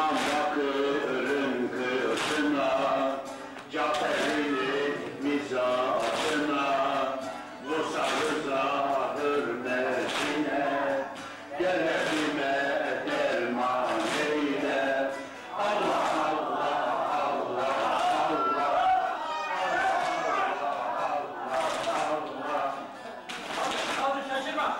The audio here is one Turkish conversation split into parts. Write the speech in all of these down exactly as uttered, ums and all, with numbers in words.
Cinan bakırın kızına, Cafer'in mizahına, Musa Rıza hürmetine, Gelebime derman eyle. Allah Allah Allah Allah Allah Allah. Hadi şaşırma.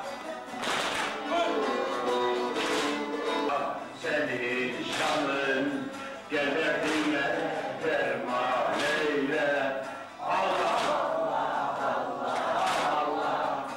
Senin şanın gelebime derman eyle. Allah Allah Allah Allah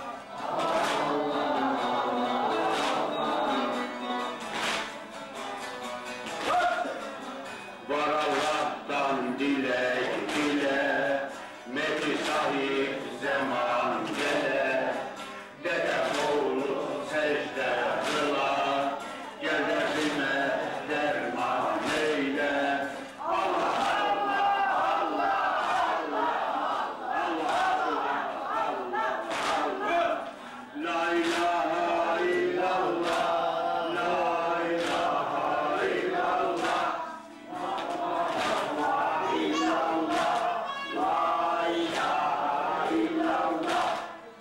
Var Allah'tan dilek dile, Mevki sahip zaman gele, Dede oğlu secde kıla, Gelebime derman eyle. Allah Allah Allah Allah Allah Allah. La ilahe illallah, la ilahe illallah, la ilahe illallah, la ilahe illallah.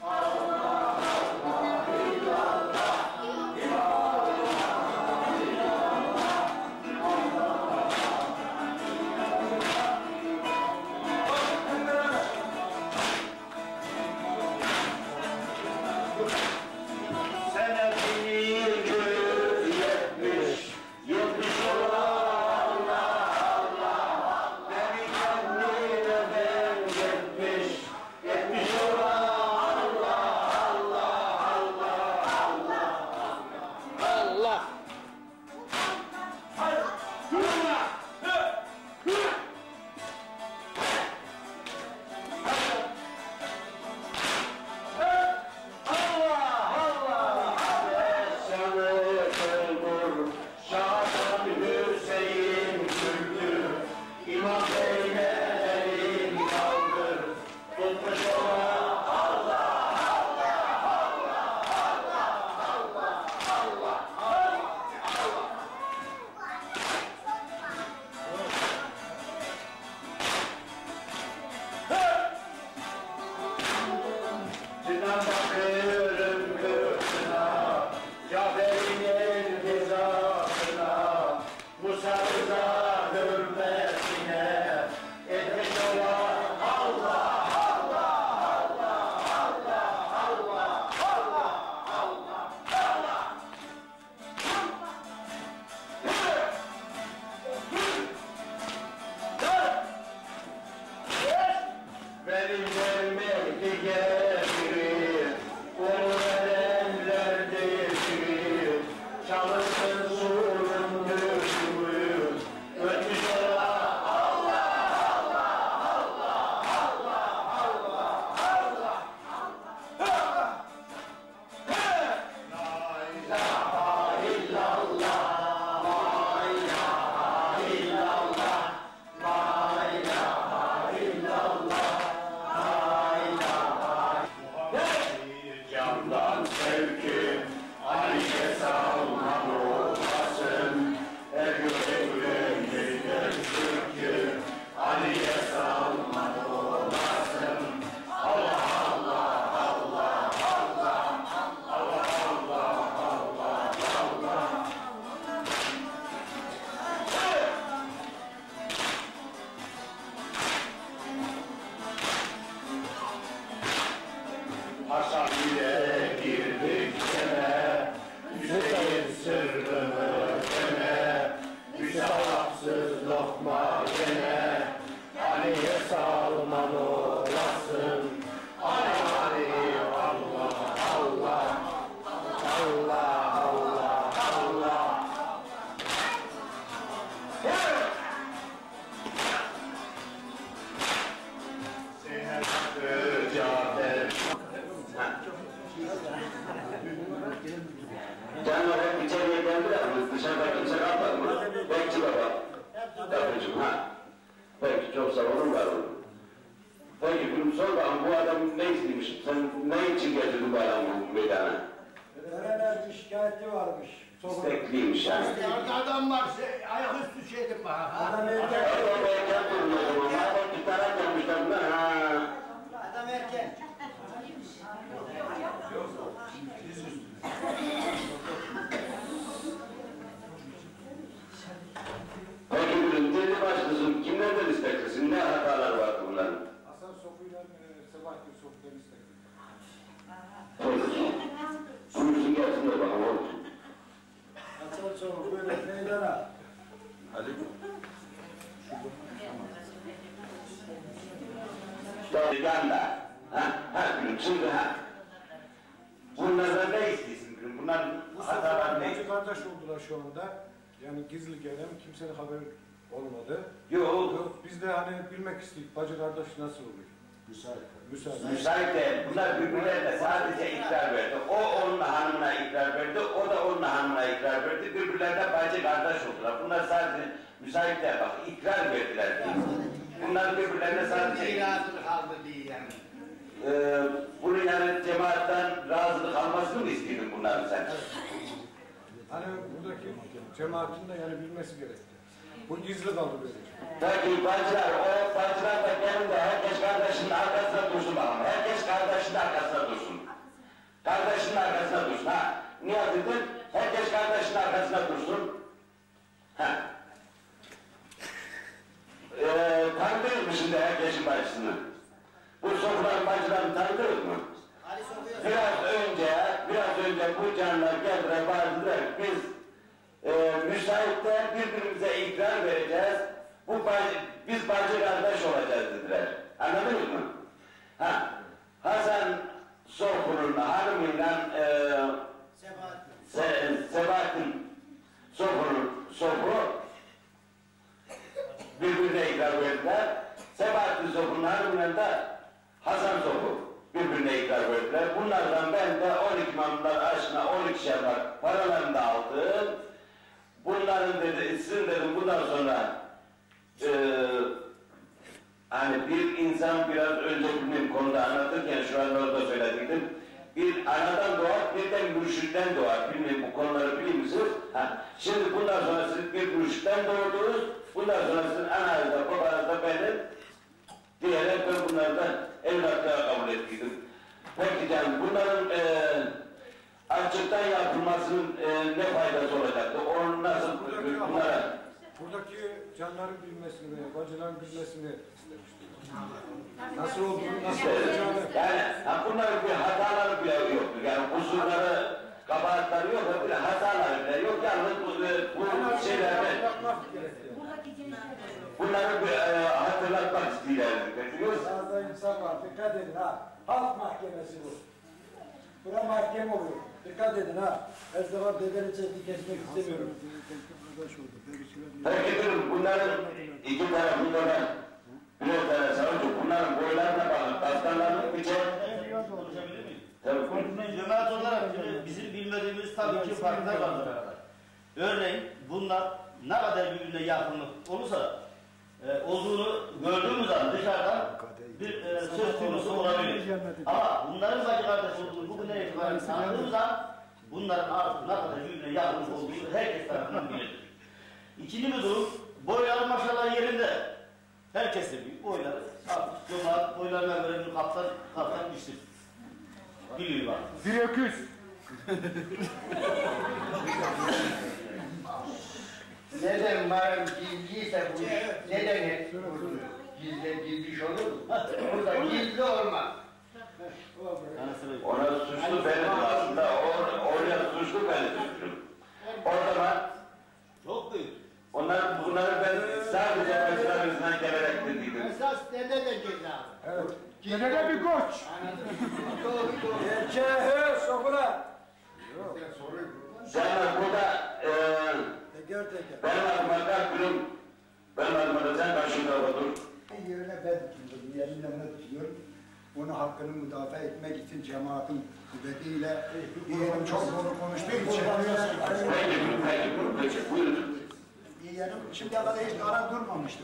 Sene bin yetmiş, yetmiş Allah Allah, beni kendine ben yetmiş, yetmiş Allah Allah Allah Allah. Hayır, durma! Şaban Hüseyin güldü, İmam Zeynep'in kaldır, tutmuş ola Allah Allah Allah Allah Allah Allah. Cinan bakırım kırkına, Cafer'in hizasına, Musa Rıza hürmetine, etmiş ola Allah Allah Allah Allah Allah Allah Allah Benim vermekti getirir, onu verenler değiştirir. Çalışsın surun dökümü, ötmüş ola Allah Allah Allah Allah Allah Allah. La ilahe illallah, la ilahe illallah, la ilahe illallah, la ilahe. Candan sevki Ali'ye salman olasın, her görev gider çünkü Ali'ye salman olasın. Allah Allah Allah Allah Allah Allah Allah Allah. Hasan ile girdik sene, Hüseyin sırrını deme, müstahapsız lokma gene, Ali'ye salman olasın. Ali Ali Allah Allah Allah Allah Allah. Zeynep Cafer. Canlar hep içeriye geldiler mi? Dışarıda kimse kalmadı mı? Bekçi baba. Yapıcım ha. Peki çok sağ olun, var olun. Peki bunu sor bakalım, bu adam ne istemiş? Sen ne için getirdin bu adamı meydana? Nerelerde şikayeti varmış. istekliymiş yani. Adam var, şey, ayaküstü şeydim bana. Adam erken. Adam erken durmuyor o zaman. Bak bir tane yapmışlar bunlar. Adam erken. Peki bugün kendi başlısın. Kimlerden isteklisin? Ne hatalar var bunların? Hasan Sofu'yla Sebahattin Sofu'dan istekli. Peki. Buyursun gelsin de bakalım olsun. Hasan Sofu böyle meydana. Hadi. Yanda. Ha, ha gülüm şimdi ha. Bunlardan ne istiyorsun gülüm? Bunların Bu hatalar sefer ne? bacı kardeş oldular şu anda. Yani gizli gelen kimsenin haberi olmadı. Yok. Yok, biz de hani bilmek istedik bacı kardeş nasıl olur? Müsait. Müsaade. Müsait değil. Bunlar birbirlerine sadece ikrar verdi. O onun hanımına ikrar verdi, o da onun hanımına ikrar verdi. Birbirlerine bacı kardeş oldular. Bunlar sadece müsait değil. Bak ikrar verdiler. Bunlar birbirlerine sadece... İrazı kaldı diye yani. Ee, bunu yani cemaatten razılık almasını mı istedin bunların sen? Hani buradaki cemaatin de yani bilmesi gerekti. Bu gizli kaldı böyle. Peki bacılar, o bacılar da gelin de herkes kardeşinin arkasına dursun bakalım. Herkes kardeşinin arkasına dursun. Kardeşinin arkasına dursun. Ha, niye dedin? Herkes kardeşinin arkasına dursun. Ha. Ee, tanıdınız mı şimdi herkesin bacısını? Bu sofranın bacılarını tanıdınız mı? Biraz önce, biraz önce bu canlar geldiler, bağırdılar. Biz e, müsaitler birbirimize ikrar vereceğiz. Bu bacı, biz bacı kardeş olacağız dediler. Anladınız mı? Ha, Hasan Sofu'nun hanımıyla e, Se, Sebahattin Sofu'nun Sofu birbirine ikrar verdiler. Sebahattin Sofu'nun hanımıyla da Hasan Sofu birbirine ikrar verdiler. Bunlardan ben de on iki mamlar aşkına on iki şerbat paralarını da aldım. Bunların dedi, sizin dedim bundan sonra e, hani bir insan biraz önce benim konuda anlatırken şu anda orada söyledim. Bir anadan doğar, bir de mürşitten doğar. Bilmiyorum bu konuları biliyor musunuz? Ha, şimdi bundan sonra siz bir mürşitten doğdunuz, bundan sonra sizin ananızda, babanızda benim diyerek ben bunlardan evlatlığa kabul ettiydim. Peki canım, bunların e, açıktan yapılmasının e, ne faydası olacaktı? Onun nasıl Buradaki, bunlara... buradaki canların bilmesini ve bacıların bilmesini istemiştim. Nasıl olduğunu, nasıl olacağını. Yani ha, bunların bir hataları bile yoktu. Yani kusurları, kabahatları yok da bile hataları bile yok. Yalnız bu, bu şeylerde bunları bir, e, hatırlatmak istiyorlar. Sağda insan var. Dikkat edin ha. Halk mahkemesi bu. Bura mahkeme oluyor. Dikkat edin ha. Her zaman bedeni çekti kesmek istemiyorum. Peki durun, bunların iki tarafında da birer tane savuncu. Bunların boylarına bakın, kaslarlarını bir çek. Konuşabilir miyim? Tabii. Cemaat olarak bizim bilmediğimiz tabii ki farklar vardır. Örneğin bunlar ne kadar birbirine yakınlık olursa e, olduğunu gördüğümüz an dışarıdan bir e, söz konusu olabilir. Ama bunların bacı kardeş olduğunu bugüne itibaren tanıdığımız an bunların artık ne kadar birbirine yakınlık olduğunu herkes tarafından bilir. İkinci bir durum, boyları maşallah yerinde. Herkes de büyük boyları. Artık cemaat boylarına göre bir kaptan, kaptan düştü. Biliyor bak. Bir öküz. Neden varım gizliyse bu neden gizli gizli olur mu? Burada gizli olmaz. Ona suçlu benim aslında, or, oraya suçlu benim suçlum. O zaman Çok büyük. onlar, bunları ben sadece başlarımızdan gelerek dediydim. Esas dede de ceza. Evet. Dedede bir koç. Doğru doğru. Erkeğe sokuna. Canlar burada e, Teker teker. benim adıma kalkıyorum, benim adıma da sen karşımda otur. Yerine ben tutundum, yerimle ne tutuyorum? Onu hakkını müdafaa etmek için cemaatin kuvvetiyle yeğenim çok bunu konuştuğu için Peki, peki, peki, buyurun. yeğenim şimdiye kadar hiç ara durmamıştı.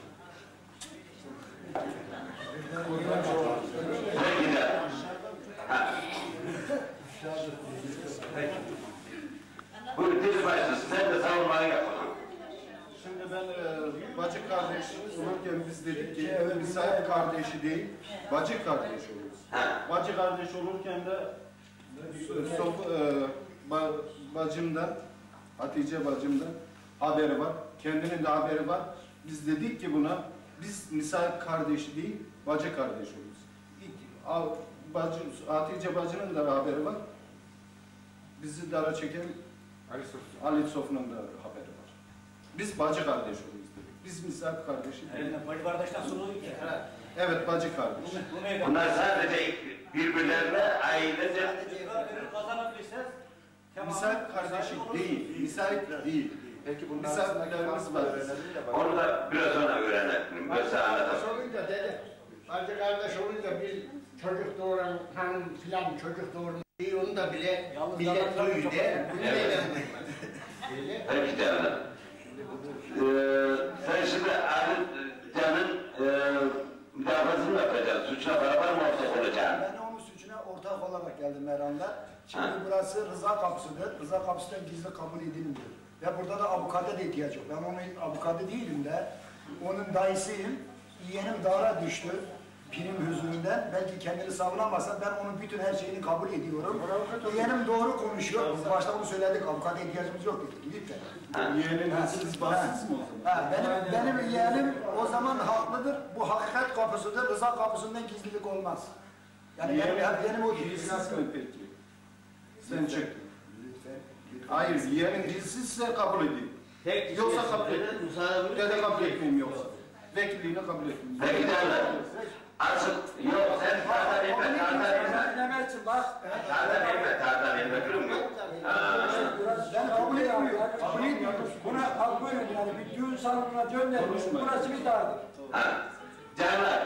Peki de. Ha. Buyur dizi başlasın. Sen de savunmayı yap. Şimdi ben e, bacı kardeş olurken biz dedik ki evet, misafir kardeşi değil, bacı kardeş oluruz. Bacı kardeş olurken de so, so, e, ba, bacımdan, Hatice bacımdan haberi var. Kendinin de haberi var. Biz dedik ki buna, biz misafir kardeşi değil, bacı kardeş oluruz. İlk, al, bacı, Hatice bacının da haberi var. Bizi dara çeken Ali Sofyan. Ali Sofyan'ın da haberi var. Biz bacı kardeş oluruz dedik. Biz misafir kardeşi değil. Bacı kardeşten sorulur ki. Evet, bacı kardeş. Bunlar sadece birbirlerine ailece Kazanabilirsiniz. Misafir kardeşi değil, misafir değil. Peki bu misafirlerimiz var. onu da biraz sonra öğrenelim. Mesela Kardeş anlatalım. olunca dede, bacı kardeş olunca bir çocuk doğuran hanım filan çocuk doğurmuş değil, onu da bile millet duyuyor de. Bunu Evet. neden Peki canım. Ee, sen şimdi Ali Can'ın e, müdafasını mı yapacaksın? Suçuna beraber mi ortak olacaksın? Ben onun suçuna ortak olarak geldim Meran'da. Şimdi burası Rıza Kapısı'dır. Rıza Kapısı'dan gizli kabul edilmiyor. Ve burada da avukata da ihtiyaç yok. Ben onun avukatı değilim de, onun dayısıyım. Yeğenim dara düştü. Prim hüzününden. Belki kendini savunamazsa ben onun bütün her şeyini kabul ediyorum. Yeğenim doğru konuşuyor. Biz başta onu söyledik. Avukata ihtiyacımız yok dedik. Gidip de. Yeğenin siz bahtsız mı o zaman? Ha, benim, benim yeğenim o zaman haklıdır. Bu hakikat kapısıdır. Rıza kapısından gizlilik olmaz. Yani benim, benim o Dilsiz mi peki? Sen çık. Hayır, yeğenin dilsizse kabul edeyim. Tek Yoksa şey- kabul edeyim. Müsaade Ya da kabul etmeyeyim yoksa. Vekilliğini kabul etmeyeyim. Peki canım. Asıl yok sen tartan etme, tartan etme. Mehmetciğim bak. Tartan etme, tartan etme. Durum yok. Ben kabul etmiyorum. Kabul etmiyoruz. Buna bak buyurun yani bir düğün salonuna göndermiş. Burası bir dardır. Ha, canlar,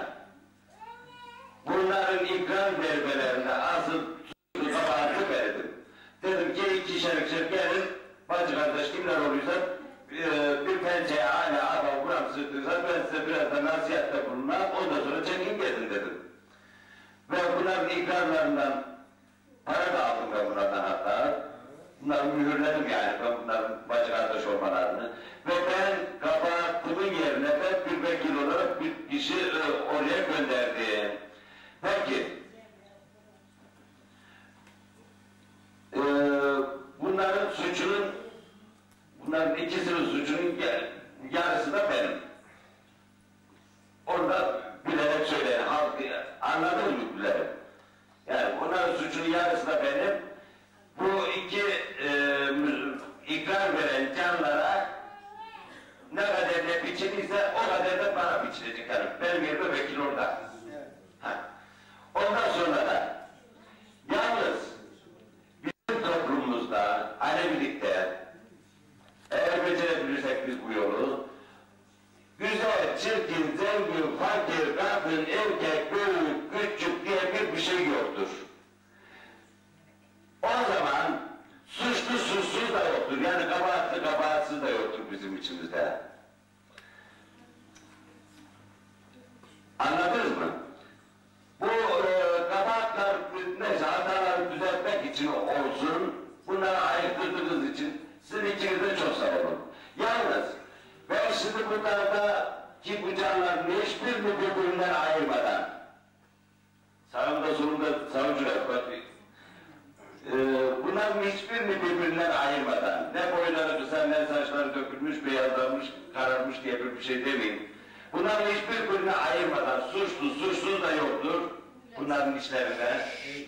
bunların ikram vermelerinde asıl suçlu kabahati verdim. Dedim ki ikişer ikişer gelin, bacı kardeş kimler oluyorsa e, bir pençeye hala adam buram sırtıysa ben size biraz da nasihatte bulunmam, ondan sonra çekin gelin dedim. Ve bunların ikramlarından para da aldım ben bunlardan hatta. Bunları mühürledim yani ben bunların bacı kardeş olmalarını. Ve ben kabahatımın yerine de bir vekil olarak bir kişi e, oraya gönderdim. Peki. E, bunların suçunun, bunların ikisinin suçunun yarısı da benim. Orada bilerek söyleyin, halk anladın mı bilerek? Yani bunların suçunun yarısı da benim. Bu iki e, ikrar veren canlara ne kadar ne biçiliyse o kadar da bana biçilecek. Yani benim yerime vekil orada. Ha. Ondan sonra da yalnız bizim toplumumuzda, Alevilikte eğer becerebilirsek biz bu yolu güzel, çirkin, zengin, fakir, kadın, erkek, büyük, küçük diye bir bir şey yoktur. O zaman suçlu suçsuz da yoktur. Yani kabahatli kabahatsiz de yoktur bizim içimizde. Anladınız mı? Bu e, kabahatler neyse hataları düzeltmek için olsun, bunları ayıktırdığınız için sizin içinizde çok sağ olun. Yalnız ben şimdi bunlarda ki bu canların hiçbirini birbirinden ayırmadan sağımda solumda savcılar bak Ee, bunların hiçbirini birbirinden ayırmadan, ne boyları kısa, ne saçları dökülmüş, beyazlamış, kararmış diye bir şey demeyeyim. Bunların hiçbirini ayırmadan, suçlu, suçsuz da yoktur bunların içlerinde.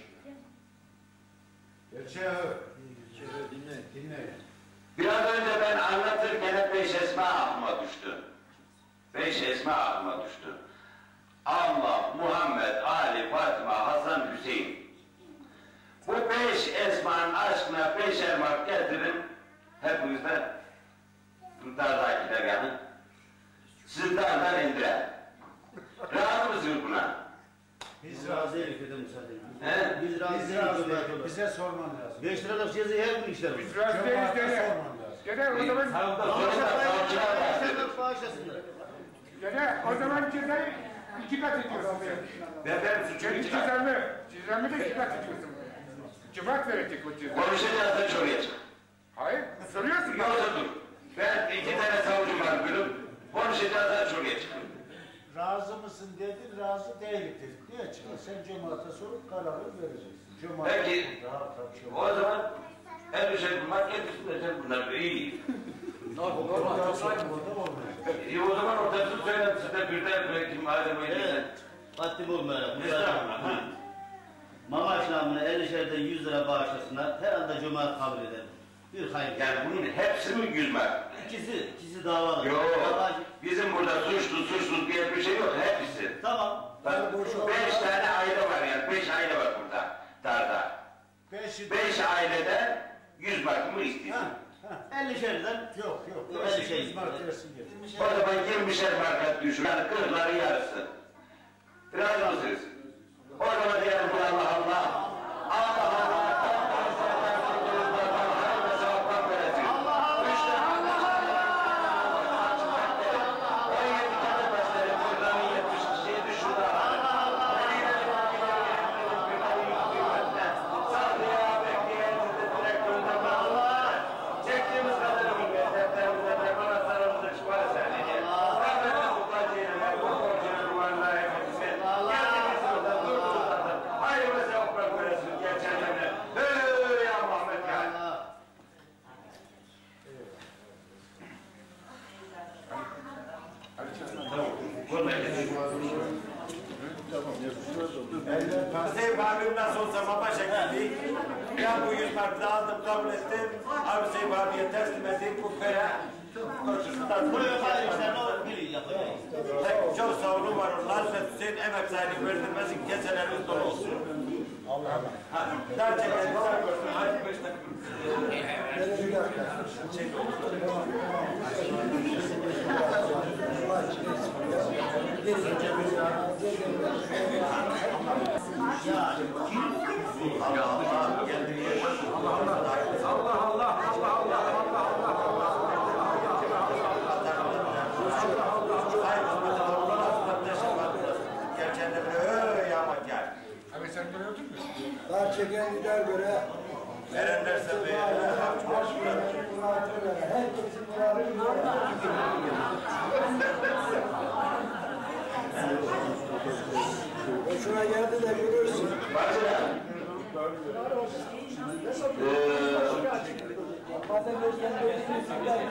Biraz önce ben anlatırken hep beş esma aklıma düştü. Beş esma aklıma düştü. Allah, Muhammed, Ali, Fatıma, Hasan, Hüseyin. Bu beş esmanın aşkına beşer mark getirin, hepinizde darda gidergahı, sizi dardan indiren. Razı mısınız buna? Biz razı değiliz dedim müsaade. He? Biz razı Biz değiliz. razı Bize, değiliz. Bize sorman lazım. beş liralık cezayı her gün işler. Biz razı değiliz dede. Dede o zaman Sağımda solumda savcılar var dedim. Bağışlasınlar. Dede o zaman cezayı iki kat ediyorsun. Ve ben suçum Senin itiraf. cezanı, cezanı da iki kat ediyorsun. Cevap verecek o ceza. Konuşacağız da şuraya çık. Hayır, soruyorsun. Yoksa dur. Ben iki tane savcım var gülüm. Konuşacağız da şuraya çıkın. Razı mısın dedin, razı değilim dedik. Niye çıkın? Sen cemaate sorup kararı vereceksin. Cemaat Peki, o zaman her bir şey bulmak getirsin bunlar iyi. İyi o zaman ortasını söyledim size birden belki madem öyle. Haddim olmayarak. Mama İslam'ına ellişerden yüz lira bağışlasınlar. Herhalde cemaat kabul eder. Bir hayır. Yani bunun hepsi mi yüzmek? İkisi, ikisi davalı. Yok. Bizim burada suçlu suçsuz diye bir şey yok. Hepsi. Tamam. Bak, beş tane aile var yani. Beş aile var burada. Darda. Beşi Beş aileden yüz bakımı istiyorsun. ellişerden yok yok. Öyle şey. Yüz mark versin getir. O zaman yirmişer markat düşün. Yani kırkları yarısı. Biraz mısınız? O zaman diyelim ki Allah Allah. Allah Allah. Hüseyin abim nasıl olsa baba şekilde ya bu yüz markı aldım kabul ettim. Abi Hüseyin abiye teslim edeyim bu pere. Buraya kadar işlerini o biri yapacak. Çok sağ olun var onlar ve Hüseyin emek sahibi verdirmesin keselerimiz dolu olsun. Allah Allah. Daha çekelim. Hadi beş dakika. Allah Allah geldi. Allah Allah. Allah Allah. Allah Allah. Allah Allah. Abi sen görüyordun mu? Daha çeken gider göre. Erenlerse be. Herkesin muradı hoşuna geldi de görürsün. Bazen gözden gözünü sizler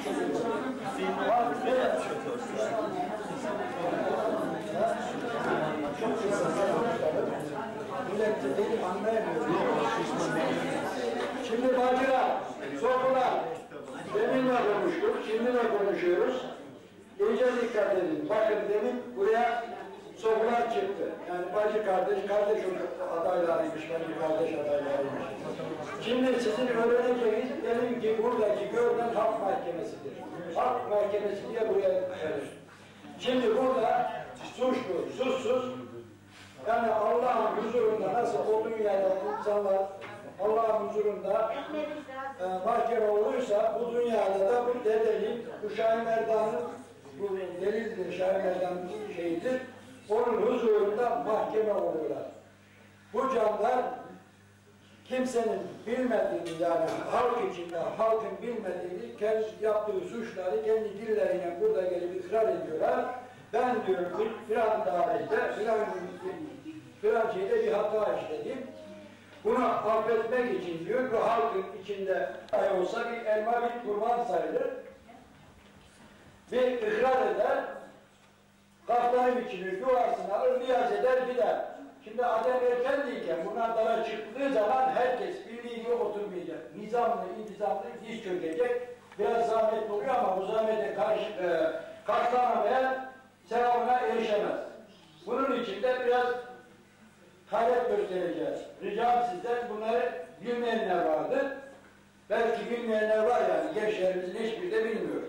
Şimdi bacılar, sokular, deminle konuştuk, şimdi de konuşuyoruz. İyice dikkat edin. Bakın demin buraya sokular çıktı. Yani bacı kardeş, kardeş adaylarıymış, bacı kardeş adaylarıymış. Şimdi sizin öğreneceğiniz demin ki buradaki görülen halk mahkemesidir. Halk mahkemesi diye buraya verir. Şimdi burada suçlu, suçsuz, yani Allah'ın huzurunda nasıl o dünyada insanlar Allah'ın huzurunda e, mahkeme olursa bu dünyada da bu dedenin, bu Şahin Merdan'ın bu delildir, Şahin Merdan'ın şeyidir. Onun huzurunda mahkeme oluyorlar. Bu canlar kimsenin bilmediğini yani halk içinde halkın bilmediğini kendi yaptığı suçları kendi dilleriyle burada gelip ikrar ediyorlar. Ben diyor filan tarihte filan filan şeyde bir hata işledim. Bunu affetmek için diyor bu halkın içinde dahi olsa bir elma bir kurban sayılır. Bir ikrar eder, kaftanı biçilir, duasını alır, niyaz eder gider. Şimdi Adem erkendiyken bunlar dara çıktığı zaman herkes birliğine oturmayacak. Nizamlı, intizamlı diz çökecek. Biraz zahmet oluyor ama bu zahmete karşı e, katlanamayan sevabına erişemez. Bunun için de biraz gayret göstereceğiz. Ricam sizden bunları bilmeyenler vardır. Belki bilmeyenler var yani gençlerimizin hiçbiri de bilmiyor.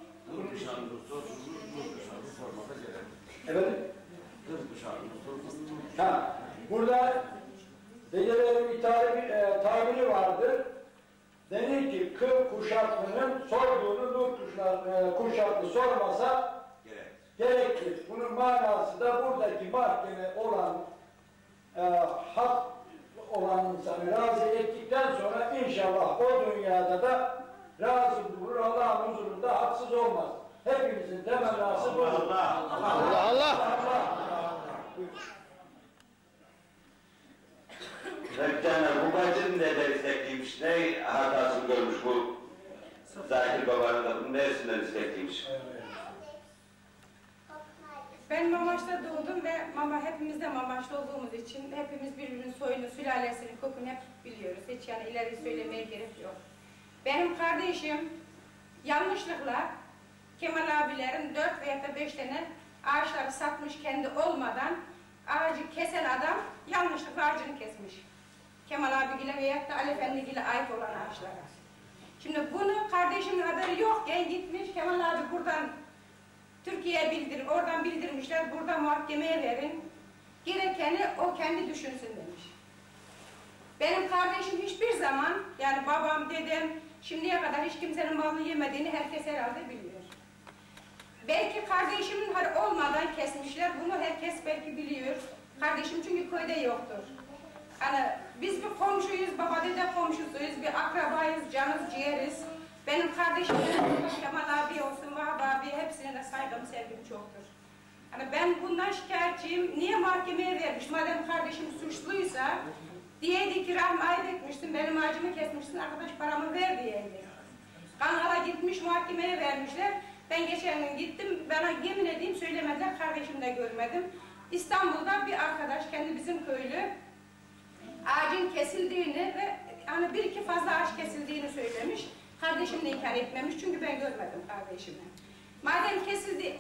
Efendim? Ha, burada dedelerin bir tabiri, e, tabiri vardır. Denir ki kırk kuşaklının sorduğunu nur kuşaklı, e, kuşaklı sormasa gerektir. Bunun manası da buradaki mahkeme olan e, hak olan insanı razı ettikten sonra inşallah o dünyada da razı bulur, Allah'ın huzurunda haksız olmaz. Hepimizin temennası budur. Allah Allah! Allah! Allah! Reccan'a bu bacım ne destekliymiş, ne hatasını görmüş bu Zahir Baba'nın da bunun neresinden destekliymiş? Ben Mamaş'ta doğdum ve Mama, hepimiz de Mamaş'ta olduğumuz için hepimiz birbirinin soyunu, sülalesini, kokunu hep biliyoruz. Hiç yani ileri söylemeye gerek yok. Benim kardeşim yanlışlıkla Kemal abilerin dört veya da beş tane ağaçları satmış kendi olmadan ağacı kesen adam yanlışlıkla ağacını kesmiş. Kemal abigile veya da Ali Efendigile ait olan ağaçlara. Şimdi bunu kardeşimin haberi yokken gitmiş, Kemal abi buradan Türkiye'ye bildirin, oradan bildirmişler, burada muhakemeye verin, gerekeni o kendi düşünsün demiş. Benim kardeşim hiçbir zaman, yani babam, dedem, şimdiye kadar hiç kimsenin malını yemediğini herkes herhalde biliyor. Belki kardeşimin olmadan kesmişler, bunu herkes belki biliyor. Kardeşim çünkü köyde yoktur. Yani biz bir komşuyuz, baba dede komşusuyuz, bir akrabayız, canız ciğeriz. Benim kardeşim, Kemal abi olsun, Vahap abi, hepsine de saygım, sevgim çoktur. Yani ben bundan şikayetçiyim, niye mahkemeye vermiş? Madem kardeşim suçluysa, diyeydi ki Rahmi ayıp etmişsin, benim ağacımı kesmişsin, arkadaş paramı ver diyeydi. Kanala gitmiş, mahkemeye vermişler. Ben geçen gün gittim, bana yemin edeyim söylemediler, kardeşimi de görmedim. İstanbul'da bir arkadaş, kendi bizim köylü, ağacın kesildiğini ve hani bir iki fazla ağaç kesildiğini söylemiş. Kardeşim de inkar etmemiş çünkü ben görmedim kardeşimi. Madem kesildi,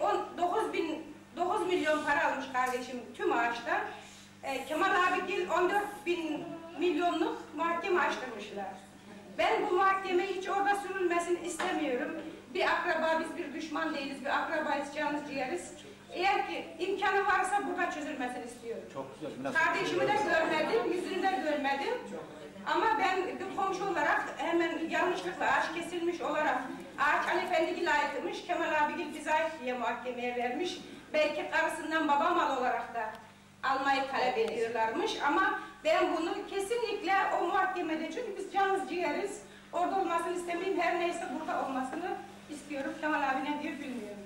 dokuz milyon para almış kardeşim tüm ağaçtan. E, Kemal abigil on dört bin milyonluk mahkeme açtırmışlar. Ben bu mahkeme hiç orada sürülmesini istemiyorum. Bir akraba, biz bir düşman değiliz, bir akrabayız, canız ciğeriz. Eğer ki imkanı varsa burada çözülmesini istiyorum. Çok güzel. Kardeşimi de görmedim, yüzünü de görmedim. Ama ben bir komşu olarak hemen yanlışlıkla ağaç kesilmiş olarak ağaç Ali Efendigil'e aitmiş, Kemal abigil bize ait diye mahkemeye vermiş. Belki karısından baba mal olarak da almayı talep ediyorlarmış ama ben bunu kesinlikle o muhakemede, çünkü biz canız ciğeriz, orada olmasını istemeyeyim, her neyse burada olmasını istiyorum. Kemal abi ne diyor bilmiyorum.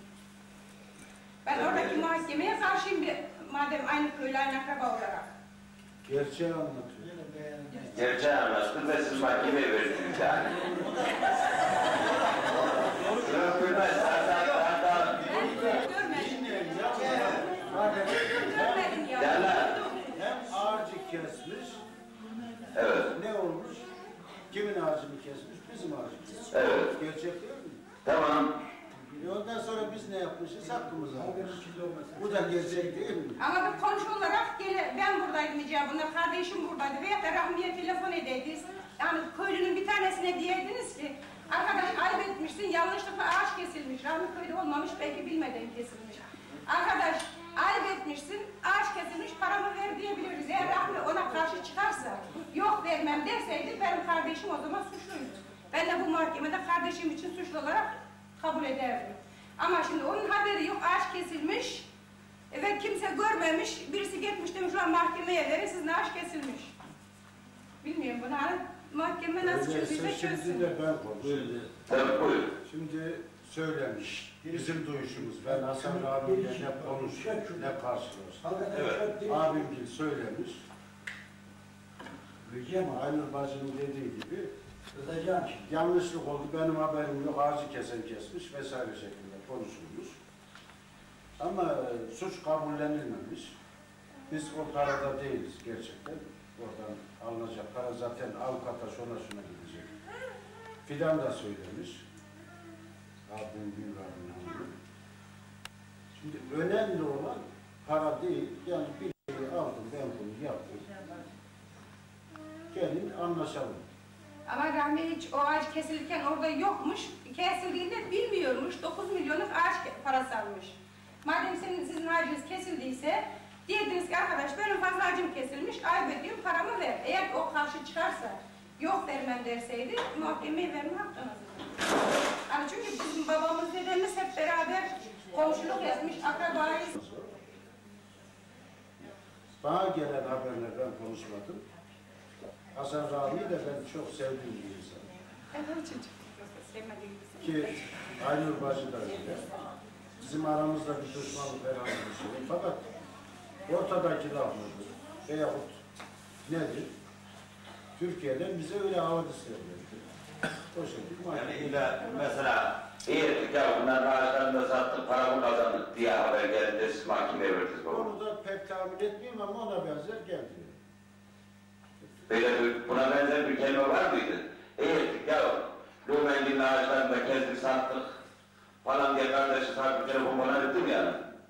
Ben oradaki mahkemeye karşıyım, bir, madem aynı köylü, aynı akraba olarak. Gerçeği anlatıyor. Gerçeği anlattım ve siz mahkemeye verdiniz yani. Şunu bilmez, zaten zaten... Görmedim. Görmedim ya. Yerler. Hem ağacı kesmiş, Evet. ne olmuş? Kimin ağacını kesmiş? Bizim ağacımız. Evet. Gerçek değil mi? Tamam. E ondan sonra biz ne yapmışız? Hakkımızı almışız. Bu da gerçek değil mi? Ama bir komşu olarak gele, ben buradaydım icabında, kardeşim buradaydı veya da Rahmiye telefon edeydiniz. Yani köylünün bir tanesine diyeydiniz ki, arkadaş ayıp etmişsin, yanlışlıkla ağaç kesilmiş, Rahmi köyde olmamış, belki bilmeden kesilmiş. Arkadaş ayıp etmişsin, ağaç kesilmiş, paramı ver diyebiliriz. Eğer Rahmi ona karşı çıkarsa, yok vermem derseydi, benim kardeşim o zaman suçluydu. Ben de bu mahkemede kardeşim için suçlu olarak kabul ederdim. Ama şimdi onun haberi yok, ağaç kesilmiş ve kimse görmemiş, birisi gitmiş demiş, şu an mahkemeye verin, sizin ağaç kesilmiş. Bilmiyorum bunu, hani mahkeme nasıl çözüyorsa çözsün. Şimdi de ben konuşayım. Tabii buyur. Şimdi söylemiş, bizim duyuşumuz, ben Hasan abiyle ne konuşuyorum, ne karşılıyoruz. Evet. Abimgil söylemiş. Aynur bacının dediği gibi, yanlışlık oldu, benim haberim yok, ağacı kesen kesmiş vesaire şeklinde konuşulmuş. Ama suç kabullenilmemiş. Biz o parada değiliz gerçekten. Oradan alınacak para zaten avukata şuna şuna gidecek. Fidan da söylemiş. Abim Gülhan'ın hanımı. Şimdi önemli olan para değil, yani bir şeyi aldım, ben bunu yaptım. Gelin anlaşalım. Ama Rahmi hiç o ağaç kesilirken orada yokmuş, kesildiğinde bilmiyormuş, dokuz milyonluk ağaç parası almış. Madem senin, sizin ağacınız kesildiyse, diyediniz ki arkadaş benim fazla ağacım kesilmiş, ayıp ediyorum, paramı ver. Eğer o karşı çıkarsa, yok vermem derseydi, muhakemeye verme hakkınız. Yani çünkü bizim babamız, dedemiz hep beraber komşuluk etmiş, akrabayız. Bana gelen haberle ben konuşmadım. Hasan Rahmi'yi de ben çok sevdiğim bir insan. Ki Aynur Bacı da öyle. Bizim aramızda bir düşmanlık herhangi bir şey yok. Fakat ortadaki laf mıdır? Veyahut nedir? Türkiye'den bize öyle havadisler verdi. O şekilde. Yani illa mesela eğer ya bunların ağaçlarını da sattık, paramı kazandık diye haber geldi, siz mahkemeye verdiniz baba. Onu da pek tahmin etmiyorum ama ona benzer geldi. Böyle bir, buna benzer bir kelime var mıydı? Eğer ya Lumengi'nin ağaçlarını da kestik, sattık falan diye kardeşi sarıp telefon bana ettim yani.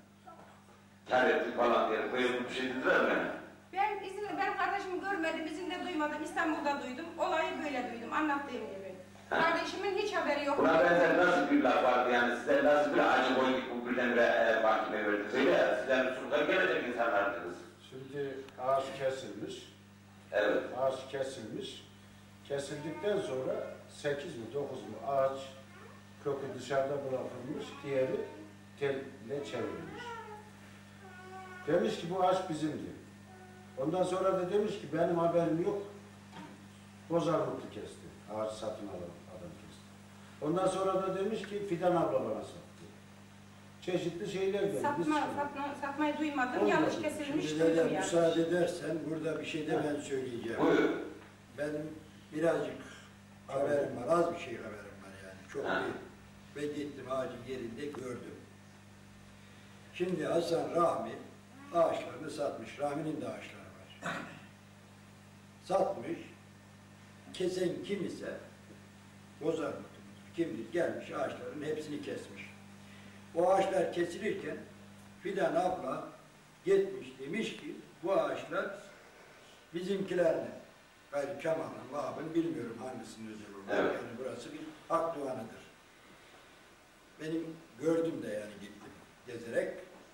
Kâr ettik falan diye, böyle bir şey dediler mi? Ben izin, ben kardeşimi görmedim, izinde duymadım, İstanbul'da duydum. Olayı böyle duydum, anlattığım gibi. Ha. Kardeşimin hiç haberi yok. Buna benzer nasıl bir laf vardı yani, size nasıl bir acı boyun bu birdenbire e, mahkemeye verdi? Söyle ya, sizden usulden gelecek insanlardınız. Şimdi ağaç kesilmiş. Evet. Ağaç kesilmiş. Kesildikten sonra sekiz mi dokuz mu ağaç kökü dışarıda bırakılmış, diğeri telle çevrilmiş. Demiş ki bu ağaç bizimdi. Ondan sonra da demiş ki benim haberim yok. Bozarlıklı kesti. Ağaç satın alan adam kesti. Ondan sonra da demiş ki Fidan abla bana sattı. Çeşitli şeyler geldi. Satma, satma, satmayı duymadım, Olmadı. yanlış kesilmiş Şimdi duydum de yani. müsaade edersen burada bir şey de ben söyleyeceğim. Buyur. Benim birazcık haberim var, az bir şey haberim var yani. Çok Ha. değil. Ve gittim ağacın yerinde gördüm. Şimdi Hasan Rahmi ağaçlarını satmış. Rahmi'nin de ağaçları var. Satmış. Kesen kim ise Bozarlık kimdir? Gelmiş ağaçların hepsini kesmiş. O ağaçlar kesilirken Fidan abla gitmiş demiş ki bu ağaçlar bizimkilerle. Gayrı Kemal'ın, Vahap'ın bilmiyorum hangisinin özel olduğunu. Evet. Yani burası bir hak duanıdır. Benim gördüm de yani gittim gezerek.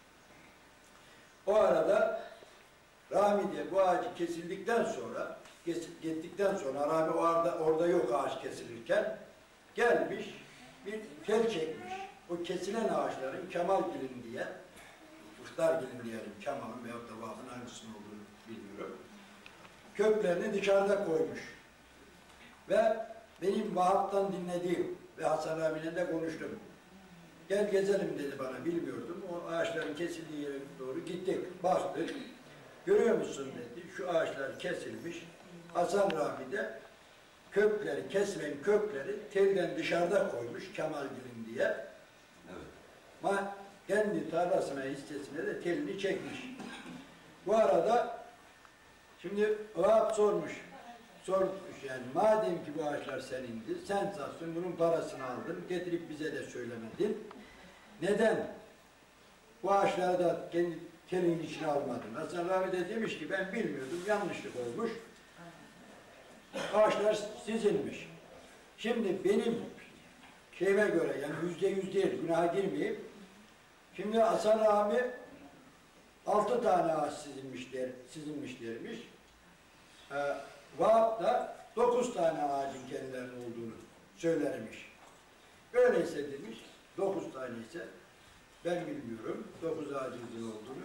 O arada Rahmi diye bu ağacı kesildikten sonra, kesip gittikten sonra Rahmi orada, orada yok ağaç kesilirken gelmiş bir tel çekmiş. O kesilen ağaçların Kemalgil'in diye, Muhtargil'in diyelim, Kemal'ın veyahut da Vahap'ın hangisinin olduğunu bilmiyorum. Köklerini dışarıda koymuş. Ve benim Vahap'tan dinlediğim ve Hasan abiyle de konuştum. Gel gezelim dedi bana, bilmiyordum. O ağaçların kesildiği yere doğru gittik, baktık. Görüyor musun dedi, şu ağaçlar kesilmiş. Hasan Rahmi de kökleri, kesilen kökleri telden dışarıda koymuş Kemalgil'in diye. Evet. Ama kendi tarlasına, hissesine de telini çekmiş. Bu arada şimdi Vahap sormuş, sormuş yani madem ki bu ağaçlar senindi, sen satsın, bunun parasını aldın, getirip bize de söylemedin. Neden bu ağaçları da kendi telin içine almadın? Hasan Rahmi de demiş ki ben bilmiyordum, yanlışlık olmuş. Ağaçlar sizinmiş. Şimdi benim şeyime göre yani yüzde yüz değil, günaha girmeyeyim. Şimdi Hasan Rahmi altı tane ağaç sizinmiş, der, sizinmiş dermiş. Ee, Vahap da dokuz tane ağacın kendilerinin olduğunu söylermiş. Öyleyse demiş, dokuz tane ise ben bilmiyorum, dokuz ağacınızın olduğunu.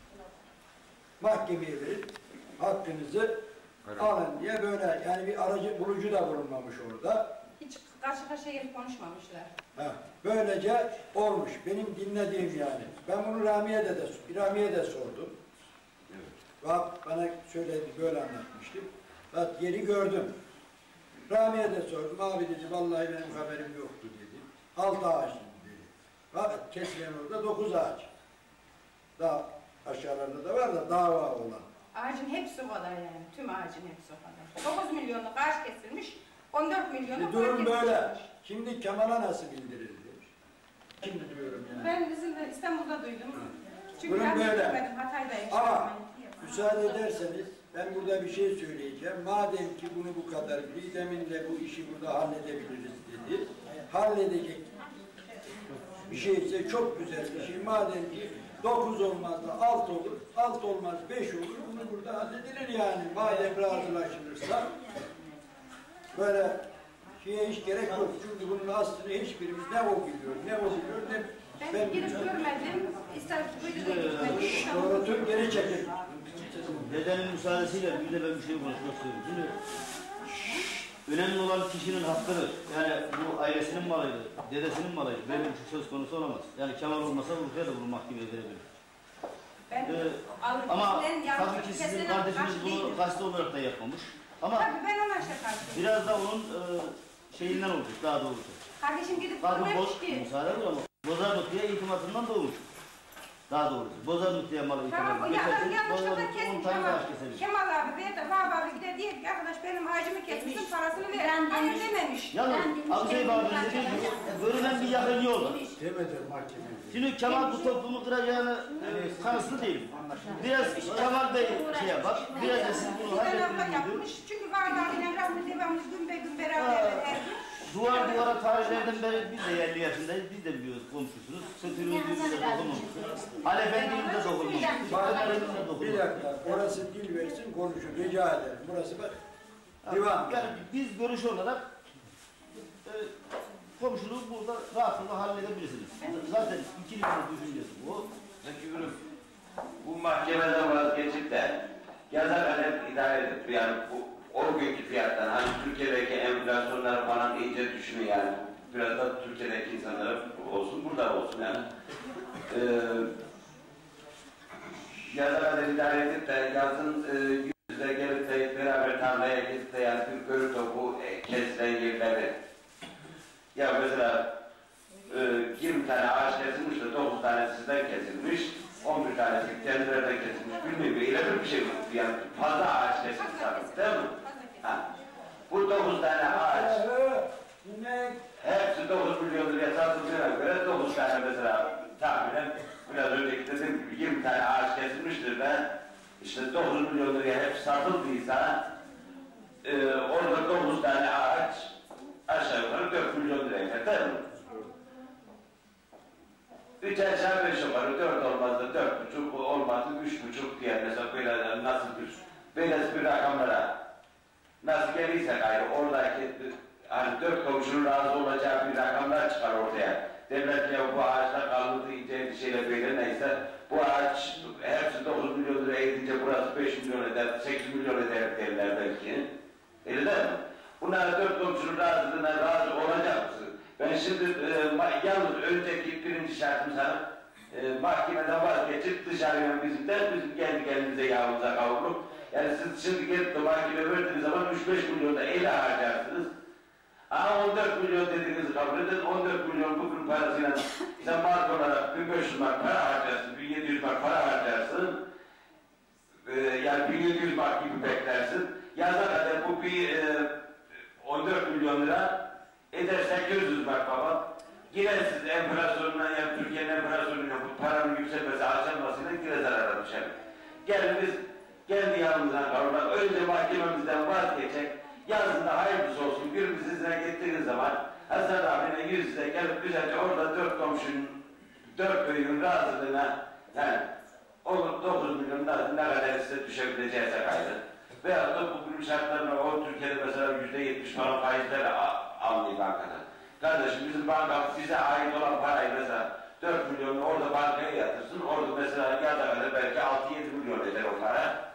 Mahkemeye verip hakkınızı evet. alın diye böyle yani bir aracı bulucu da bulunmamış orada. Hiç karşı karşıya gelip konuşmamışlar. Ha, böylece olmuş. Benim dinlediğim yani. Ben bunu Rami'ye de, de Rami'ye de sordum. Evet. Bak bana söyledi, böyle anlatmıştım. Bak yeri gördüm. Rami'ye de sordum. Abi dedi, vallahi benim haberim yoktu dedi. Altı ağaç dedi. Bak kesilen orada dokuz ağaç. Daha aşağılarında da var da dava olan. Ağacın hepsi o kadar yani. Tüm ağacın hepsi o kadar. dokuz milyonluk ağaç kesilmiş. on dört milyonluk durum böyle. Şimdi Kemal'a nasıl bildirildi? Şimdi diyorum yani. Ben bizim de İstanbul'da duydum. Çünkü durum ben böyle. gitmedim, Hatay'dayım. Ama müsaade ederseniz ben burada bir şey söyleyeceğim. Madem ki bunu bu kadar Didem'in de bu işi burada halledebiliriz dedi. Halledecek bir şey ise çok güzel bir şey. Madem ki dokuz olmaz da alt olur, alt olmaz beş olur. Bunu burada halledilir yani. Madem razılaşılırsa böyle şeye hiç gerek yok. Çünkü bunun aslını hiçbirimiz ne o biliyor, ne o biliyor, ne ben, ben girip biliyorum. görmedim. İster kuyuda gitmedim. Doğru, geri çekil. dedenin müsaadesiyle bir de ben bir şey konuşmak istiyorum. Şimdi önemli olan kişinin hakkıdır. Yani bu ailesinin malıydı, dedesinin malıydı. Benim için söz konusu olamaz. Yani Kemal olmasa Urfa'ya da bunu mahkemeye verebilir. Ben, Ee, ama tabii ki sizin kardeşiniz bunu gazete olarak da yapmamış. Ama tabii ben ona işte karşıyım. biraz da onun e, şeyinden olacak, daha doğrusu. Kardeşim gidip Tabii görmemiş boz, ki. müsaade dur ama Bozarnıklı'ya itimatından doğmuş. Daha doğrusu. Bozarnıklı'ya malı itimatından. Tamam, ya adam yanlışlıkla kesmiş Kemal. kesemiş. Kemal abi veya da Vahap abi gider diye ki arkadaş benim ağacımı kesmişsin parasını ver. Hayır dememiş. Yalnız Abzey abi dediği gibi görünen bir yakın yol var. Demedi mahkeme. Şimdi Kemal bu toplumu kıracağını e, kanıslı değil. Biraz Kemal Bey şey yapar, biraz da siz bunu hallettiğiniz yapmış. Çünkü Vahap abiyle Rahmi devamlı gün be gün beraber her gün. Duvar duvara tarihlerden beri biz de elli yaşındayız, biz de biliyoruz komşusunuz. Sırtınızı de dokunmamışsınız. Alefendi'nin de dokunmamışsınız. Bir dakika, orası dil versin konuşun, rica ederim. Burası bak, divan. Yani biz görüş olarak e, komşuluğu burada rahatlıkla halledebilirsiniz. Zaten ikili bir düşüncesi bu. Zeki Gülüm, bu mahkemeden vazgeçip de yazar kalem idare edip, yani bu o günkü fiyattan, hani Türkiye'deki enflasyonları falan iyice düşünün yani. Biraz da Türkiye'deki insanlara olsun, burada olsun yani. Ee, yazar kalem idare edip de yazın e, yüzde gelip de beraber tarlaya gidip de yani bir görüp de bu e, kesilen yerleri. Ya mesela e, yirmi tane ağaç kesilmiş de dokuz tane sizden kesilmiş, on bir tanesi kendilerden kesilmiş. Bilmiyorum, öyle bir şey mi? Yani fazla ağaç kesilmiş sanırım, değil mi? Ha. Bu dokuz tane ağaç, hepsi dokuz milyon liraya satıldığına göre dokuz tane mesela tahminen biraz önceki dediğim gibi yirmi tane ağaç kesilmiştir ve işte dokuz milyon liraya hep satıldıysa e, orada dokuz tane ağaç aşağı yukarı dört milyon liraya eder, değil mi? Üç aşağı beş yukarı, dört olmazdı, dört buçuk olmazdı, üç buçuk diye mesela böyle nasıl bir, böyle bir rakamlara nasıl geliyse gayrı oradaki hani dört komşunun razı olacağı bir rakamlar çıkar ortaya. Devlet ya bu ağaçlar kalırdı iyice şeyle böyle neyse bu ağaç hepsi dokuz milyon lira edince burası beş milyon eder, sekiz milyon eder derler belki. Öyle değil mi? Bunlar dört komşunun razılığına razı olacak mısın? Ben şimdi e, yalnız önceki birinci şartım sana e, mahkemeden vazgeçip dışarıya bizim de bizim kendi kendimize yağımıza kavrulup yani siz şimdi gelip de mahkeme verdiğiniz zaman üç beş milyon da ele harcarsınız. Ama on dört milyon dediğinizi kabul edin, on dört milyon bugün parasıyla sen mark olarak bin beş yüz mark para harcarsın, bin yedi yüz mark para harcarsın. Ee, yani bin yedi yüz mark gibi beklersin. Yaza kadar bu bir e, on dört milyon lira eder sekiz yüz mark baba. Girersiniz enflasyonuna, yani Türkiye'nin enflasyonuna bu paranın yükselmesi, harcanmasıyla gire zarara düşer. Gelin biz kendi yanımızdan kavurmak, önce mahkememizden vazgeçecek, yazında hayırlısı olsun, birimiz izine gittiğiniz zaman Hasan abine yüz yüze gelip güzelce orada dört komşunun, dört köyün razılığına, yani o dokuz milyon ne kadar size düşebileceğize gayrı. Veyahut da bugün şartlarına o Türkiye'de mesela yüzde yetmiş falan faizlerle almayı bankada. Kardeşim bizim banka bize ait olan parayı mesela dört milyonu orada bankaya yatırsın, orada mesela yaza kadar belki altı yedi milyon eder o para.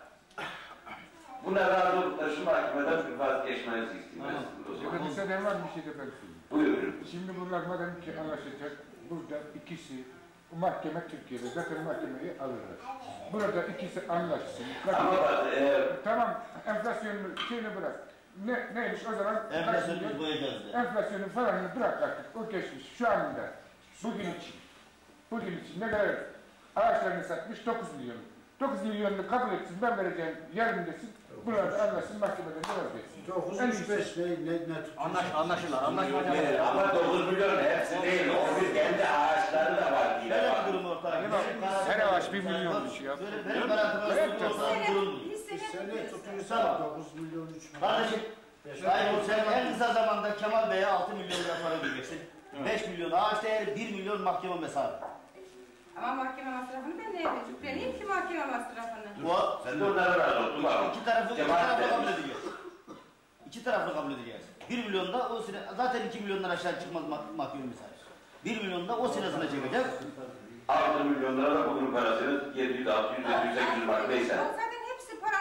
Buna razı olup da şu mahkemeden bir vazgeçmenizi istiyoruz. Şimdi müsaaden var bir şey de ben söyleyeyim. Buyurun. Şimdi bunlar madem ki anlaşacak, burada ikisi, bu mahkeme Türkiye'de zaten mahkemeyi alırlar. Burada ikisi anlaşsın. Ama bak, e... Tamam, enflasyonun şeyini bırak. Ne, neymiş o zaman? Enflasyonu koyacağız. Enflasyonu falanını bırak artık, o geçmiş şu anda. Bugün için. Bugün için ne kadar ağaçlarını satmış? dokuz milyon. dokuz milyonunu kabul etsin, ben vereceğim yarım desin. Bunlar da anlaşsın, mahkemeden de vazgeçsin. dokuz yüz beş ne, ne, ne Anlaş, anlaşırlar, anlaşmayacak. Evet, ama dokuz milyon hepsi değil, o bir kendi ağaçları da var diye. Böyle bir durum ortaya. Her ağaç bir milyonmuş ya. Benim garantimde ortaya durum. sene tutuyorsa dokuz milyon üç milyon. Kardeşim, Sayın sen en kısa zamanda Kemal Bey'e altı milyon lira para ödeyeceksin. beş milyon ağaç değeri, bir milyon mahkeme mesafı. Ama mahkeme masrafını ben neye yükleneyim ki mahkeme masrafını? Bu, sen de onlara razı oldun bak. İki tarafı, iki tarafı kabul edeceğiz. İki tarafı kabul edeceğiz. Bir milyon da o sene, zaten iki milyondan aşağı çıkmaz mahkeme mesafı. Bir milyon da o senesine çekeceğiz. altı milyon lira da bugün parasını yedi yüz, altı yüz, yedi yüz, sekiz yüz bak neyse. Zaten hepsi para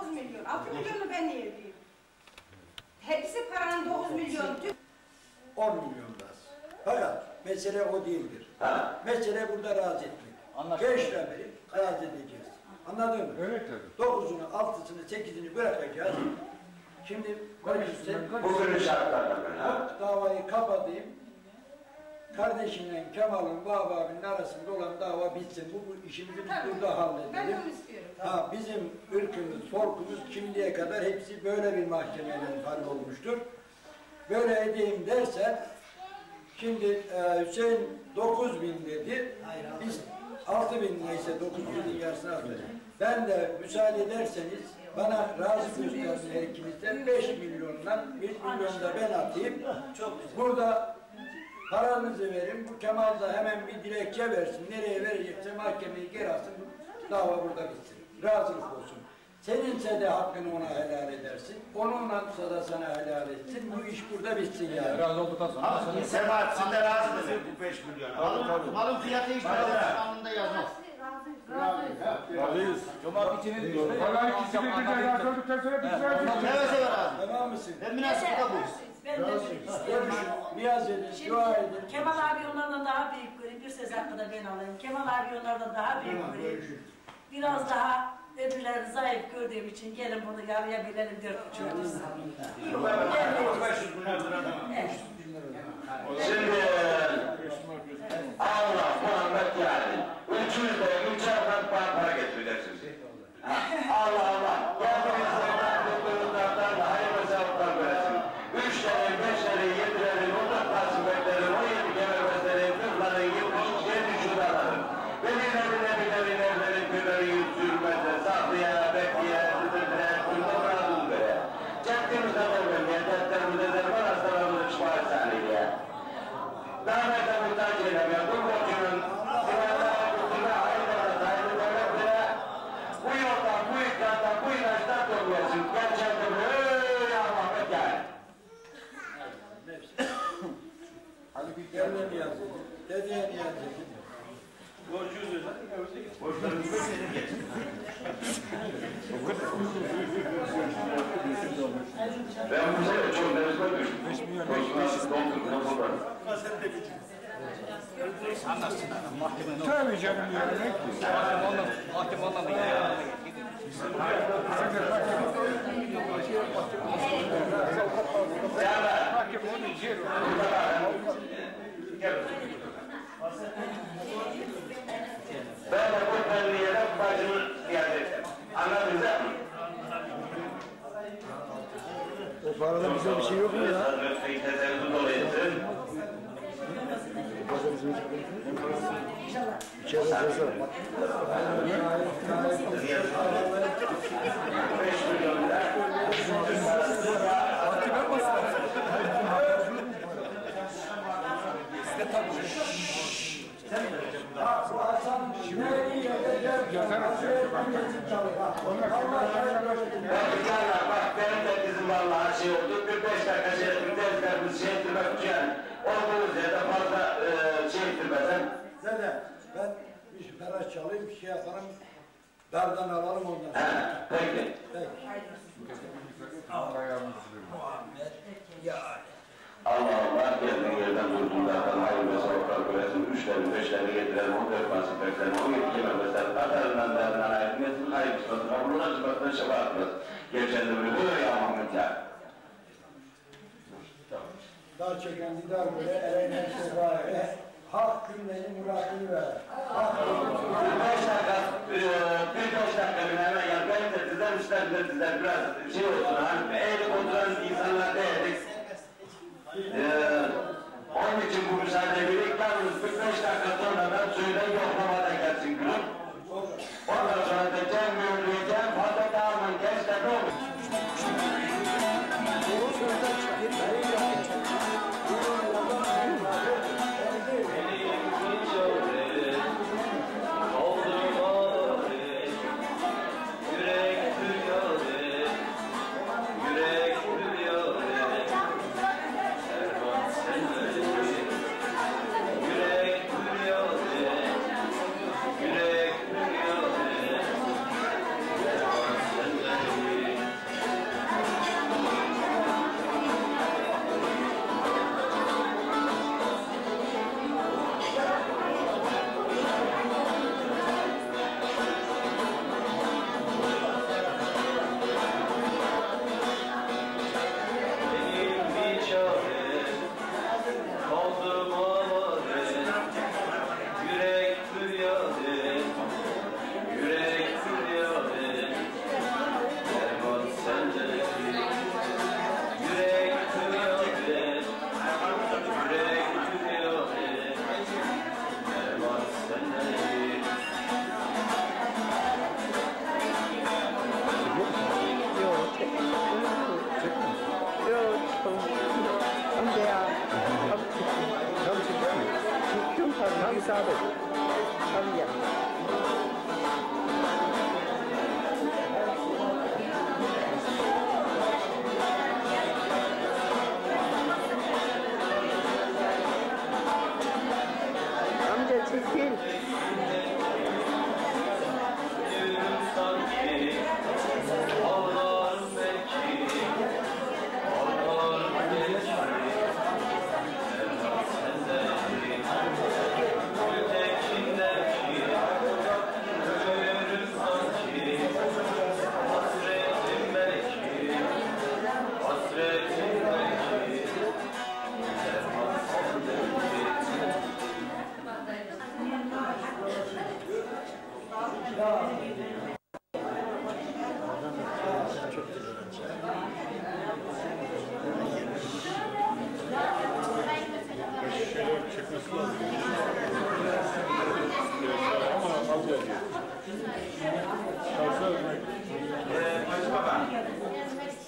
dokuz milyon. altı milyonu ben niye ödeyeyim? Hepsi paranın dokuz milyon. on milyon da az. Fakat mesele o değildir. Ha. Mesele burada razı etmek. beş lira verip razı edeceğiz. Anladın mı? Evet tabii. dokuzunu, altısını, sekizini bırakacağız. Şimdi sen Bugünün şartlarına göre. Ha. bu davayı kapatayım. Kardeşimle Kemal'ın, Vahap abinin arasında olan dava bitsin. Bu, bu işimizi biz Tabii. burada halledelim. Ben onu istiyorum. Ha, bizim ırkımız, folkumuz şimdiye kadar hepsi böyle bir mahkemenin hallolmuştur. Böyle edeyim dersen, şimdi e, Hüseyin dokuz bin dedi, biz altı bin neyse dokuz binin yarısını aldık. Ben de müsaade ederseniz bana razı gösterin her ikimizden beş milyondan bir milyon da ben atayım. Burada paranızı verin, bu Kemal da hemen bir dilekçe versin, nereye verecekse mahkemeyi geri alsın, dava burada bitsin. Razılık olsun. Seninse de hakkını ona helal edersin, onunsa da sana helal etsin, bu iş burada bitsin yani. Razı olduktan sonra. Ama Sebahat sen de razı mısın bu beş milyon? Malın, malın fiyatı hiç anında yazmaz. Razıyız. Cuma biçinin diyor. Vallahi ikisi birbirine razı olduktan sonra biz razıyız. Seve seve razı. Tamam mısın? Ben münasebete bu. Ben de Görüşün, niyaz edin, dua edin. Kemal abi onlardan daha büyük göreyim. Bir söz hakkı da ben alayım. Kemal abi onlardan daha büyük göreyim. Biraz daha öbürlerini zayıf gördüğüm için gelin bunu yarıya bilelim dört buçuk olursa. İyi olur. Evet. Şimdi Allah Muhammed yani. Üçüncü de üçer kat para getireceksiniz. Allah Allah. Geldiniz sevdan tuttuğunlardan hayırlı sevaplar versin. Üç tane, beş tane, yedi tane, on dört tasibetlerin, on yedi kemermezlerin, kırkların, yetmiş üç, yedi şuraların. Velilerin, ebilerin, evlerin, köylerin yüz sürmezse, saklıya, bekliye, tıdırdıra, kırma bırakın böyle. Çaktığımızda vermeye, dertlerimize derman hastalarımızı şifa etsaniye. Rahmete muhtaç eylemeyen bu borcunun sinirlere, kutusuna, hayırlara, sahibi devletlere bu yoldan, bu ikramdan, bu inançtan doğruyorsun. Gerçekten öyle Allah'ım yani. Yerine niyaz edin, dediğe niyaz edin. Borcuyuz öyle. Borçlarımızı ödeyelim geçin. Ben bu sene çok denizme düştüm. Borçlarımızı doldurdum. Tabii canım yani. Mahkeme anlamı ya. Mahkeme onun yeri. Ben de bu belliyeler bacımı iade ettim. Anladınız mı? O parada bize bir şey yok mu ya? Hazreti tezezzül dolayısın. İçeride ceza. beş milyon lira. Bak benim de bizim vallahi şey oldu. Bir beş dakika şey ettim. Derslerimizi şey ettirmek için yani. Olduğunuz yerde fazla e, şey ettirmeden. Dede, ben bir para çalayım, bir şey yaparım. Dardan alalım ondan sonra. Peki. Peki. Ya. Allah Allah geldiğin yerden durduğunlardan hayır ve sevaplar göresin. Üçlerini, beşlerini getirelim. On dört nasipeklerini, on yedi kememezler. Katarından derinden ayrılmasın. Hayır kısmasın. Kabruna çıkmasın. Şefaat etmez. Geçen de böyle ya Muhammed ya. Dar çeken didar böyle, ereğine sevâre. Hak cümlenin muradını ver. Hak Bir beş dakika, e, bir beş dakika bir hemen gel. Benim de sizden, üstler de sizden biraz şey olsun. Hani eğilip oturan insanlar değildik. Ee, onun için bu müsaade birlik yalnız kırk beş dakika sonra ben suyla yoklamada gelsin gülüm. Ondan sonra da Cem Mühürlü'yeceğim, fazla dağılman gençler ne olur? Yürek duyuyor, yürek duyuyor.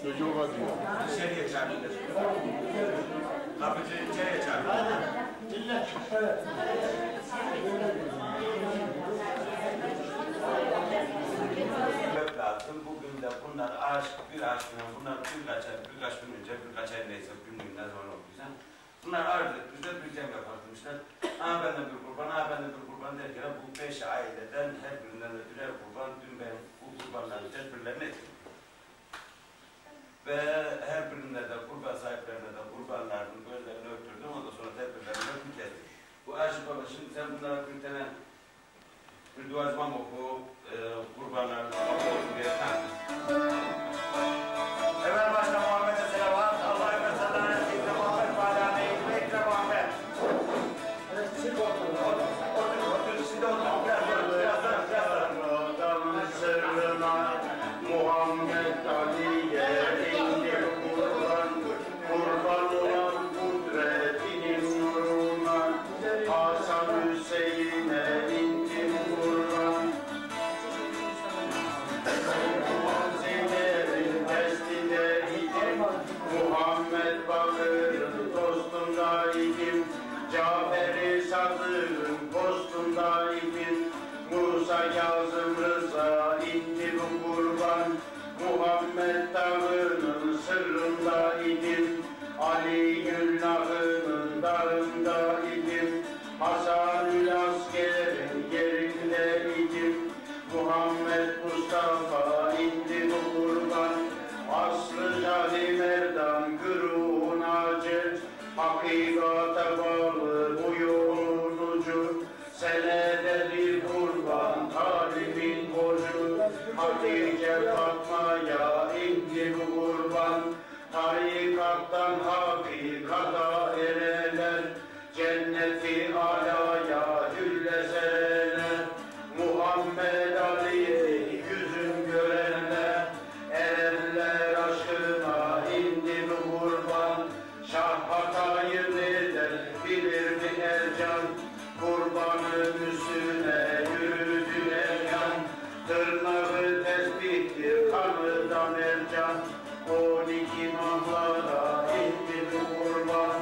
Çocuğu var diyor. İçeriye çağırılır. Kapıcı içeriye çağırılır. Evet. Lazım. Bugün de bunlar aşk, bir aşkına, bunlar birkaç ay, birkaç gün önce, birkaç ay neyse, gün gün ne zaman okuyacağım. Bunlar arz etmişler, bir cem yapartmışlar. Aha ben de bir kurban, aha ben de bir kurban derken bu beş aileden her birinden de birer kurban, dün ben bu kurbanların tedbirlerini ettim. Ve her birinde de kurban sahiplerine de kurbanlarının gözlerini öptürdüm, ondan sonra tedbirlerini öptüm kestim. Bu Aşık Baba, şimdi sen bunlara bir tane bir duazmam oku, e, kurbanlarını oku diye tanıdım. Evvel başta Muhammed'e selavat, Allah'a emanet sallallahu aleyhi ve Muhammed ve alâ meyyidine Muhammed. Evet, şimdi otur, otur, otur, otur, şimdi otur, biraz sonra, biraz sonra, biraz sonra. Adam sırrına Muhammed Ali'ye indir kurban, kurban olan kudretinin nuruna, Hasan Hüseyin'e indir kurban. Zeynep'in testinde idim, Muhammed Bakır'ın dostunda idim, Cafer-i Sadık'ın postunda idim, Musa Kazım Rıza indi bu kurban, Muhammed Dağı'nın sırrında idim, Ali Güllah'ın dağında idim, Hasanül Asker'in yerinde idim, Muhammed Mustafa indi bu kurban, Aslı Cali Merdan güruhun acı, hakikata bağlı bu yolun ucu, senede bir kurban talibin kocu, Hatice Fatma'ya indi bu kurban, tarikattan hakikata erenler, cenneti alaya hülleseler, Muhammed Ali'yi yüzün görenler, erenler aşkına indi bu kurban, Şah hatayı neden bilir mi Ercan, kurbanın üstüne yürüdü Ercan, tırnağı tesbihtir kanıdan Ercan, on iki imamlara indi bu kurban.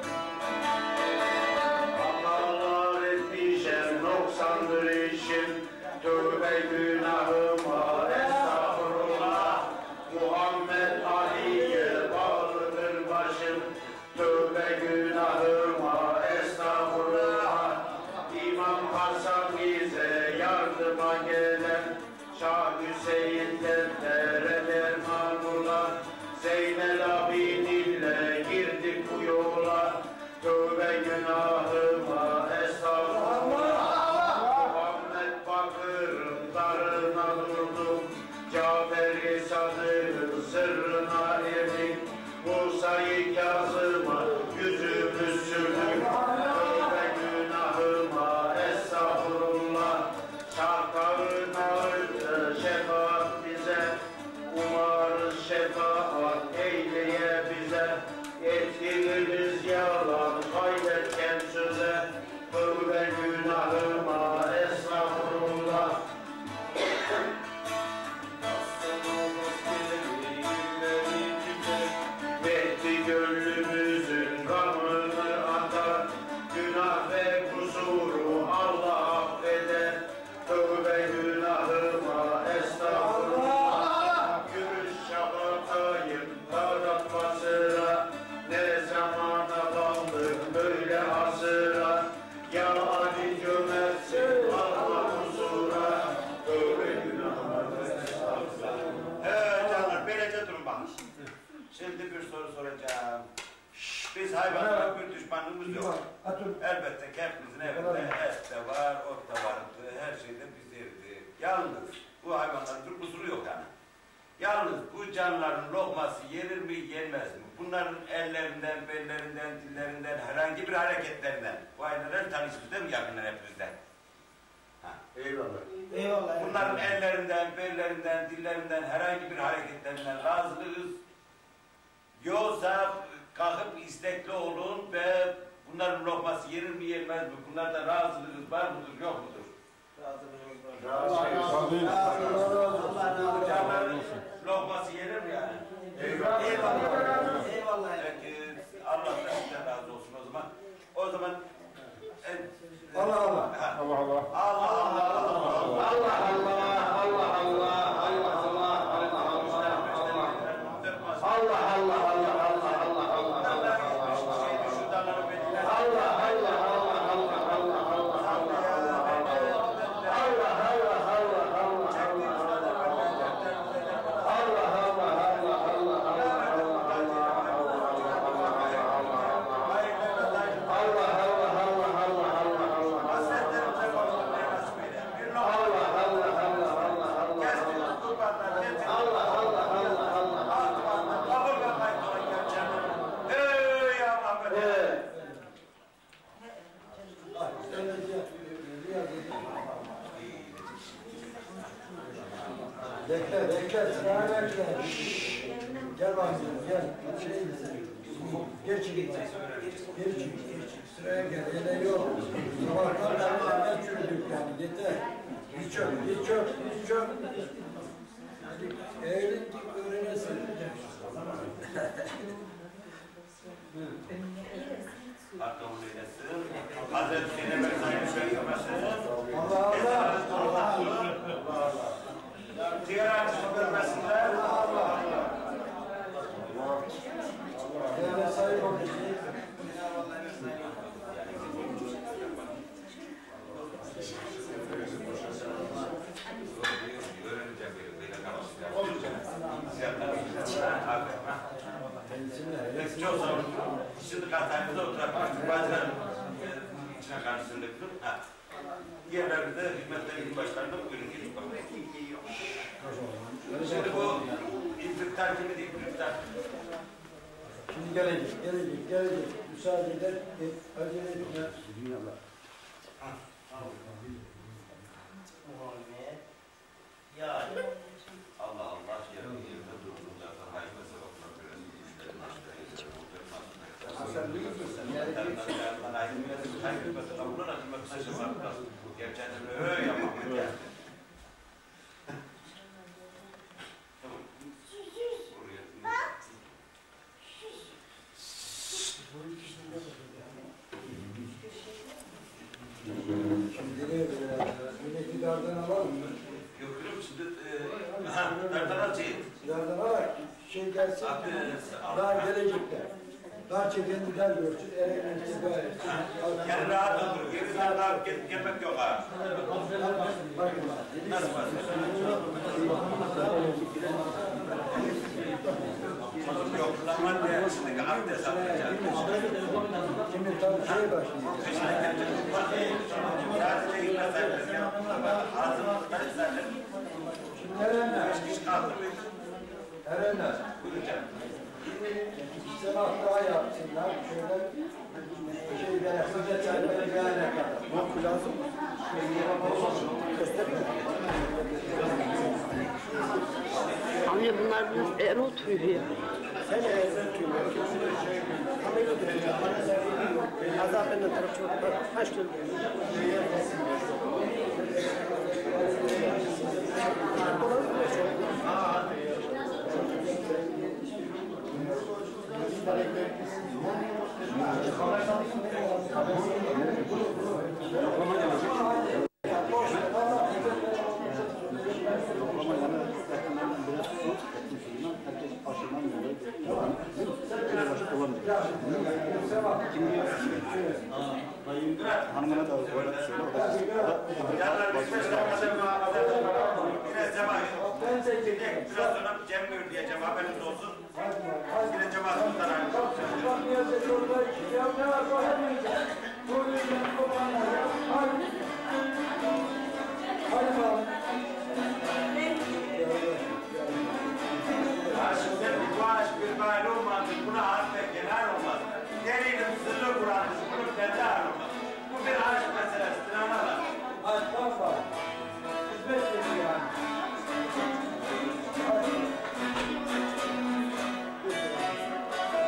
Hatalar etmişem, noksandır işim, tövbe günahıma estağfurullah, Muhammed Ali'ye bağlıdır başım, tövbe günahıma estağfurullah. İmam Hasan bize yardıma gelen, Şah Hüseyin'den tere derman olan, Zeynel abidinle girdik bu yola, tövbe günahıma estağfurullah. Muhammed Bakır'ın darına durdum, Cafer-i Sadık'ın sırrına erdik, Musa'yı Kazım'a yüzümüz sürdük, tövbe günahıma estağfurullah. Şartların ağırdı şefaat bize, umarız şefaat eyleye bize, ettiğimiz yalan kaybetken söze, tövbe günahıma estağfurullah. Mehdi gönlümüzün gamını atar, günah ve kusuru Allah affeder, tövbe günahıma estağfurullah. Gümüş şabatayım taratmasına, ne zamana kaldık böyle asıra, ya Ali cömertsin Allah huzura, tövbe günahıma estağfurullah. Evet canlar, böylece durun bakın. Şimdi bir soru soracağım. Şşş, biz hayvanlara bir düşmanlığımız yok. Elbette ki hepimizin evinde et de var, ot da vardı, her şeyde bizlerdi. Yalnız bu hayvanların bir kusuru yok yani. Yalnız bu canlıların lokması yenir mi, yenmez mi? Bunların ellerinden, bellerinden, dillerinden, herhangi bir hareketlerinden. Bu hayvanlar tanışımızda mı yakınlar hepimizden? Eyvallah. Eyvallah. Bunların ellerinden, bellerinden, dillerinden, herhangi bir hareketlerinden razılığız. Yoksa kalkıp istekli olun ve bunların lokması yenir mi yenmez mi? Bunlarda razılığınız var mıdır yok mudur? Razılığınız var. Razılığınız var. Lokması yenir mi yani? Bekle, bekle, sıraya bekle. Gel bakayım, gel. Şey, geç git. Geç git. Sıraya gel, hele yok. Sabahtan beri hemen çürüdük yani, yeter. Hiç yok, hiç yok, hiç yok. Eğilik öğrenesin. Pardon eylesin. Hazreti Peygamber sayesinde Allah Allah. Allah Allah. Diğer açık görmesinler. Allah Allah. Devlet sahip olacak. Çok sağ olun. Şimdi katayımıza oturabilirsiniz. Bazen içine karşısındık. Yerlerde hükümetlerin ilk başlarında buyurun gelin bakalım. Şimdi bu İbriktar kimi değil, İbriktar. Şimdi gelecek, gelecek, gelecek. Müsaade eder, acele etme. Yani Allah Allah yarın yerinde durduğu zaten hayırlı sevaplar verelim. Müşterinin aşkına yesin. Hasan biliyor musun? Yarın ayrı bir yerin kaybetmesi kabulün atılmasına şımartmaz. Gerçekten öyle yapmak geldi. Şimdi ne yine dardan alalım mı? Yok yok şimdi dardan alacağız. Dardan alarak şey gelsin, daha gelecekler. Daha çekendiler görsün, erenlikli gayet. Yani rahat olur, yerinden rahat gelip gelmek yok ha. Bakın, nasıl var? Yok, zaman ne? Şimdi abdest alacağız. Şimdi tabii şey başlıyor. Sadece yılmaz abdest yapmalar. Ağzımızdan zaten. Şimdi Erenler. Beş kişi kaldı. Erenler. Buyurun canım. Sabah daha yapsınlar, şöyle şeylere, hızlıca gelene kadar. Yok lazım. Amca bunlar biraz er oturuyor ya. Sen eğer oturuyorsun. Kamera oturuyor. Azap'ın tarafı çok kaç türlü. Hanımına da öyle söyle. Yarın beş dakikada muhabbet yine cemaat. Biraz sonra Cemil diyeceğim, haberiniz olsun. Yine cemaatımızdan Aşkın bu aşk bir mail olmaz, buna aşk ve genel olmaz. Delinin sırrı Kur'an'dır, bunun kendi hali olmaz. Bu bir aşk meselesidir, anladın. Aşktan var. Hizmet ediyor yani.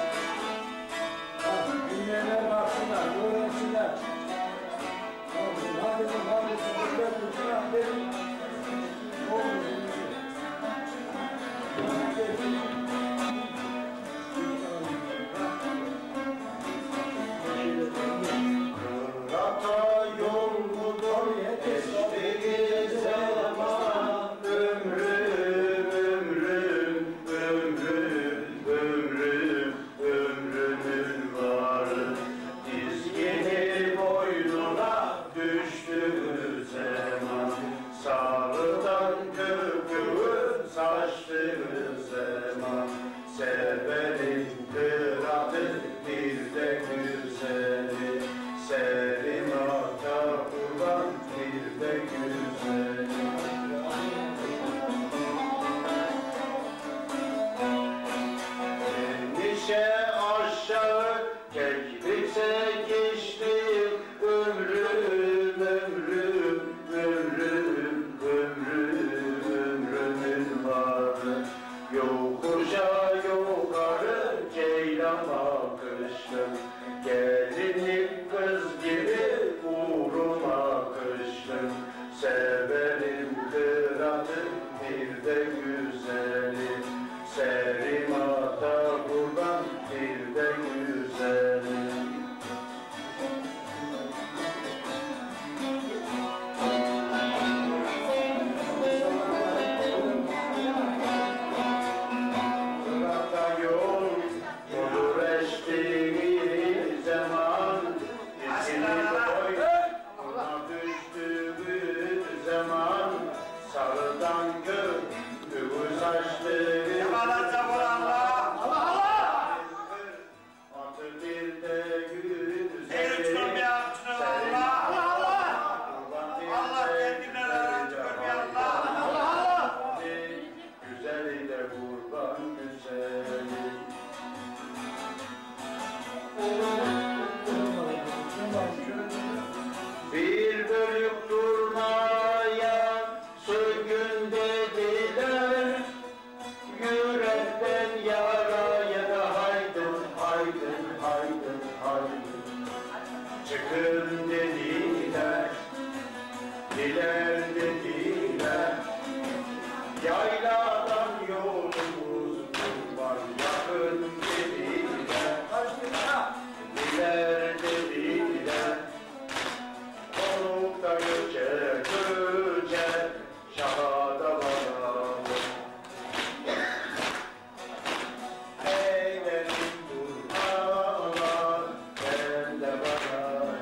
Bilmeyenler baksınlar, öğrensinler. sarıdan köprü saçlı. Yamalacak olanlar. Allah Allah! Atı bir de güzel. Ey uçurum ya uçurum Allah! Allah Allah! Allah kendine uçurum ya Allah! Allah Allah! Güzeli de kurban güzeli. Bir bölük durmaya sürgün dediler. Yürekten yaraya da haydın, haydın, haydın, haydın. Çıkın dediler, diler dediler. Yayladan yolumuz var, yakın dediler. Diler dediler. Olup da göçe göçe şahada varalım. Eylerim durmalar, ben de varayım.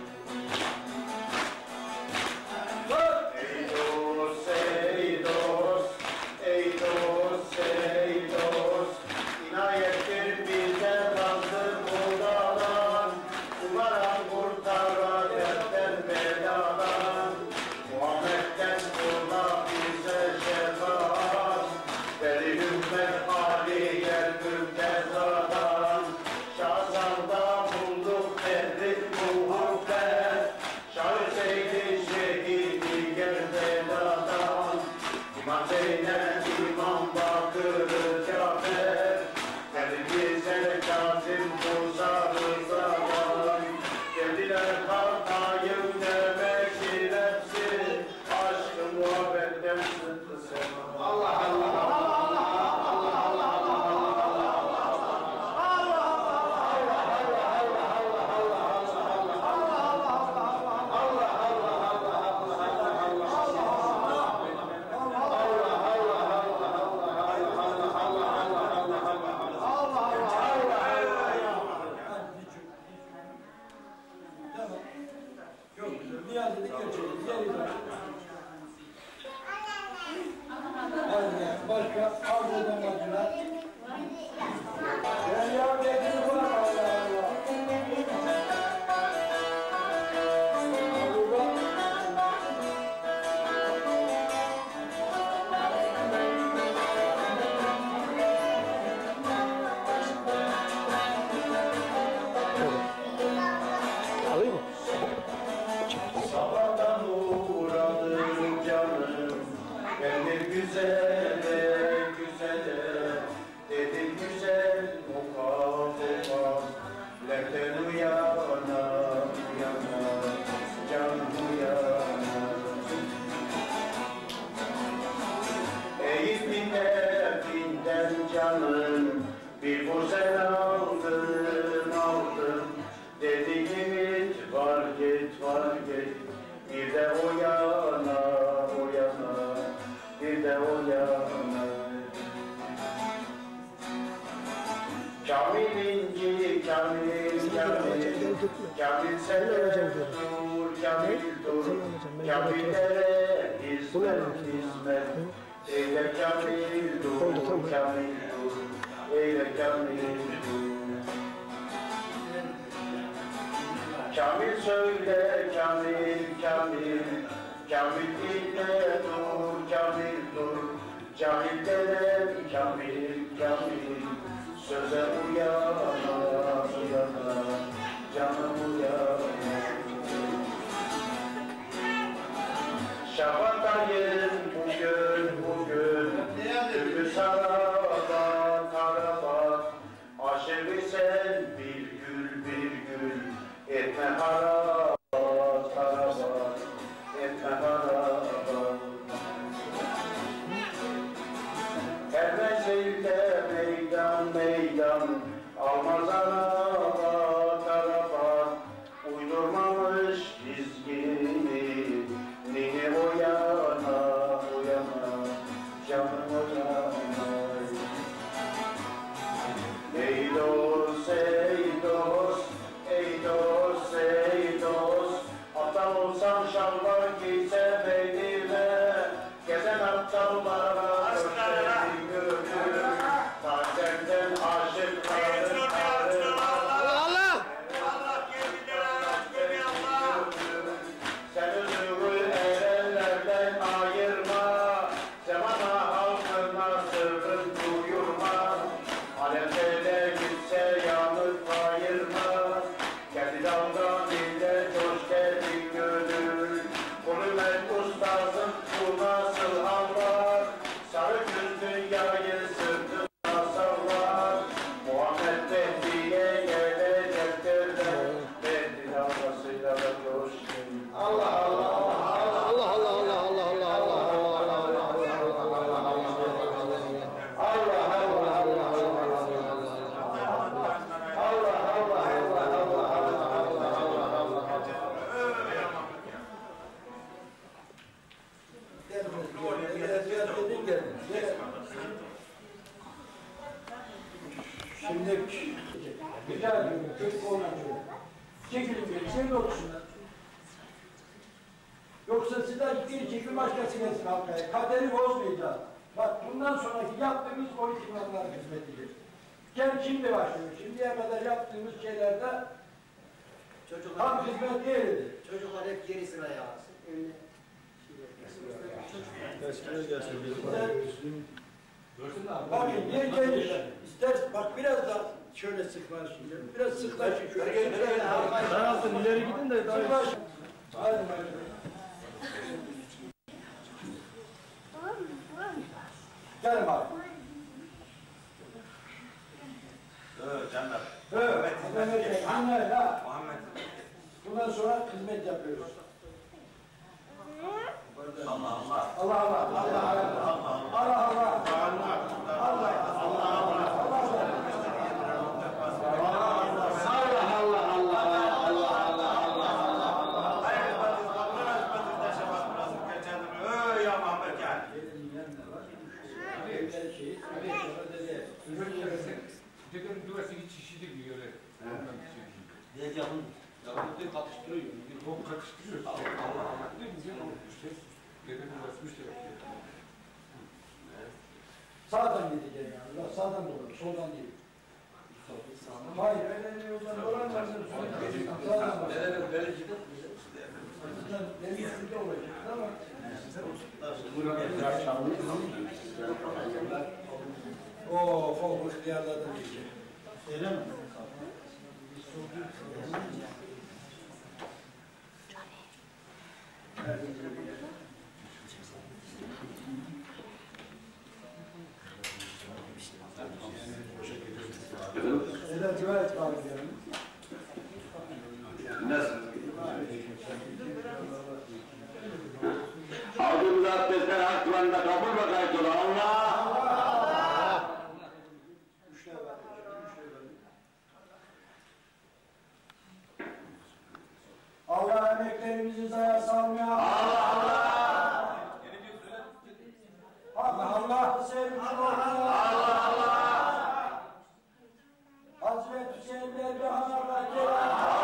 Ey dost, ey dost, ey dost, ey dost, inayettir bize razı buldalar. Umaran kurtarar dertten beladan. Muhammed'den kurma bize şefaat. Deli ümmet hali yer mümtezadan. Şahzanda bulduk derdi muhabbet. Şahseydi şehidi gerbeladan. İmam Zeynep, İmam Bakır, Cafer. Terbize Kazım Musa Rıza'dan. Geldiler hatayım demek hepsi. Aşkı muhabbetten sıktı sema. Allah Allah Allah Allah Allah Çok güzel. Niyazi'de geçelim. Geliyorlar. Hadi başka al buradan bacılar. Gel ya dediniz var Allah Allah. Alayım mı? Sabahtan uğradım canım, geldi güzele, güzele, dedim güzel, oka, oka, lepten uyana, uyana, canım uyana. Eğip bine, binden canım, bir buzen aldım, aldım, dedi git, var git, var git, bir de o yana, o yana, bir de o yana. Kamil inci, Kamil, Kamil, Kamil sever, dur, Kamil dur, Kamillere hizmet, hizmet, eyle Kamil dur, Kamil dur, eyle Kamil dur. Kamil söyle, Kamil, Kamil, Kamil dinle dur, Kamil dur, cahil denen Kamil, Kamil, söze uyana, uyana, canım uyana. Şabat ayın bugün, bugün, gülü saraba, karaba, aşırı sen bir gül, bir gül, etme harabat, harabat, etme harabat. Her mezilde meydan, meydan, almaz arabat, arabat, uydurmamış dizgini, nini o yana, içeride otursunlar. Yoksa sizden bir çekim başkası gelsin halkaya. Kaderi bozmayacağız. Bak bundan sonraki yaptığımız o iktidarlar hizmetidir. Gel şimdi başlıyor. Şimdiye kadar yaptığımız şeylerde tam hizmet değildi. Çocuklar hep geri sıraya alsın. Önüne. Bakın yer geniş. İster bak biraz da şöyle sıklar şimdi. Biraz sıklaşın. Şöyle gelin. Daraltın ileri gidin de daha Sıklaş. Hadi bakalım. Gel bak. Evet canlar. Evet. Mehmet Muhammed ha. Muhammed. Bundan sonra hizmet yapıyoruz. Allah Allah. Allah Allah. Allah Allah. Allah Allah. Allah Dedenin duası hiç şişidi bir yere. Ne yapın? Yapıntıyı katıştırıyor. Yok katıştırıyor. Allah Allah. Ne güzel olmuş. Dedenin duası bir şey yapıyor. Sağdan gideceğim yani. Ulan sağdan doğru, soldan değil. Hayır, öyle yoldan dolanmarsın. Sağdan doğru. Dedenin belki de Denizli'de olacak ama. Oo, o ihtiyarlardan geçecek. Öyle mi? Eda Cüvayet var diyelim. Nasıl? Aldığımız abdestler haklarında kabul ve kayıtlı. Allah! Allah emeklerimizi zaya salmıyor. Allah Allah! Allah Allah! Sevmiş Allah Allah! Hazreti Hüseyin Berbehan'a Allah!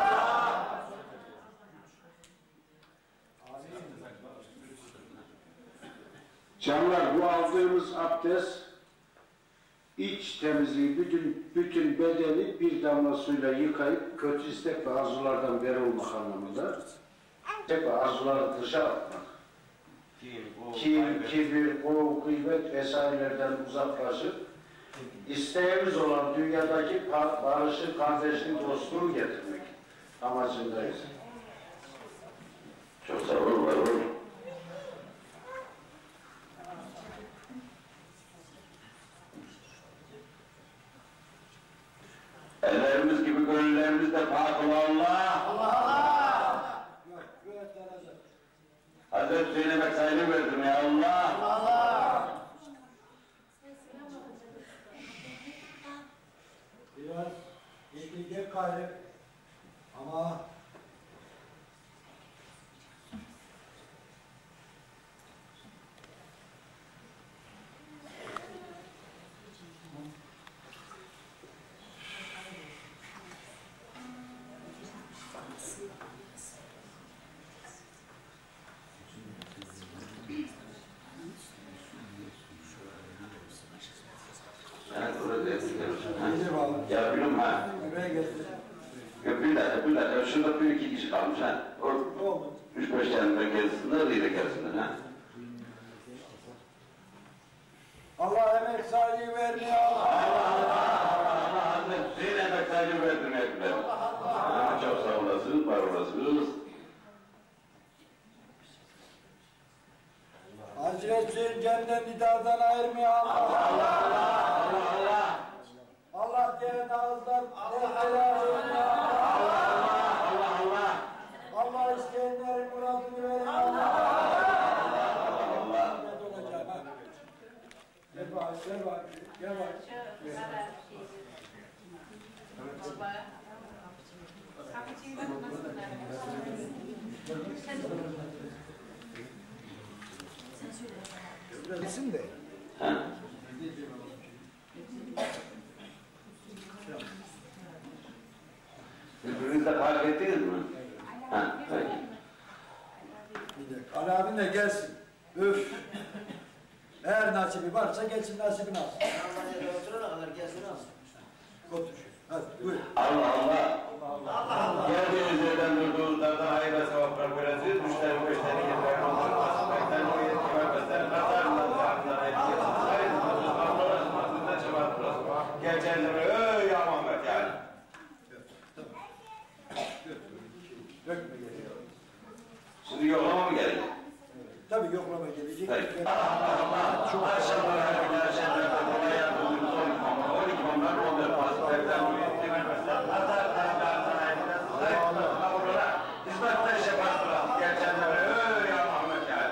Canlar, bu aldığımız abdest iç temizliği, bütün bütün bedeni bir damla suyla yıkayıp kötü istek ve arzulardan beri olmak anlamında. İstek ve arzuları dışa atmak. Kim, kibir, korku, gıybet vesairelerden uzaklaşıp isteğimiz olan dünyadaki barışı, kardeşliği, dostluğu getirmek amacındayız. Çok sağ olun, var olun. Ellerimiz gibi gönüllerimiz de pak Allah. Allah Allah. Hazreti Hüseyin'e mesajını verdim ya Allah. Allah. Biraz yetecek gayrı ama Ya bilmem ha. Yok bir dakika, bir dakika. Şurada bir iki kişi kalmış ha. O üç beş tane gelsinler, değil de gelsinler ha. Allah emek sahibi vermiyor Allah. Allah Allah. Allah Hazreti Hüseyin emek sahibi verdim hepler. Çok sağ olasınız, var olasınız. Hazreti Hüseyin cennet nidadan ayırmıyor Allah. Allah Allah. Allah Allah. Allah diyen ağızdan Allah Allah. Allah Allah. Allah isteyenlerin muradını verin Allah. Allah Allah. Gel bak, gel bak, gel bak. Bilsin de. Birbirinize fark ettiniz mi? Öf. Eğer nasibi varsa gelsin nasibini alsın. Almanya'da oturana kadar gelsin alsın. Otur. Hadi buyur. Allah Allah. Allah Allah. Geldiğiniz yerden durduğunuz dardan hayır ve sevaplar veresiz. Müşteri müşteri getiren olmaz. Bekten o yetki vermezler. Kazarlar. Zarflar etkisiz. Hayır. Allah'a ısmartında çıkartırız. Geçenlere öy ya Muhammed yani. Dökme geliyor. Şimdi yoklama mı gelecek? Tabii yoklama gelecek. Peki. Maşallah arkadaşlar. Kolay yardımcımız on iki onlar. on iki onlar on dört pas. Bekten o yetki vermezler. Kazarlar. Zarflar etkisiz. Hayır. Allah'a hizmetten şefaat geçenlere öy ya Muhammed yani.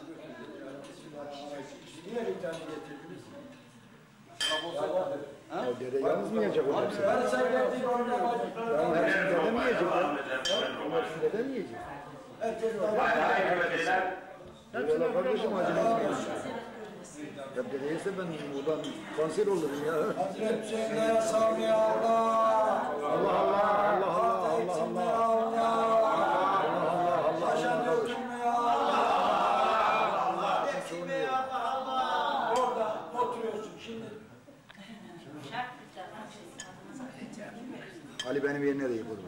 Niye bir tane getirdiniz? Ha? Dede yalnız mı yiyecek hocam sen? Hadi sen geldin orada. Ben hepsini dede mi yiyecek lan? Hepsini dede mi yiyecek? Herkes Hayır hayır öyle Öyle kardeşim acele ya dede yese ben buradan konser olurum ya. Hazreti Hüseyin'e sağ ya Allah. Allah Allah Allah Allah Allah Allah. Paşa dökülme ya Allah. Allah dökülme ya Allah. Orada oturuyorsun şimdi. Ali benim yerine de yapalım.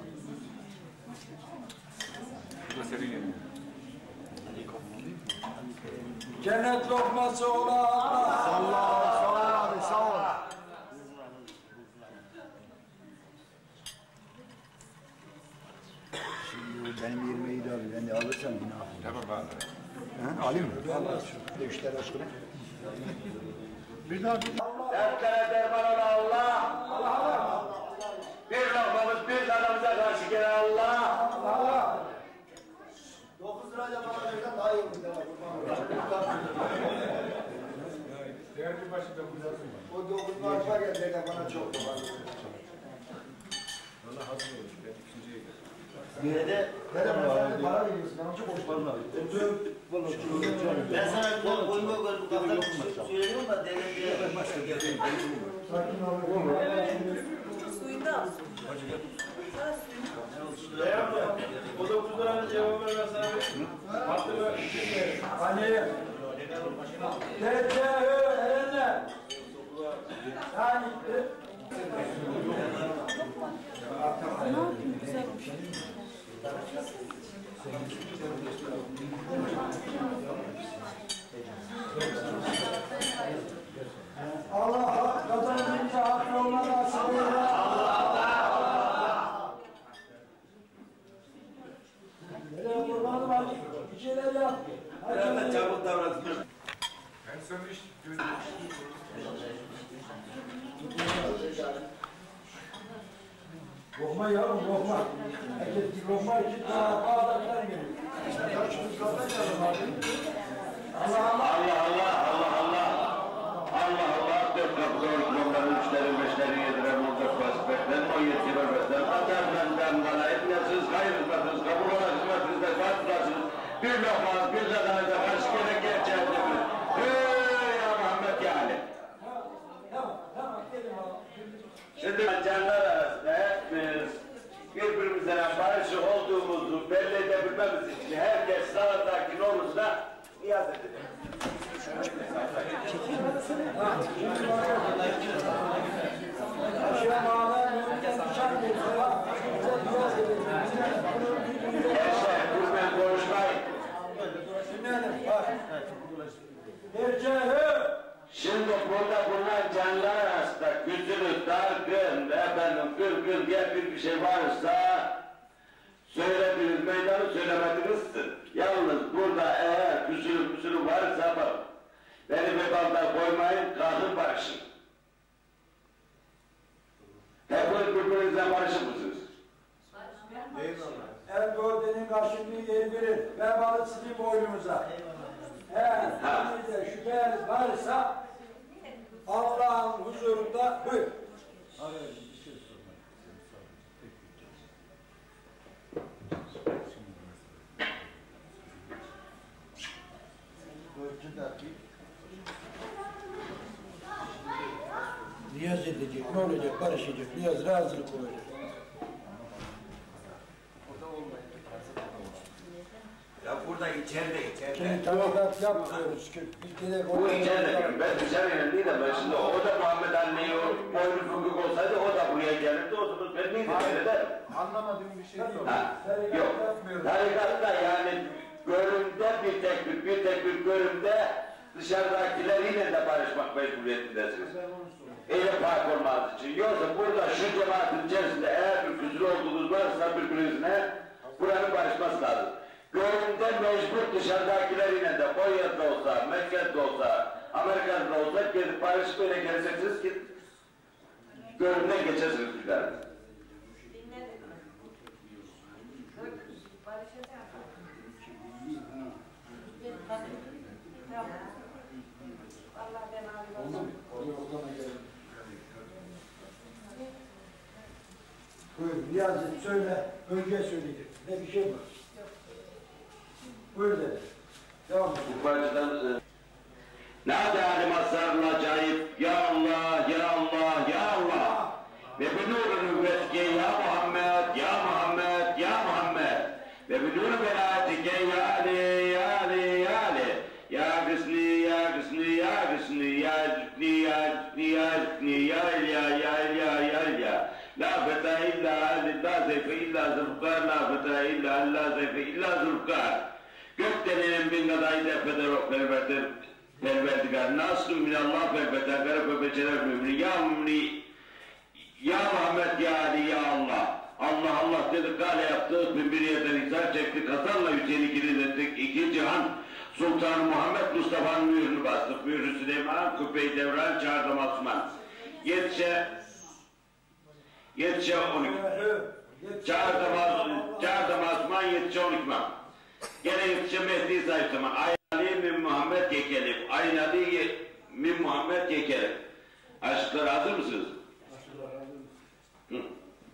Cennet lokması ola Allah. Sağ ol, sağ ol abi, sağ ol. Şimdi benim yerime iyi de abi, ben de alırsam yine alayım. Tamam abi. Ha, alayım mı? Allah üçler aşkına. Bir daha bir Dertlere derman olan Allah. Allah. Bir lokmamız bir kanımıza karşı gelen Allah. Allah. dokuz lirayla bana versen daha iyi olur. Değerli başında buradasın. O dokuz marka geldi de bana çok da var. Valla hazır olmuş. Ben ikinciye geldim. Dede, Dede sen para veriyorsun, ben çok hoş Vallahi. var. Ben sana bir de boyuma göre bu kadar söylüyorum da dede diye. Sakin ol. Suyunu al. O dokuz liranın cevabı ver sana bir. Hattı ver. Ali. Tecehü erenler. Yani. Ne yapayım güzelmiş. Allah kazanınca hakkı olma nasip eyle. Nereye kurbanım Ali? Bir şeyler yap. Biraz da çabuk davransın. En son iş Lokma yavrum lokma. Herkes bir lokma için daha bağdaşlar geliyor. Allah Allah. Allah Allah Allah Allah. Allah Allah dört kapıda ortamları üçleri beşleri yediren olacak vasıfetten o yetki vermezler. Atar benden bana etmesiz hayır hizmetiniz kabul olan hizmetinizde farklılasınız. Bir lokmanız bir zadanıza karşı gelen gerçeğiniz. Hey ya Muhammed yani. Tamam tamam gelin baba. Şimdi canlar arasında hepimiz birbirimizle barışık olduğumuzu belli edebilmemiz için herkes sağdaki omuzuna niyaz edecek. Aşağı mağara şart ediyor. Gençler lütfen konuşmayın. Dinleyelim bak. Ercehü. Şimdi burada bulunan canlar arasında küçülük, dargın ve efendim gırgır diye bir şey varsa söylediğiniz meydanı söylemedinizdir. Yalnız burada eğer küçülük küçülük varsa bak beni vebalda koymayın, kalkın barışın. Hepiniz birbirinizle barışık mısınız? Evet gördüğünün karşılığı yer verir. Vebalı sizin boynunuza. Eğer elinizde şüpheniz varsa Allah'ın huzurunda buyur. Niyaz edecek, ne olacak, barışacak, niyaz razılık olacak. Ya burada içi içeride, içeride. Şimdi tarikat yapmıyoruz ki. Ülkede Bu içeride, ben dışarıya değil de ben şimdi o da Muhammed Ali'yi boynu fıkık olsaydı o da buraya gelirdi, o zaman ben neydi böyle der? Anlamadığım bir şey yok. Ha, yok. Tarikatta yani görümde bir tek bir, bir tek bir görümde dışarıdakileriyle de barışmak mecburiyetindesiniz. Öyle fark olmaz için. Yoksa burada şu cemaatin içerisinde eğer bir küsur olduğunuz varsa birbirinizle buranın barışması lazım. Görümde mecbur dışarıdakileriyle de Konya'da olsa, Mekke'de olsa, Amerika'da olsa gelip barışıp öyle geleceksiniz ki görümden geçersiniz filan. Buyur Niyazi söyle, bölge söyleyecek. Ne bir şey var? Buyur dedi. Devam edelim. Bu parçadan Nâdâ alim acayip Ya Allah, Ya Allah, Ya Allah ve bi nûr-u nüvvetike Ya Muhammed, Ya Muhammed, Ya Muhammed ve bi nûr-u belatike Ya Ali, Ya Ali, Ya Ali Ya Gısni, Ya Gısni, Ya Gısni, Ya Gısni, Ya Gısni, Ya Gısni, Ya İlya, Ya İlya, Ya İlya La feta illa Allah zeyfe illa zülfkar, la feta illa Allah zeyfe illa zülfkar Gökdelenin bin kadayı defeder o perverdir, perverdigar. Nasıl minallah perverdigar, garip beçeler mümini. Ya mümini, ya Muhammed, ya Ali, ya Allah. Allah Allah dedi, kale yaptık, bin bir yerden izah çektik, Hasan'la Hüseyin'i kilit ettik. İki cihan, Sultan Muhammed Mustafa'nın mührünü bastık. Mührü Süleyman, Küpe-i Devran, çağırdım Osman. Yetişe, yetişe on iki. Çağırdım Osman, yetişe on iki. Gene yetişe Mehdi sayısıma. Ayali min Muhammed Kekelif. Ayali min Muhammed Kekelif. Aşklar hazır mısınız? Aşklar hazır mısınız?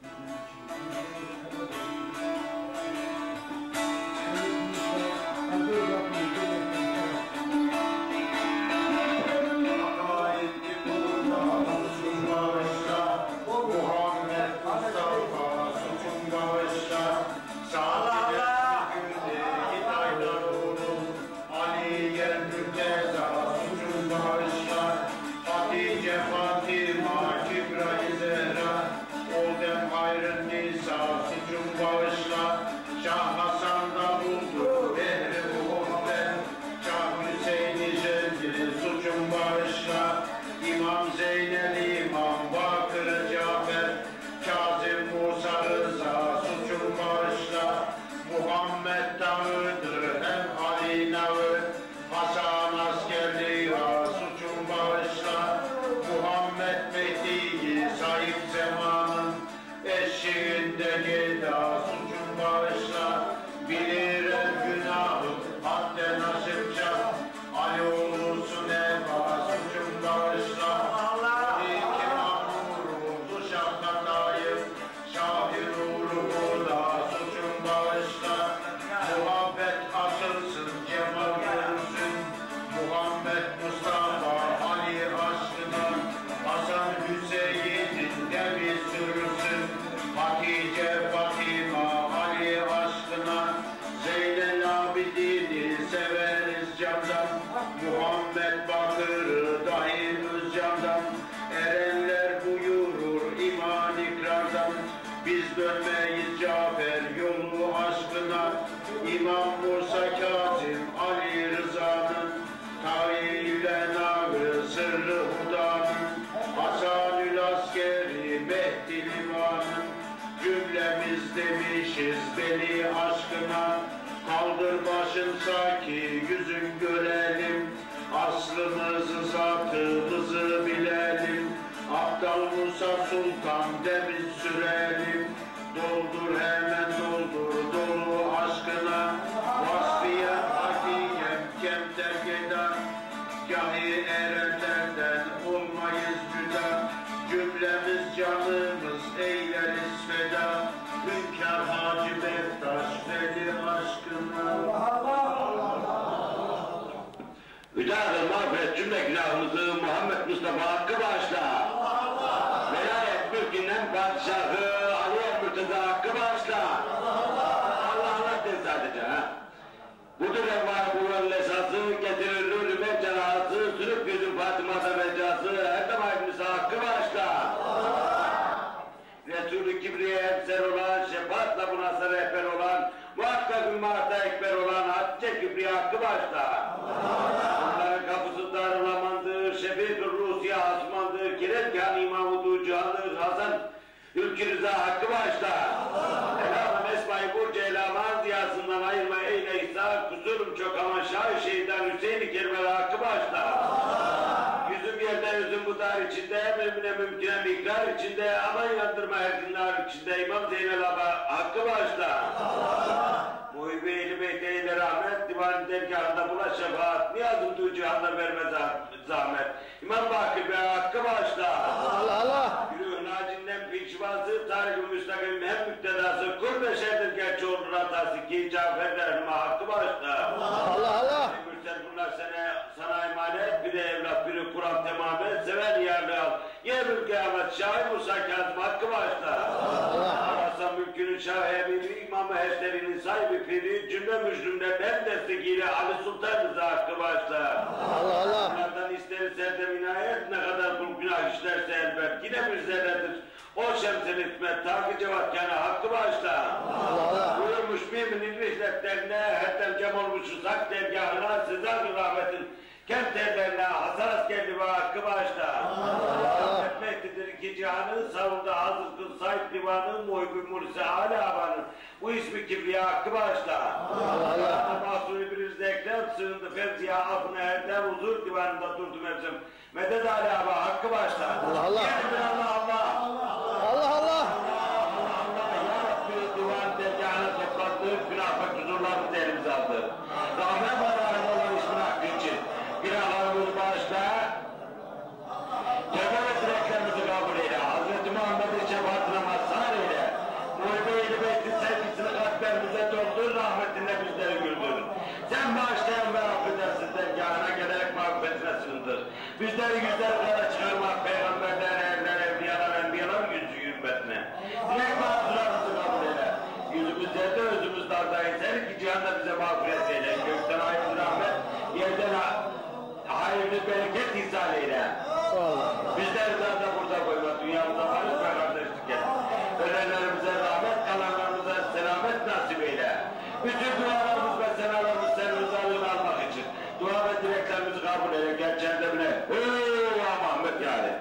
İmam Musa Kazım Ali Rıza'nın tayyüle nâgı sırrı hudanın Hasanül Askeri Mehdi Livan'ın cümlemiz demişiz beni aşkına kaldır başın saki yüzün görelim aslımızı zatımızı bilelim Aptal Musa Sultan demiz sürelim doldur hemen doldur dolu aşkına vasfiye hakiyem kemter geda gahi erenlerden olmayız cüda cümlemiz canımız eyleriz feda Hünkâr Hacı Bektaş veli aşkına Hüdâ-ı mağfiret cümle günahımızı Muhammed Mustafa Hakkı bağışla. Velayet mülkünden padişahı Aliye Mürteza Hakkı bağışla. Allah Allah de sadece ha. Budur evvâ mülkü rıza hakkı bağışla. Elhamdülillah Esma-i Burcu Elhamdülillah diyasından ayırma eyle ihsan, kusurum çok ama Şah-ı Şehit'ten Hüseyin-i Kerim'e hakkı bağışla. Yüzüm yerden yüzüm bu dar içinde, mümine mümküne mikrar içinde, aman yandırma her dinler içinde, İmam Zeynel Aba hakkı bağışla. Muhibbe Ehl-i Beyt eyle rahmet, divan dergahında bulaş şefaat, niyazım duyucu cihanda verme zahmet. İmam Bakır Bey hakkı bağışla. Allah Allah. Yürü nacinden pişvası, tarih-i müstakim hem müktedası, kur beşerdir gerçi olur hatası ki Cafer derhime hakkı bağışla. Allah Allah. Mürsel bunlar sana, sana emanet, biri evlat, biri Kur'an temamen, seven yerli al. Yevmül kıyamet, Şah-ı Musa Kazım hakkı bağışla. Arasa mülkünün Şah-ı Emiri, İmam-ı Heşlerinin sahibi piri, cümle müslümden en destekiyle Ali Sultan Rıza hakkı bağışla. Allah Allah. Bunlardan isteriz erdem inayet, ne kadar kul günah işlerse elbet, yine bir zerredir. O şemsin hikmet, takı cevatkâne hakkı bağışla. Allah Allah. Buyurmuş müminin rihletlerine, hatta cem olmuşuz hak dergahına, sizden rahmetin kent evlerine, Hasan askerli ve hakkı bağışla. Allah etmektedir iki cihanın, savunda hazır kıl sahip divanın, muhibbi mursi âli abanın. Bu ismi kibriya hakkı bağışla. Allah Allah. Mahsuni bir yüzde eklem, sığındı fevziya afına erdem, huzur divanında durdum hepsim. Medet âli aba hakkı bağışla. Allah Allah. Allah Allah. Allah Allah. Divan dergâhına toplattık, günah-ı huzurlarımızı elimize aldık. Rahmet badarım olan ismin hakkı için. Günahlarımızı bağışla. Cebel dileklerimizi kabul eyle. Hazreti Muhammed'in şefaatine mazhar eyle. Muhibbe Ehl-i Beyt'in sevgisini kalplerimize doldur, rahmetinle bizleri güldür. Sen bağışlayan ve affedersin dergâhına gelerek mağfiretine sığındır. Bizleri yüzler kara çıkarmak, peygamberler, evler, evliyalar, enbiyalar yüzü hürmetine. Dilek mağfiretimizi kabul eyle. Yüzümüz yerde, özümüz darda yeter ki cihanda bize mağfiret eyle. Gökten hayırlı rahmet, yerden hayırlı bereket ihsan eyle. Bizleri de burada koyma, dünyamıza barış ve kardeşlik et. Ölenlerimize rahmet, kalanlarımıza selamet nasip eyle. Bütün dualarımız ve senalarımız senin rızalığını almak için. Dua ve dileklerimizi kabul eyle. Gel cendemine. Hıııı Mahmut yani.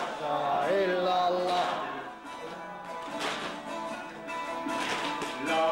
La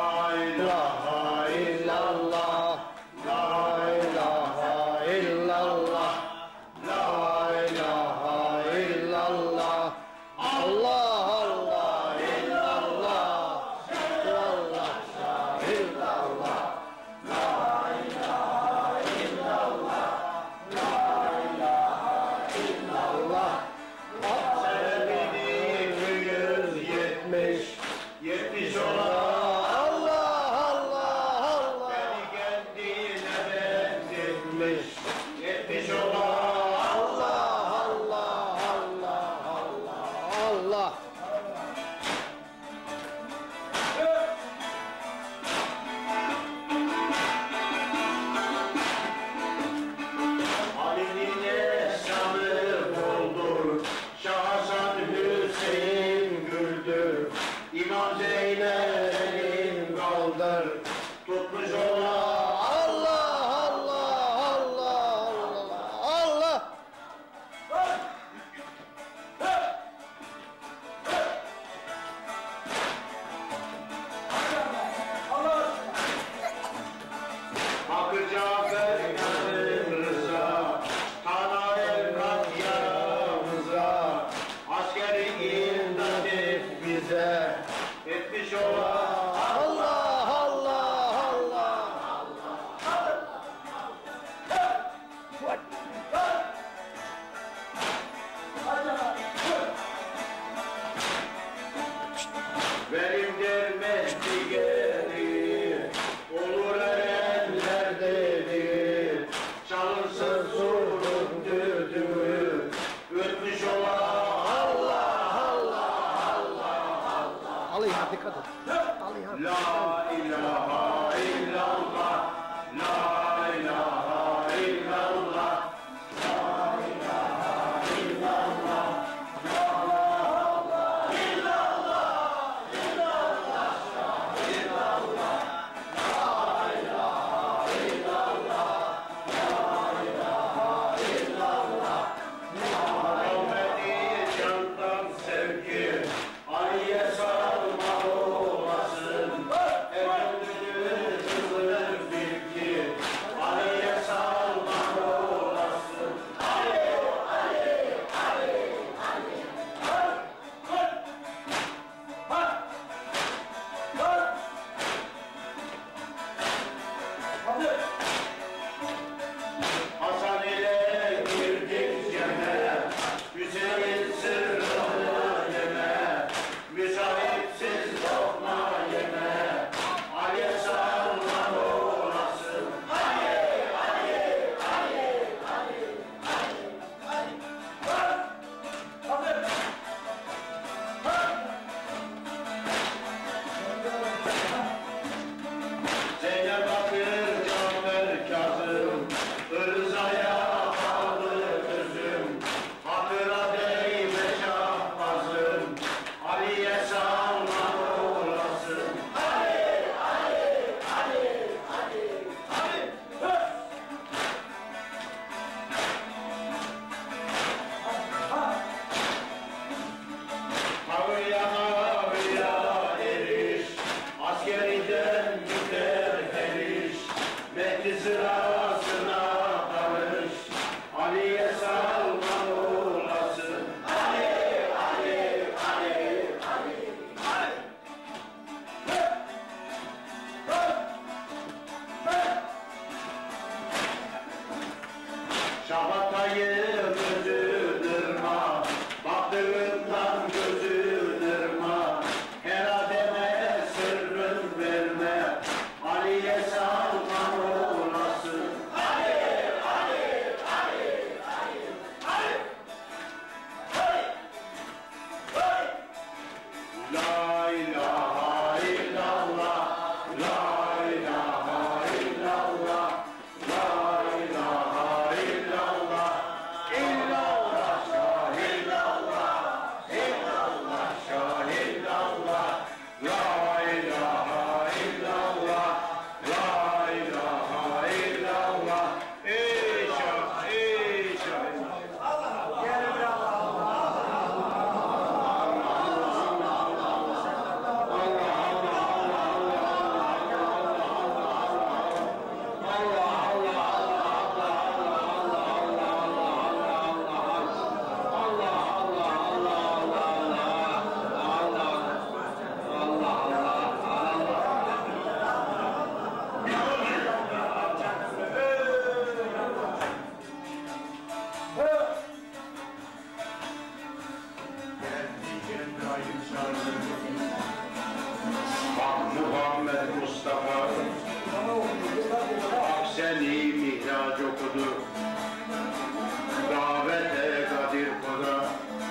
vardır. Tutmuş ola. Allah Allah Allah Allah. Hakkı Cafer Kazım Rıza, Tanayel katliamıza, askeri imdat et bize, etmiş olan Allah Allah Allah. benim dermekti gelir, olur erenler dedi, çalınsın zulüm düdüğü, ötmüş olan Allah Allah Allah. Alayım dikkat et. La ilahe illallah, la ilahe illallah, la ilahe illallah, la ilahe illallah, illallah, illallah, la ilahe illallah, la ilahe illallah, Muhammed'i candan sevgi, Ali'ye sarma olasın. Efendimiz kızılır bil ki Ali'ye sarma olasın. Ali, Ali, Ali, Ali. Hasan ile girdik ceme, Hüseyin sırrını yeme, müsahitsiz lokma yeme, Ali'ye sarma olasın. Ali, Ali, Ali, Ali, Ali, Ali. Zeynep Bakır, Cafer Kazım, Rıza'ya kaldı gözüm, hatıra değme şahbazım, Ali'ye sarma olasın. Ali, Ali, Ali, Ali, Ali. Havaya havaya eriş, askeriden gider eriş, Mehdi sırasına kalış, Ali'ye sarma olasın. Ali, Ali, Ali, Ali, Ali. Şabatayı gözü dırma, baktığından gözü dırma, her ademe sırrın verme, Ali'ye sarma olasın. Ali, Ali, Ali, Ali, Ali. Hey! Hey! La ilahe illallah, la ilahe illallah, la ilahe illallah, illallah şahillallah, illallah şahillallah, la ilahe illallah, la ilahe illallah, ey şah, ey şah. Bak Muhammed Mustafa Akseni mihraç okudu, davete kadir koda,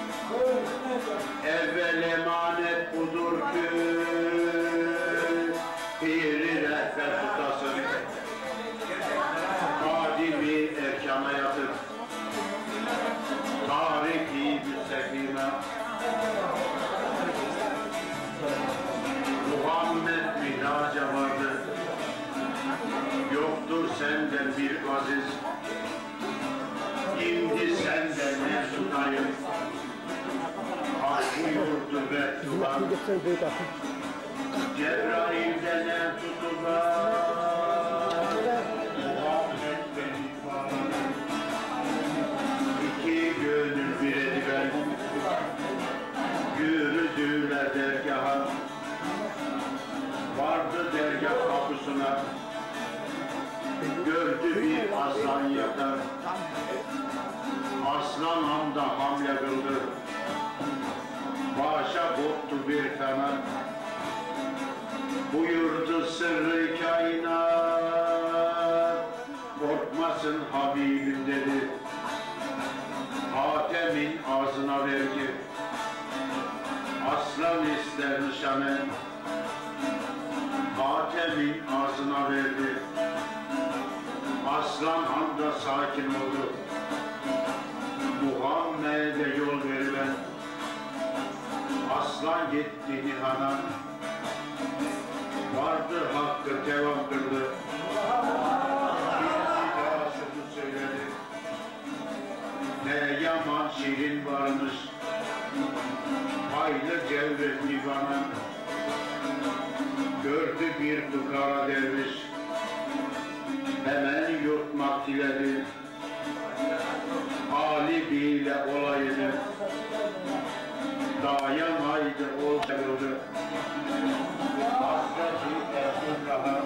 evvel emanet budur ki piri rehber tutasın, kadimi erkana yatır, tariki müstekime. Muhammed mihraca vardı, benden bir aziz, şimdi senden ne tutayım? Aşkı yurdu ve duvar, Cebrail'den ne tutular? Muhammed beni var. İki gönül bir edilen, yürüdüler dergaha, vardı dergah kapısına, gördü bir aslan yatar. Aslan hamda hamle kıldı, başa koptu bir kanat. Buyurdu sırrı kainat, korkmasın Habibim dedi. Hatem'in ağzına verdi, aslan ister nişanı. Hatem'in ağzına verdi, aslan hamda sakin oldu. Muhammed'e yol verilen, aslan gitti nihana. Vardı hakkı tevam kırdı, bir daha şunu söyledi. Ne yaman şirin varmış, haylı cevret divana. Gördü bir fukara derviş, hemen yurtmak diledi. Ali bile olaydı, dayamaydı o çağırdı. Hazreti Ebubekir'e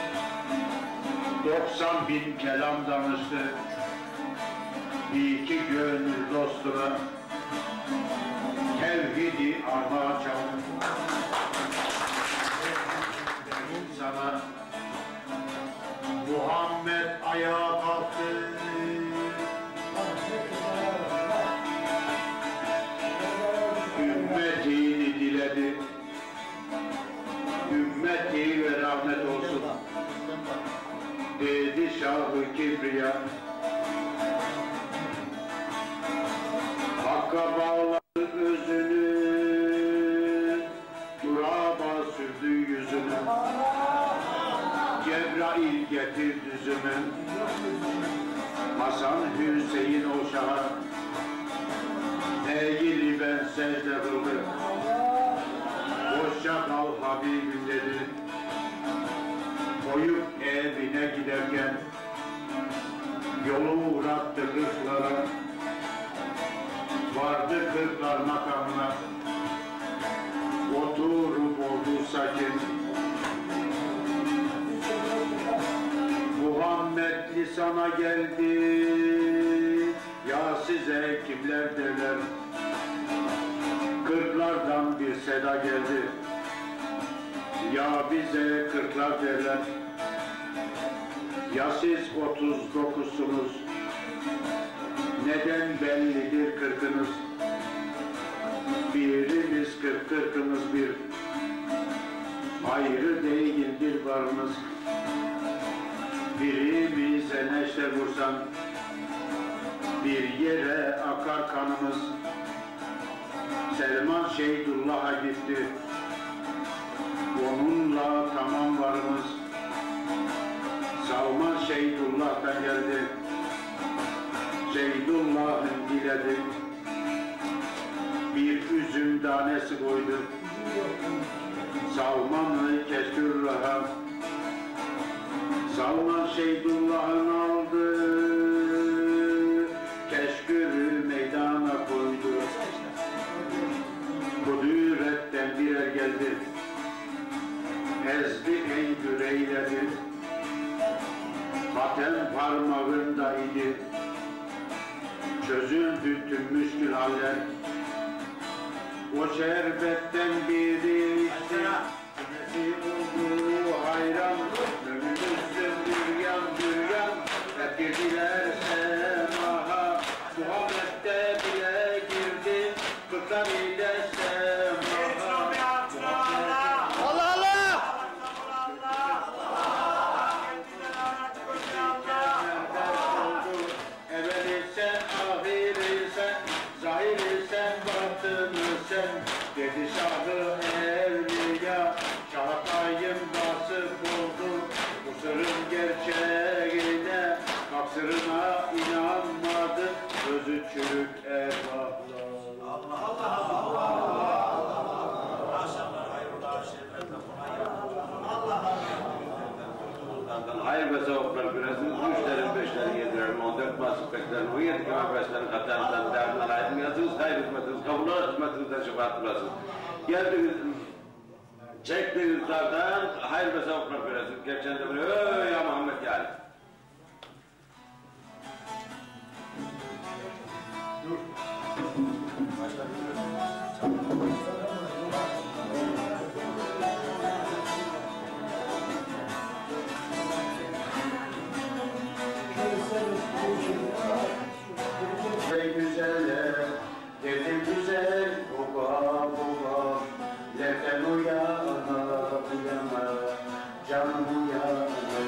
doksan bin kelam danıştı, iki gönül dostuna tevhidi armağan çaldı. Sana Muhammed ayağa kalktı, ümmetini diledi, ümmeti ve rahmet olsun dedi Şah-ı Kibriya. Hakka bağladı özünü, turaba sürdü yüzünü. Cebrail getir düzümü, Hasan Hüseyin o şaha, eğili ben secde kıldı. Hoşça kal Habibim dedi. Koyup evine giderken yolu uğrattı kırklara. Vardı kırklar makamına, oturup oldu sakin. Muhammed lisana geldi, ya size kimler derler? Kırklardan bir seda geldi, ya bize kırklar derler. Ya siz otuz dokuzsunuz, neden bellidir kırkınız? Birimiz kırk, kırkınız bir, ayrı değildir varınız. Birimize neşte vursan, bir yere akar kanımız. Selman Şeydullah'a gitti, onunla tamam varımız. Salman Şeydullah'tan geldi, Şeydullah'ın diledi. Bir üzüm tanesi koydu, Salman'ı Keşkürrah'a. Salman Şeydullah'ın aldı, Keşkür'ü meydana koydu. Kudüretten birer geldi, ezdi engür eyledi. Paten parmağında idi, çözüldü tüm müşkül haller. O şerbetten biri içti, nesi oldu hayran. Önümüzde büryan büryan, hep girdiler semaha. Muhammed'de bile girdi, kırklar ile semaha. Allah Allah! Evveli sen, ahiri sen, zahiri sen, batını sen. Dedi Şah-ı Evliya, hayır ve savuklar birazını, üçlerin, beşlerin, yedilerin, on dört masuk beklerin, on yedi kemal beşlerin katarından derdin alaydım. Yazınız, hayır hizmetiniz, kabullar hizmetinizden şefaat bulasın. Geldiniz, çektiğiniz zardan, hayır ve savuklar birazını, geçen de böyle, öööö ya Muhammed yani. Dur. Başla bir Ey güzeller, dedim güzel, baba baba, lerden uyana, uyana, canım uyana.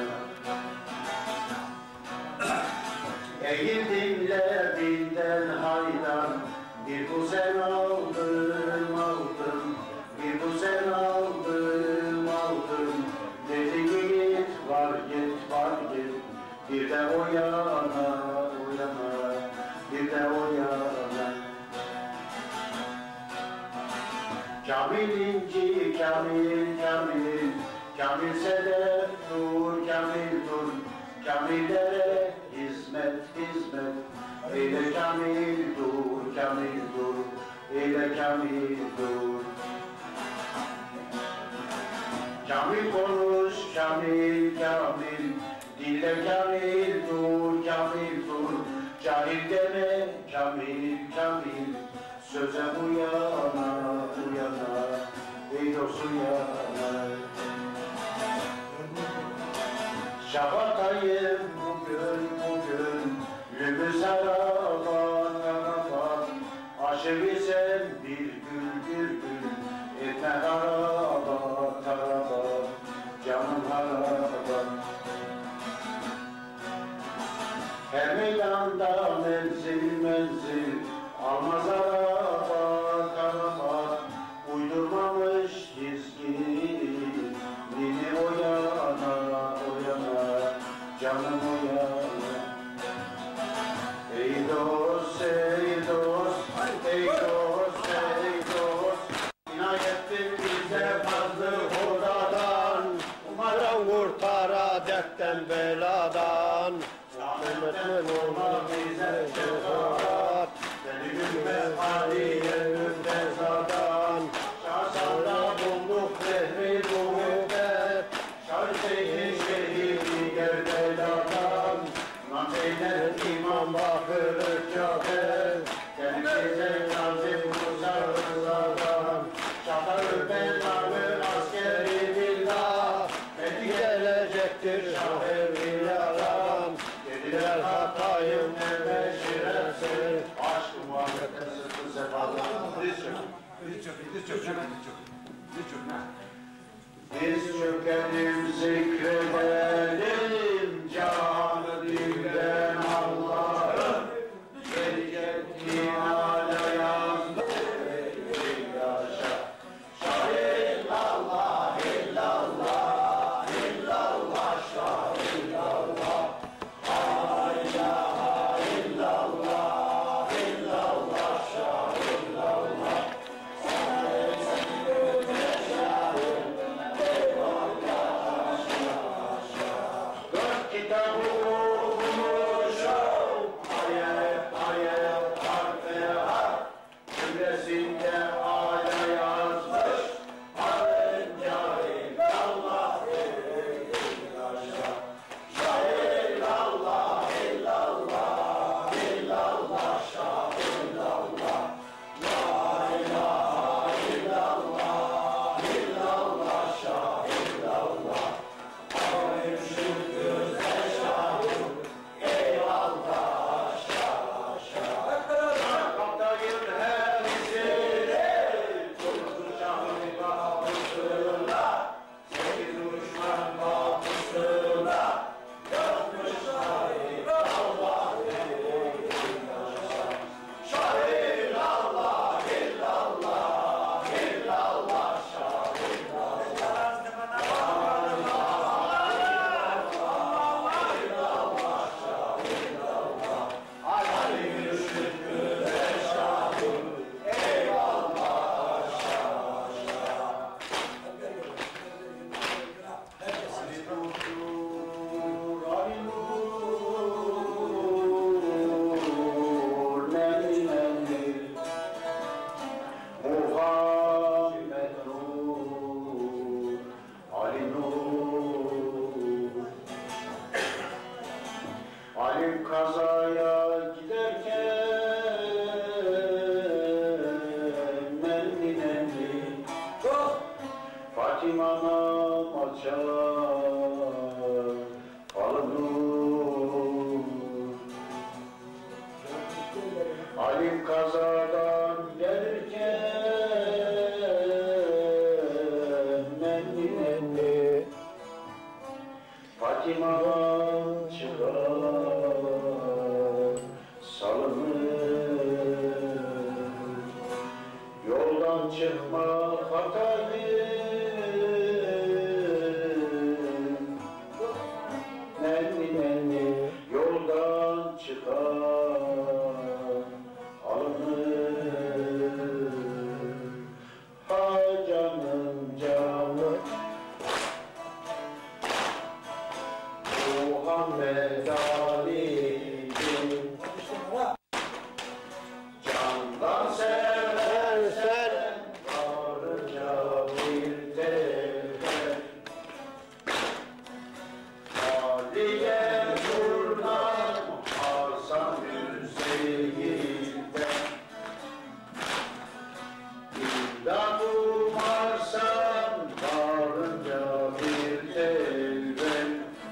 Eğildim lebinden hayran, bir bu sen aldım aldım, bir bu sen aldım aldım. Dedi git var git var git, bir de o yana o yana, bir de o yana. Kamil inci kamil kamil, kamil sedef dur kamil dur, kamillere hizmet hizmet. Eyle kamil dur kamil dur, eyle kamil dur. Kamil konuş, kamil, kamil, dille kamil, dur, kamil, dur. Cahil deme, kamil, kamil, söze uyana, uyana, ey dost uyana. Şafak ayı bugün, bugün, lümüz araban, araban. Aşık isen bir gül, bir gül, etme haraban, haraban, canım haraban. Her meydanda menzil, menzil, almaz araba, karaba. Uydurmamış dizgini, nini o yana, o yana, canım o yana. Ey dost, ey dost, ey dost, ey dost. İnayettin bize fazlı hudadan, umarım kurtara dertten beladan. Rahmetin olma bize şefaat, seni gülmez haliye müftezadan. Şahsanda bulduk zehri bu müddet, şahit-i şehidi Kerbela'dan. Nam Zeynep İmam Bakır Cafer, seni bize nazim uzaklardan. Şahı belanı askeri billah, Fethi gelecektir şahı-i-yalan. Dediler hatayım ne beşire seni, aşk-ı muhabbet kısıtlı sefalar. Diz çökün, diz çökün, diz çökün, diz çökün. Diz çökelim zikredelim, canı dilden Allah'ım. Şerikettin alayan, ey yaşa. Şah illallah, illallah, illallah, şah illallah. La ilahe illallah, illallah, şah illallah. Sana ey seni götür şahım, eyvallah. alınır. Halim kazadan gelirken nenni nenni Fatima çıkar salınır. Yoldan çıkma hatayım nenni nenni yoldan çıkar alınır. Ha canım canım Muhammed Ali'dir. Candan seversen varınca bir tefer. Ali'ye turnan Hasan Hüseyin'den. İmdat umarsan varınca bir tefer.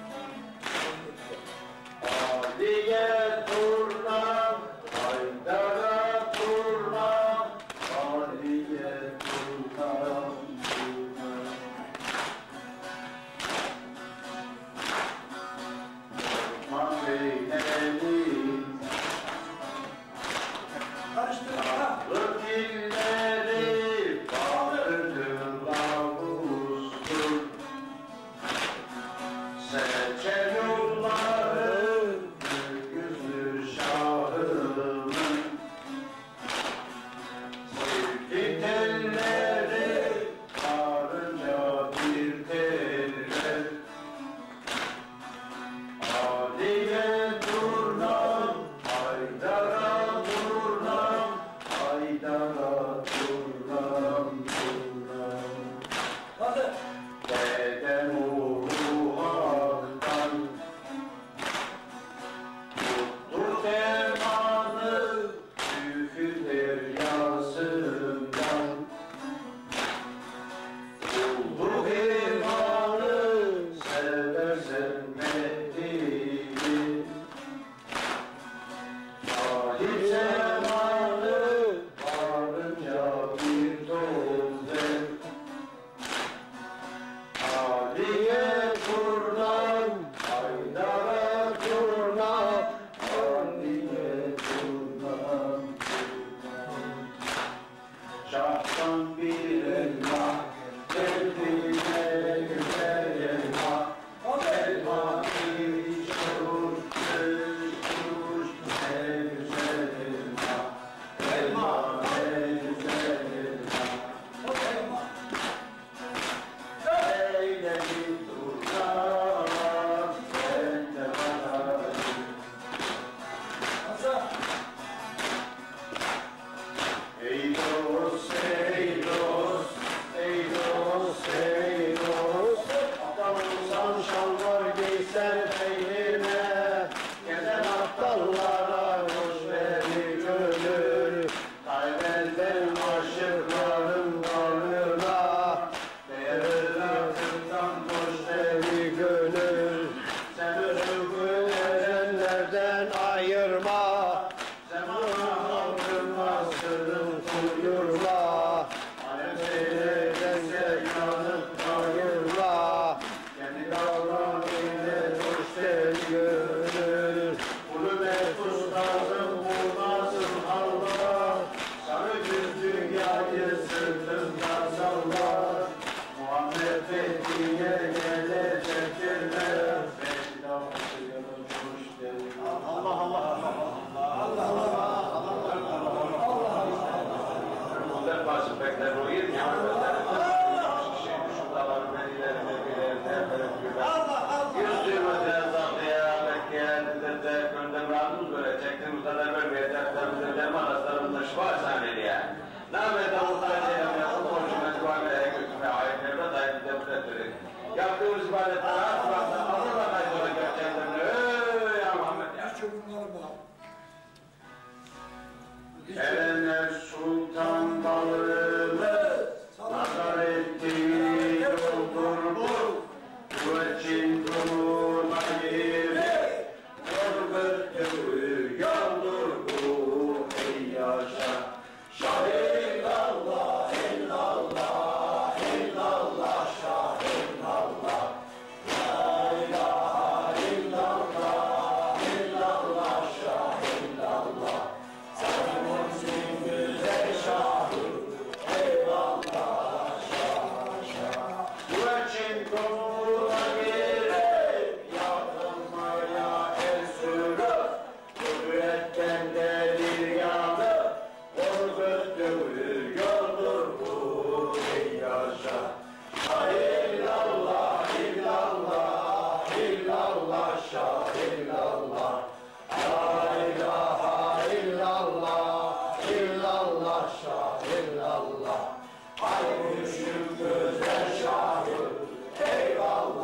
Ali'ye turnam, Haydar'a turnam, Ali'ye turnam, turnam. Osman Bey'lerin tatlı dilleri bağırdır lavuzdur. Seçer yolları yüzlü şahının sevgi telleri varınca bir teller. Ali'ye turnam, Haydar'a turnam, Haydar'a turnam, turnam. Dedem oğlu Hak'tan tuttu fermanı küfür deryasından. Buldu fermanı seversen Mehdi'yi. Sahip zamanı varınca bir dozer. Ali'ye turnam, Haydar'a turnam, Ali'ye turnam, turnam. Şahtan bir elma, kendine güzel elma, elma bir kuruş, beş kuruş, ne güzel elma, elma ne güzel elma. Eyle bir turnam, sen de bana ey dost, ey dost, ey dost, ey dost. Aptalsan şalvar giysen beynine, gezen aptallara hoş verir gönül. Kaybeden aşıkların karnına, değerlerden hoş verir gönül. Sen övgü erenlerden ayırma, zemana halkına sırrın kuyurma. Alem seyredense yanıp kayırma, kendi davran ile hoşten gönül. Bunu mefus lazım bulmazsın Allah, sarı güz dünyayı sırtında sallar. Muhammed Fethi'ye gelecekler, Mevlam'ı hoş gelir. Allah Allah Allah Allah Allah Allah bazı bekler uyur ya. Şuraların benilerine bilerine yüzdüğümü tezahlıya Mekke'ye de gönlüm razım görecektim. Ustalar vermeyeceklerimizde derman hastalarımda şifa sahneliğe. Nâmede muhtacıya yapıp hoşuma duvarlaya götürme ayetlerine dair bir defretleri. Yaptığımız ibadetler asfaltı Allah'a dair olacak kendilerine. Öööö ya Muhammed ya. Erenler sultan balığını nazar ettiği yoldur bu. Eyvallah.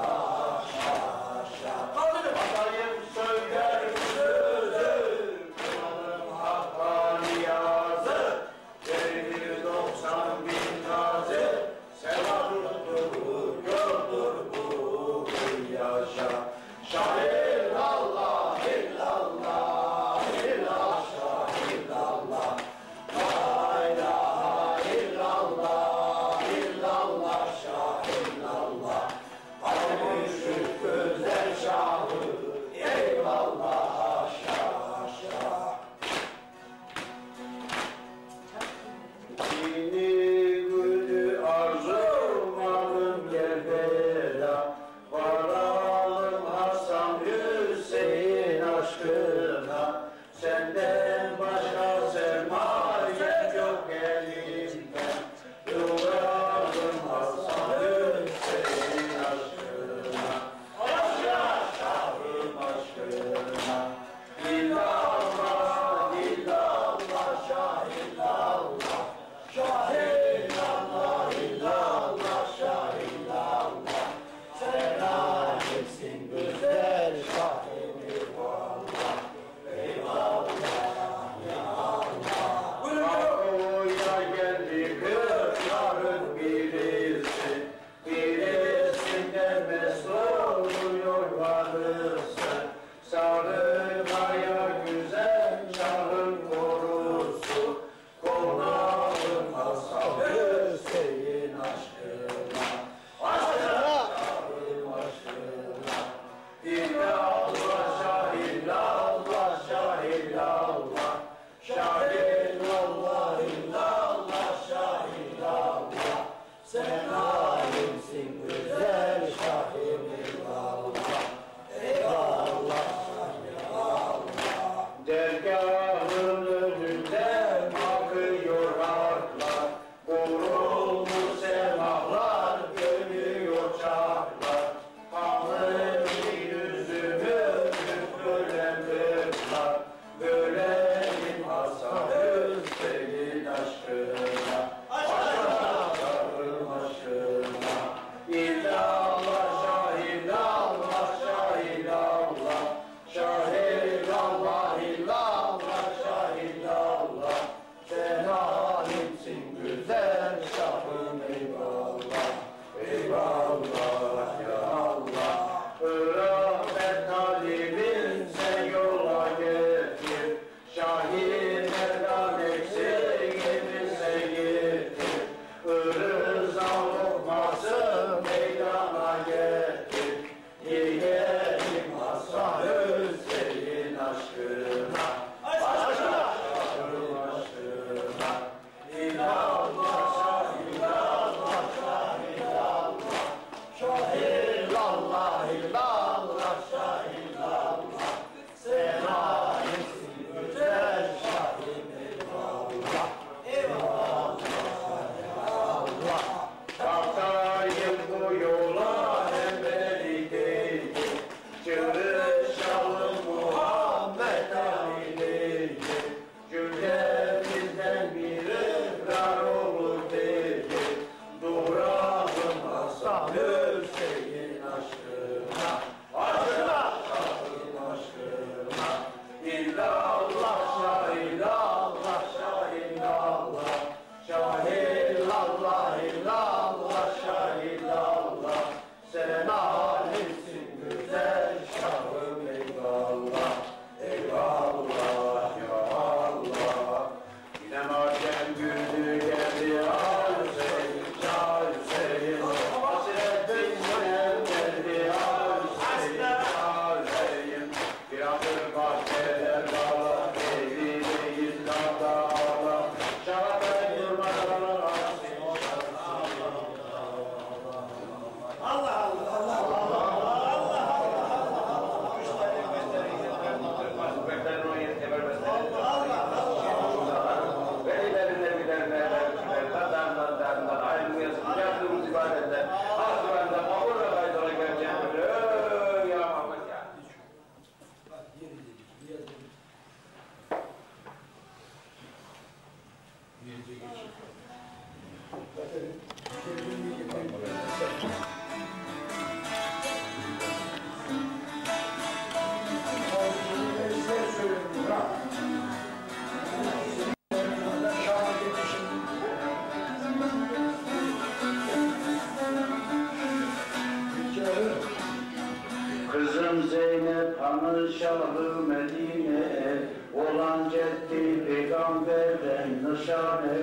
Kızım Zeynep Hanı Şahı Medine, olan ceddi peygamberden nişane.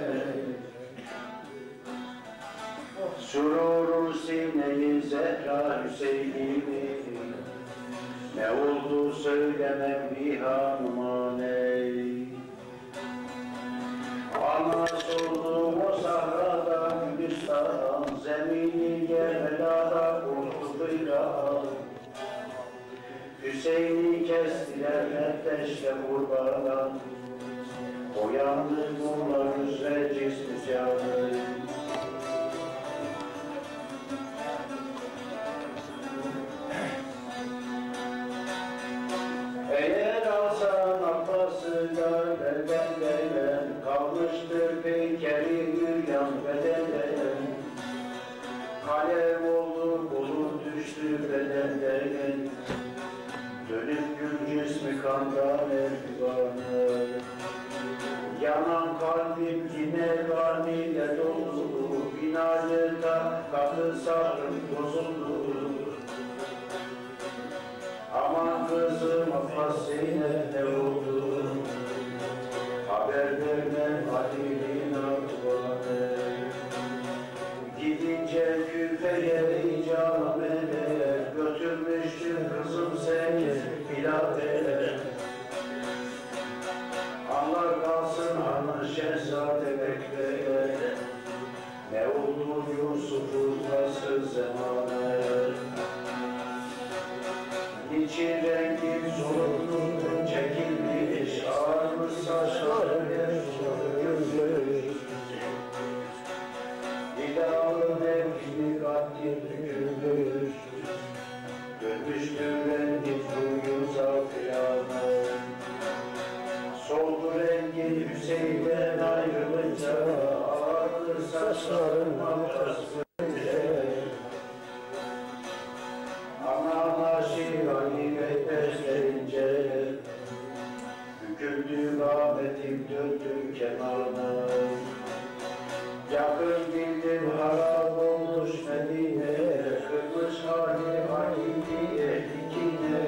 Sururu sineyi Zehra Hüseyin'i, ne oldu söylemem bir hanıma ney. Ana sordu o sahrada Gülistan, zemini gemelada kurtuluyla. Hüseyin'i kestiler netleşle kurbana, uyandı bunlar üzere cismi canı. Eğer alsan Abbas'ı benden belen, kalmıştır peykeri yüryan bedenden. Kalem oldu kolu düştü bedenden, dönüp gül cismi kandan erdivanı. Yanan kalbim yine garniyle doldu, binacıda katı sabrım bozuldu. Aman kızım Abbas'ine ne oldu? Haber verme Halil'in akbanı. Gidince küfeye icam eder, götürmüştüm kızım seni bilabere. Anlar kalsın anı şehzade bekler, ne oldu Yusuf'un nasıl zamanı? İçi rengi solukluğun çekilmiş, ağırmış saçları gözler. İlahın evini katli dökülmüş, dönmüştür rengi suyu zafiranı. Soldu rengi Hüseyin'den ayrılınca, ağırdır saçların makrası. Ana aşık Ali Bey besleyince, büküldü rahmetim döndü kenarına. Yakın bildim harap olmuş Medine, kırmış hali halini dikine.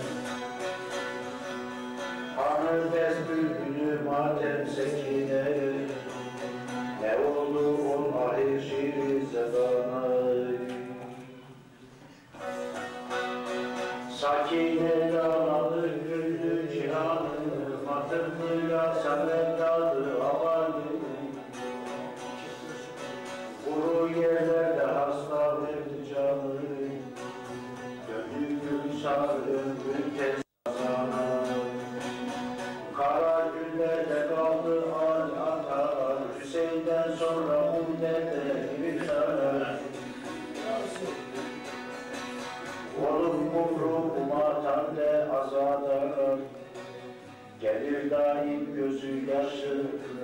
Hanı bez bülbülü matem sekine, ne oldu on ahir şiiri zebana. Sakine yağladı güldü cihanı, matırlıyla sevdalı havanı. Kuru yerlerde hasta verdi canı, döndü gül sarı ömrün kesana. Kara günlerde kaldı al atar, Hüseyin'den sonra umdete bir sarar. Oğlum kumruğuma tande azadar, gelir daim gözü yaşı.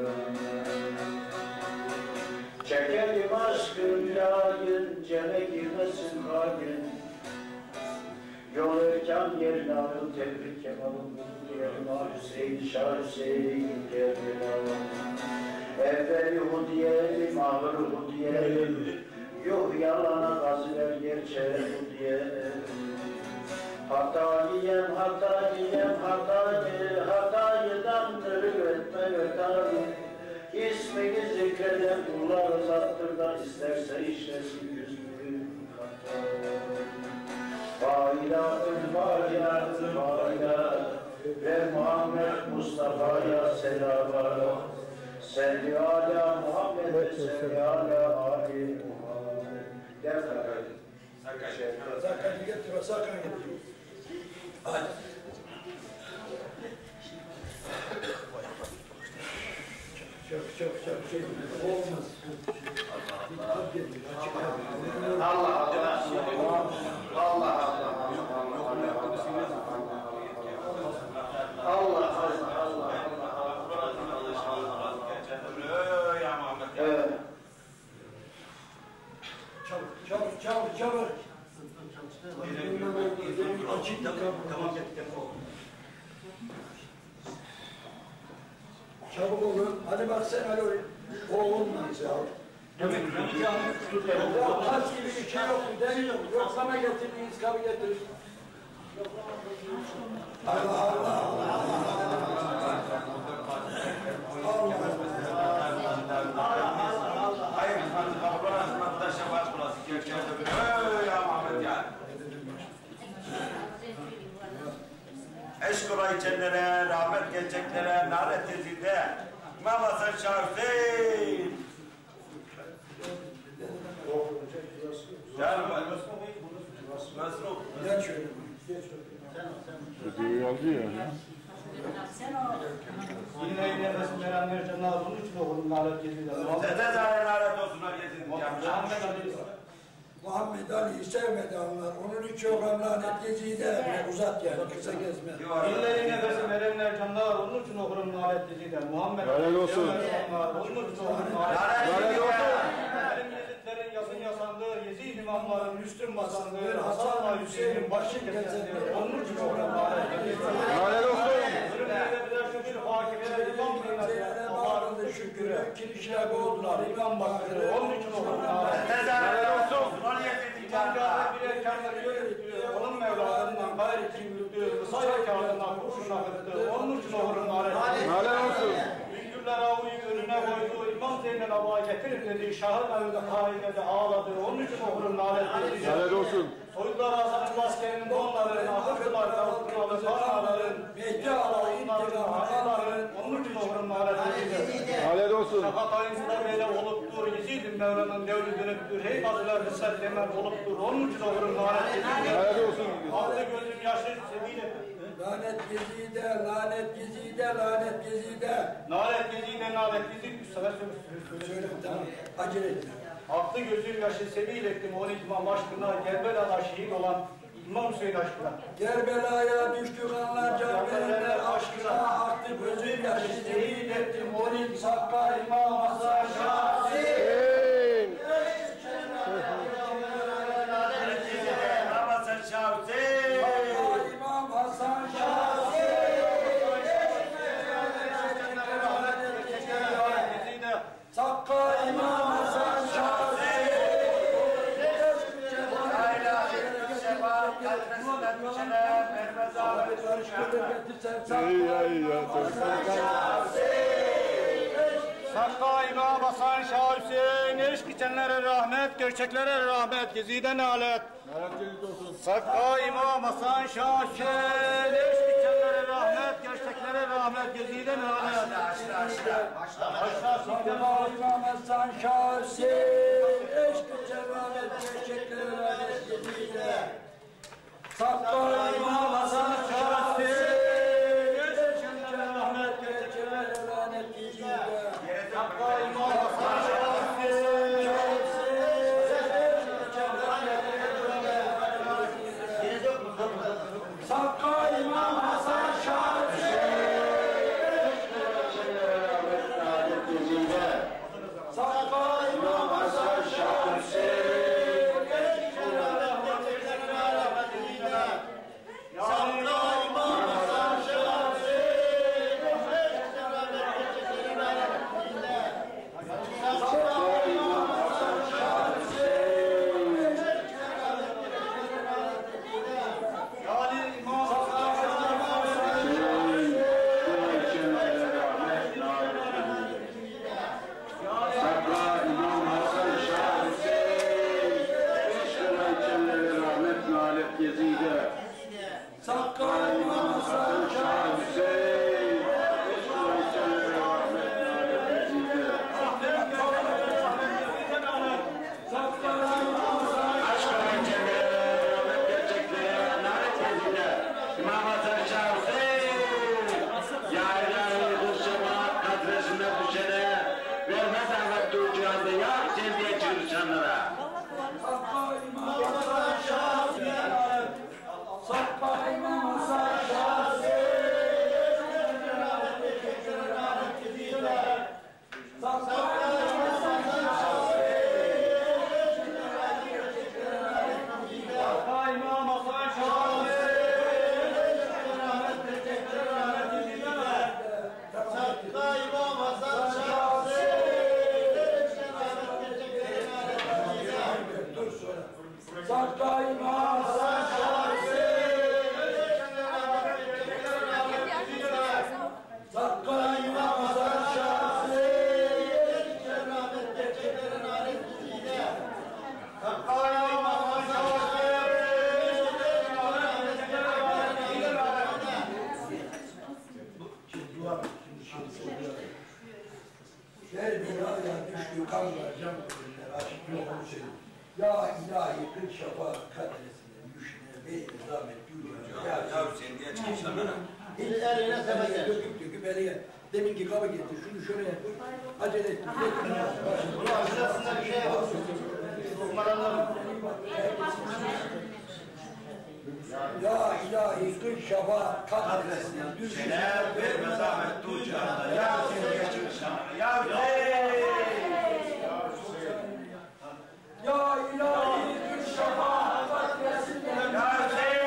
Çekelim aşkın layın, cene girmesin halin. Yol erken yerine alın, tebrik kemalım, diyelim Hüseyin, Şah Hüseyin, gelin alın. Evvel Yahudiyelim, ahır Yahudiyelim, yuh yalana gaziler gerçeğe Yahudiyelim. Hatayiyem, hatayiyem, hatayı, hatayıdandır ötme ötayı. İsmini zikreden kullar uzattır da isterse işlesin yüzünü hatayı. Failatın failatın failat ve Muhammed Mustafa'ya selamlar. Selli ala Muhammed ve selli ala Ali Muhammed. Gel Sakarya. Sakarya. Sakarya getir, Sakarya getir. Hadi. Çok çok çok şey olmaz. Allah Allah. Allah Allah. Allah Allah. Evet. Çabuk çabuk çabuk çabuk. Çabuk olun. Hadi bak sen öyle oğlunla ya. Demek ki ya has gibi bir şey yok. Deli yok. Yok sana getirdiğiniz kabı getirin. Allah Allah Allah. Hayır, kapılar hatta şefaat burası. Öööö ya Muhammed ya. Eşk ola içenlere, rahmet geleceklere, nalet tezinde, İmam Hasan Şah Hüseyin. Canım, nasıl oku? Gel şöyle. Ödüğü yazıyor ya. Sen o... Yine yine resim verenler canlar onun için okulun nalet gezide. Dede zahre nalet olsunlar gezin. Muhammed Ali. Muhammed Ali'yi sevmedi onlar. Onun için o lanet gezide uzat yani. Kısa gezme. Yine yine resim verenler canlar onun için okulun nalet gezide. Muhammed Ali. Lanet olsun. Onun için okulun nalet gezide. Lanet olsun. Benim Yezidlerin yazın yasandığı, Yezid imamların Müslüm basandığı, Hasan'la Hüseyin'in başı kesendiği, onun için okulun nalet gezide. Lanet olsun. Bağırıldı şükürü, kilişler boğdular, imam baktı, onun için okullar. Lanet olsun. İmam Câbe birer kendini yürüttü, onun mevladından gayri kimlikti, kısa yekarından kurşun akıttı, onun için okulun nalet. Lanet olsun. Güngürler avuyu önüne koydu, İmam Zeynel Aba'ya getirin dedi, şahın önünde kaidede ağladı, onun için okulun nalet. Lanet olsun. Soydular Hasan'ın askerinin donlarını, akıttılar tavukları, kanların, Mehdi Ağa'yı intikamı, kanların, onun için okulun nalet. Lanet olsun. Şafak ayında böyle oluptur, Yezid-i Mevla'nın devri dönüptür, hey bazılar rısset demel oluptur, onun için okulun nalet. Lanet olsun. Aklı gözüm yaşı sebebiyle. Lanet gezide, lanet gezide, lanet gezide. Nalet gezide, nalet gezide, üç sefer söyle. Söyle tamam, acele etme. Aklı gözüm yaşı sebil ettim, on imam aşkına, Gerbela'da şehit olan İmam Hüseyin aşkına. Gerbela'ya düştü kanlar, can verenler aşkına, aktı gözüm yaşı sebil ettim, on imam Hakk'a İmam Hasan Şah Hüseyin. İmam Hasan Şah Hüseyin. İmam Hasan Şah Hüseyin. Sakka İmam Hasan Şah Sakka İmam Hasan Şah Hüseyin, eşk içenlere rahmet, gerçeklere rahmet, gezide nalet. Sakka İmam Hasan Şah Hüseyin, eşk içenlere rahmet, gerçeklere rahmet, gezide nalet. Sakka İmam Hasan Şah Hüseyin, eşk içenlere rahmet, gerçeklere rahmet, gezide. Sakka İmam Hasan Şah Hüseyin, eşk içenlere rahmet, gerçeklere rahmet, gezide. Sakka İmam Hasan Şah Hüseyin. Sakka İmam Hasan Şah Sakka İmam Hasan Şah Hüseyin. Sakka İmam Hasan Şah Gezide. Sakka İmam Hasan Şah Hüseyin. Rahmet nalet gezide. Aşk önceleri, rahmet gerçekleri, nalet gezide. İmam Hasan Şah Hüseyin. Ya ilahi kul şefaat kadresine düşene, vermez ahmet duracağında ya cendiye çalışanlara. Sakka İmam Hasan Şah Sakka İmam Hasan Şah Ya ilahi kırk şafak kadresine düşüne beyni zahmet yürüyor. Ya ya sen niye çıkmışsın bana? Eline sebep döküp döküp eline. Deminki kabı getir, şunu şöyle yap. Acele et. Bunu aşağısında bir şey var. Ya ilahi kırk şafak kadresine Düşüne verme zahmet duyacağına. Ya sen niye çıkmışsın bana? Ya hey! Ya ilahi kırk şafak kadresine Ya hey!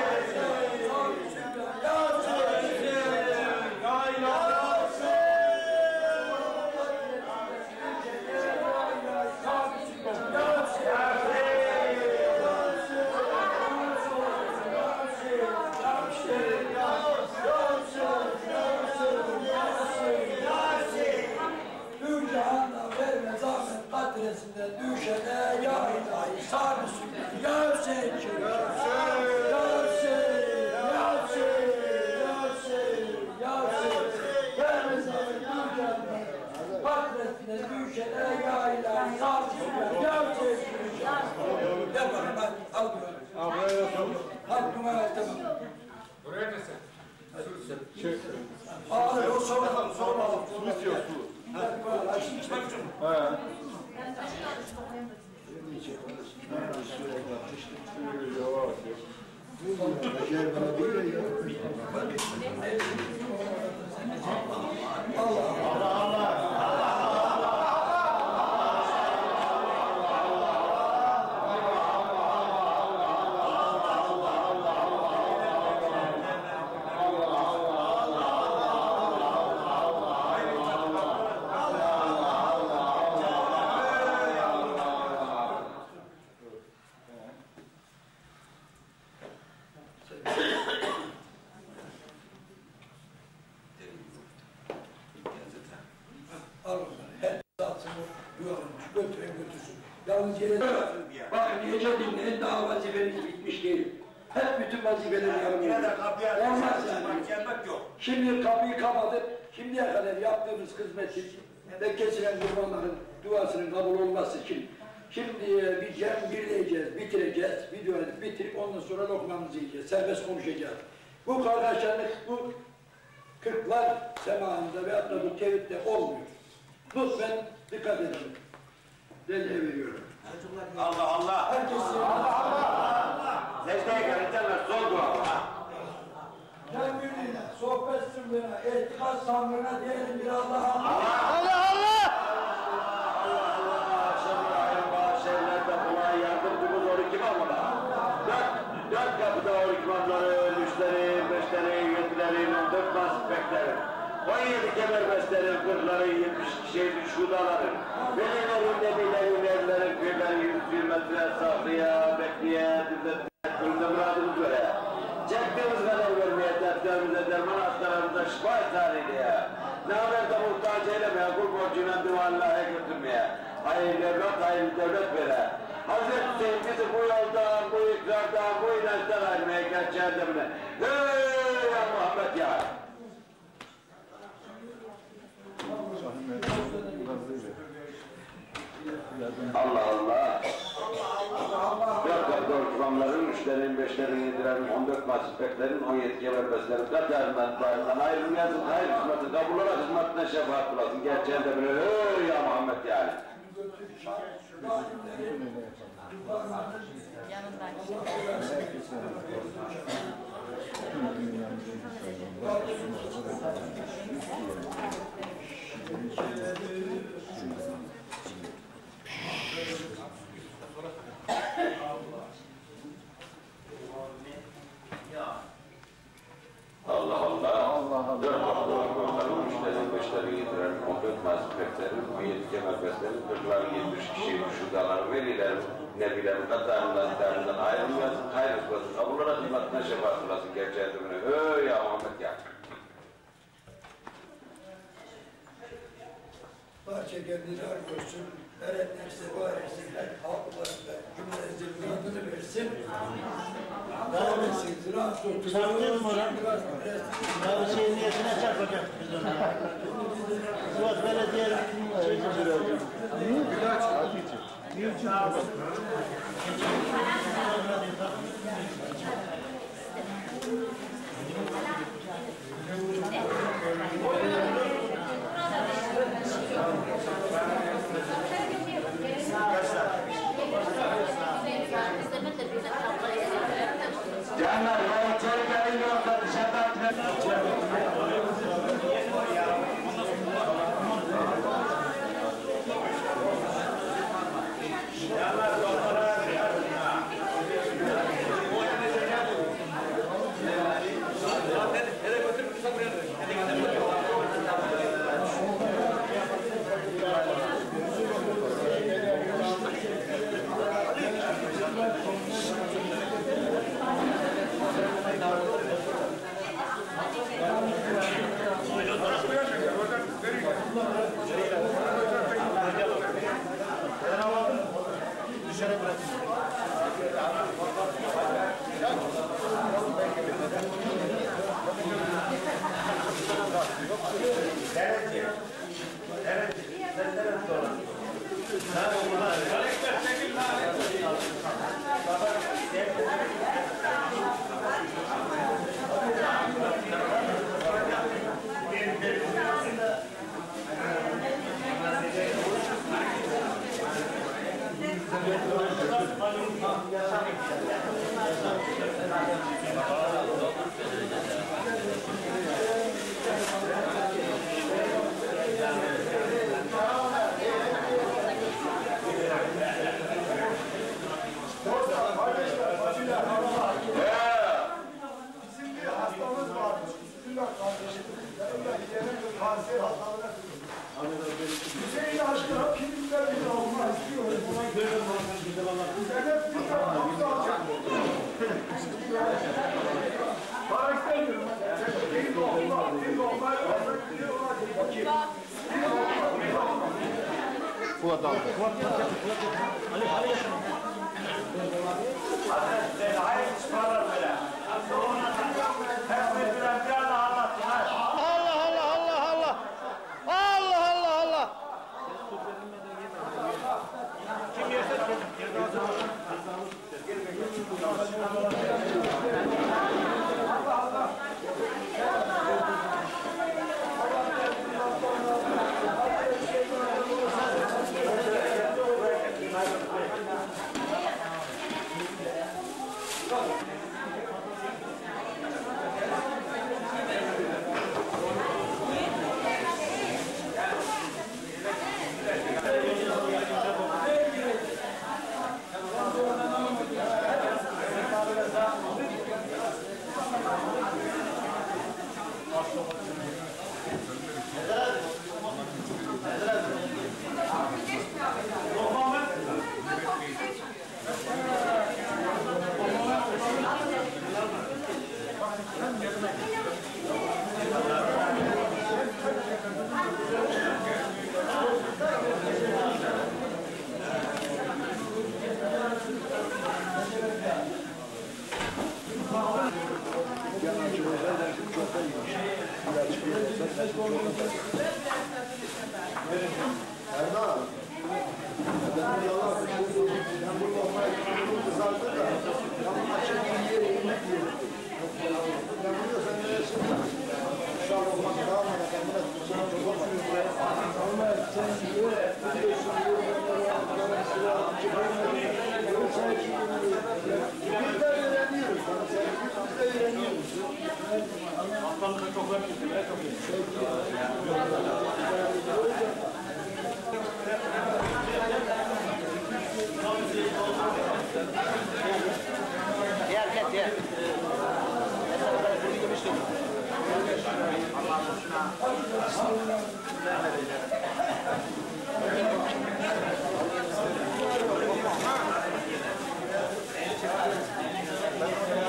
Düşene ya ilahi sarı sünnet ya seçil ya seçil ya seçil ya seçil ya seçil vermese düşene patresine düşene ya ilahi sarı sünnet ya seçil de bakın hadi al bunu al buraya yapalım hadi numara tamam Buraya desek. Ağır o soralım soralım Su istiyor su. Ha. Allah Allah. Yalnız yere bakın iyice dinleyin, daha vazifeniz bitmiş değil. Hep bütün vazifeleri yapıyoruz. Olmaz yani. Şimdi kapıyı kapatıp, şimdiye kadar yaptığımız hizmetin ve kesilen kurbanların duasının kabul olması için şimdi bir cem birleyeceğiz, bitireceğiz, videoyu bitirip ondan sonra lokmamızı yiyeceğiz, serbest konuşacağız. Bu kardeşlerlik, bu kırklar semanında ve hatta bu tevhidde olmuyor. Lütfen dikkat edelim. Recep veriyorum. Allah Allah. Herkes Allah Allah. Secdeye gelince son dua. Cemil'ine, sohbet sırrına, ehtikas samrına diyelim bir Allah'a. Allah Allah. Allah Allah. Şimdi ayrı bazı şeylerde buna yardımcımız on iki mamula. Dört, dört kapıda on iki mamları, müşteri, müşteri, yetileri, on dört masifekleri. on yedi kemerbestlerin, kırkları, yetmiş kişinin şudaların, velilerin, nebilerin, evlerin, köylerin, yüz metre saklıya, bekleye, düzletmeye, kırmızı muradımız böyle. Çektiğimiz kadar vermeye, dertlerimize, derman hastalarımıza şifa etsariyle ya. Ne haber de muhtaç eylemeye, kul borcuyla duvarlığa götürmeye. Hayırlı evlat, hayırlı devlet vere. Hazreti Hüseyin bizi bu yoldan, bu ikrardan, bu inançtan ayrılmaya gerçeğe demine. Hey ya Muhammed ya! Allah Allah. Dört dört dört imamların, üçlerin, beşlerin, yedilerin, on dört masifeklerin, on yedi kemerbestlerin, katarından, darından ayrılmayasın, hayır hizmeti, kabul olarak hizmetine şefaat bulasın. Gerçeğinde bile, hey ya Muhammed yani. Allah Allah. Dört hafta onların üçlerin, beşlerin, yedilerin, on dört masifeklerin, on yedi kemerbestlerin, kırkların, yetmiş kişinin, şudaların, velilerin, nebilerin, katarından, darından ayrılmayasın, hayır kılasın, kabul olarak hizmetine şefaat kılasın, gerçeğe dönüne. Hey ya Muhammed ya! Parça kendiler görsün, erenler sefa etsinler, halklarında cümlenizin adını versin. Devam etsin, ziraat otursun. Çarptın mı lan? Ya şeyin niyetine çarpacak biz ona. Sivas Belediye şeyini söyleyeceğim. İlaç, hadi Canlar, o çocukların yoksa dışarıda Hüseyin aşkına kimlikler bile olmaz diyorum. Buna göre Zeynep bir tane hapse alacak. Para istemiyorum. Bir lokma, bir lokma. Fuat aldı. Ali, Ali. Hazretleri hayır çıkarlar böyle. Hep bir bir Allah anlattın. Allah Allah Allah Allah. Allah Allah Allah. Kim yerse Gel gel gel. Allah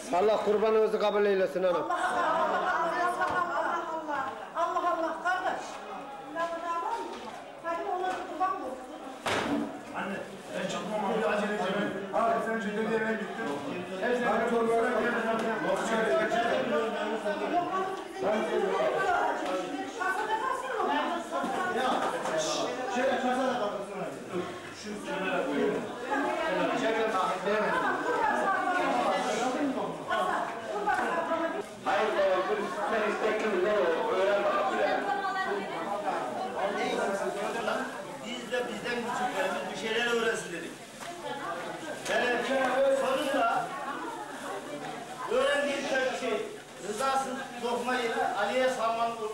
Allah kurbanınızı kabul eylesin hanım. Allah Allah Allah Allah Allah Allah Allah kardeş. Hadi ona kurban mı? Anne ben çıkmam abi acele edeceğim. Abi sen önce dedeye gittim. Hadi çocuklara gelin. Şöyle kasada kalsın. Şu kenara koyuyorum. Hayır baba, ben istekli ne o? Öğren bakalım ya. Biz de bizden küçüklerimiz bir şeyler öğrensin dedik. Yani sonunda öğrendiğim tek şey rızasız lokma yedi Ali'ye salman olur.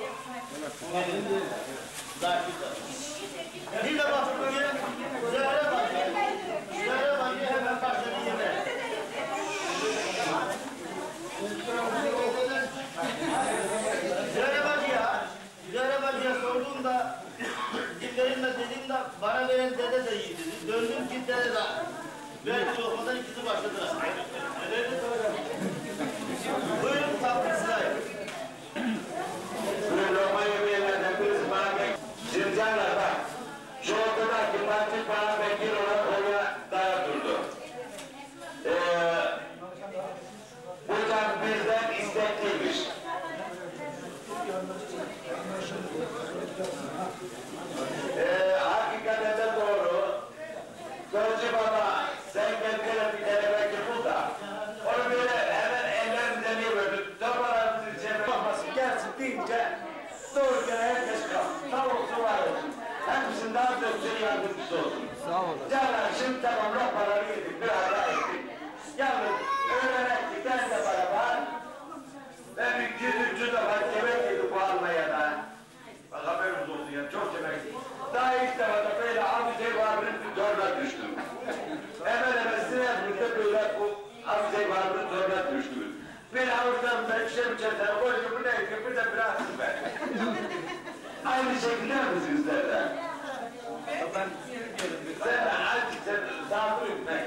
Bir de baktım ki Zöhre Bacı, Zöhre Bacı hemen karşıda yemeğe. Zöhre Bacı'ya, Zöhre Bacı'ya sorduğumda dillerimle dediğimde bana veren dede de iyi dedi. Döndüm ki dede de belki lokmadan ikisi başladılar. Buyurun tatlı sırayı. Bu lokma yemeyenlerden birisi bana bek... Sincanlar bak. Şu ortadaki parti bana bekir olarak oraya daya durdu. Ee, bu can bizden istekliymiş. Ee, hakikaten de doğru. Gözcü baba, sen kendine bir tane bekir bul da. Onu böyle hemen ellerimden iyi böyle toparlarımızın içine bakmasın, gelsin deyince doğurken herkes kalsın. Tavuksu var olsun. Hepsinin daha döksün yardımcısı olsun. Sağ olun. Canlar şimdi tamam lokmaları yedik, biraz daha yedik. Yalnız öğrenektik, ben de bana var. Ben iki yüz üç yüz defa yemek yedik bu Almanya'da. Bak haberimiz olsun ya, çok yemek yedik. Daha ilk defa da böyle Abize Varlı'nın bir zoruna düştüm. Hemen hemen Sinezburg'da böyle bu Abize Varlı'nın zoruna düştüm. Beni avuçlarımda üçer üçer tane koyuyor, bu ne ki, bu da bıraksın ben. Aynı şekilde mi sizlerden? Ben sen azıcık sen sabır etmek.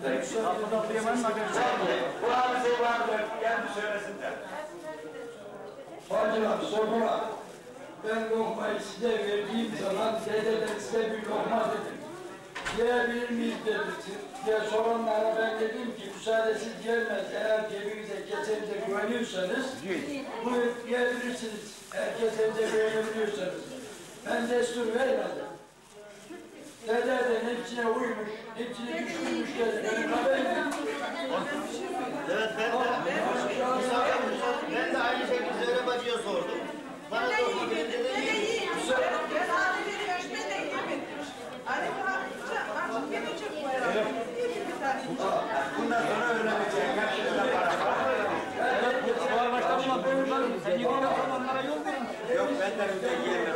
Bu Abize Varlı kendi söylesinler. Hacılar, sorular. Ben lokmayı size verdiğim zaman dededen size bir lokma dedim. Yiyebilir miyiz dedim. Diye soranlara ben dedim ki müsaadesiz gelmez. Eğer cebinize, kesenize güveniyorsanız buyur yiyebilirsiniz. Herkes evde güvenebiliyorsanız. Ben destur vermedim. Dededen hepsine uymuş, hepsine düşmüş dedi. Benim haberim yok. Evet ben de, ben de aynı şekilde Zöhre Bacı'ya sordum. Bana da o dedi dedi değil. Ben abileri ölçme de yemedim. Hani bu artık gelecek bu herhalde. Bundan sonra öğreneceğim. Gerçekten para var. Var başta bunlar böyle var. Sen yediğin zamanlara yol verin. Yok benden önce yiyemem.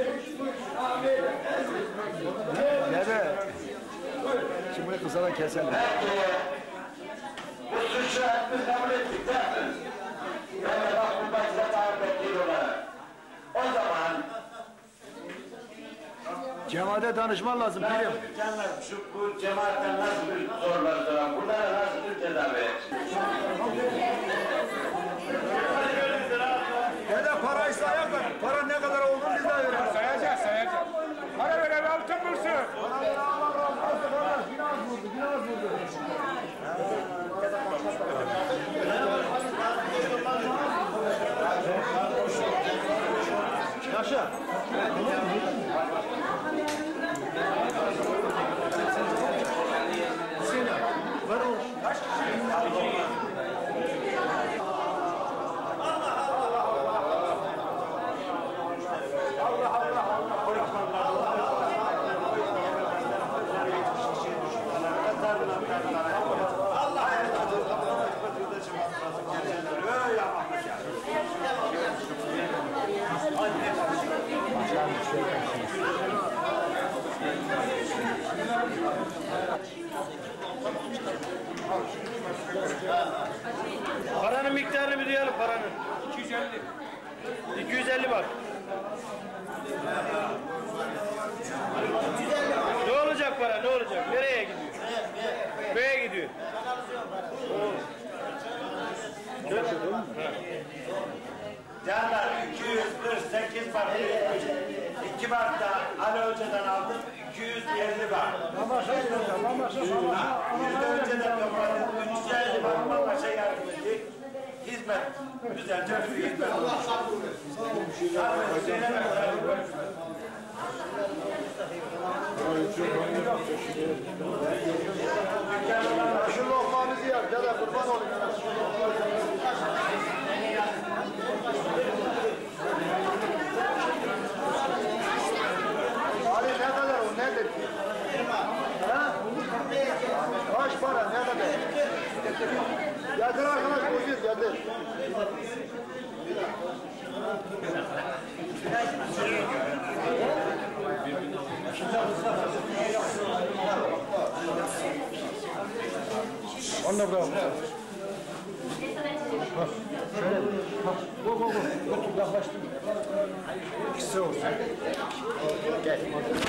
Dede. Şimdi bunu kısadan keselim. Peki. Bu suçu hepimiz kabul ettik değil mi? Ben de bak bu başta tarif ettiği olarak. O zaman Cemaate danışman lazım pirim. canlar şu bu cemaatten nasıl bir sorular soran, bunlara nasıl bir ceza verecek? Dede parayı sayar da para ne kadar olduğunu biz de öğreniriz. Sayacağız, sayacağız. Para ver ev altın bulsun. Para ver Allah razı olsun kardeş. Yine az vurdu, yine az vurdu. Yaşa. Ver oğlum. Paranın miktarını bir duyalım paranın. iki yüz elli. iki yüz elli bak. Ne olacak para, ne olacak? Nereye gidiyor? B'ye gidiyor. Canlar iki yüz kırk sekiz bak. iki Mart'ta Ali Hoca'dan aldım. iki yüz elli bak. Mamaşa yolda, mamaşa, mamaşa. Yüzde önceden kapattım. üç yüz elli bak. Mamaşa yardım ettik. Hizmet. Güzelce bir hizmet olmuş. Abi söyleme. Şu lokmanızı yer, gel de kurban olayım. Ali ne kadar o, nedir ki? Ha? Kaç para, ne kadar? Getir arkadaş, buyur, getir. Onu da bırak. Bak, şöyle. Bak, bu, bu, bu. Götür, yaklaştır. İkisi olsun. Gel.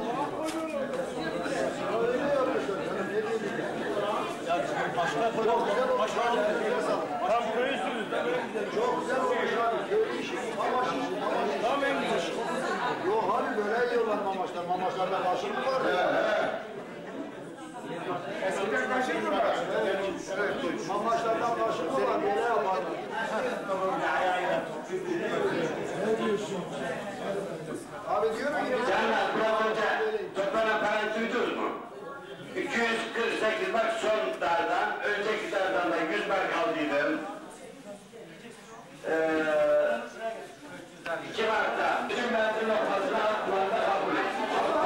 Başka çok güzel olmuş abi. Tam burayı sürüz. Çok güzel olmuş abi. Köylü işi. Mamaş işi. Tam en güzel. Yok abi böyle yiyorlar mamaşlar. Mamaşlarda kaşık mı var ya? Eskiden kaşık mı var? Evet. Mamaşlardan kaşık mı var? Böyle yaparlar. Ne diyorsun? Abi diyorum ki... Canlar biraz önce toplanan parayı duydunuz mu? iki yüz kırk sekiz bak son dardan, önceki dardan da yüz mark aldıydım. Ee, iki Mart'ta bütün benzin lokmasını altlarında kabul ettim.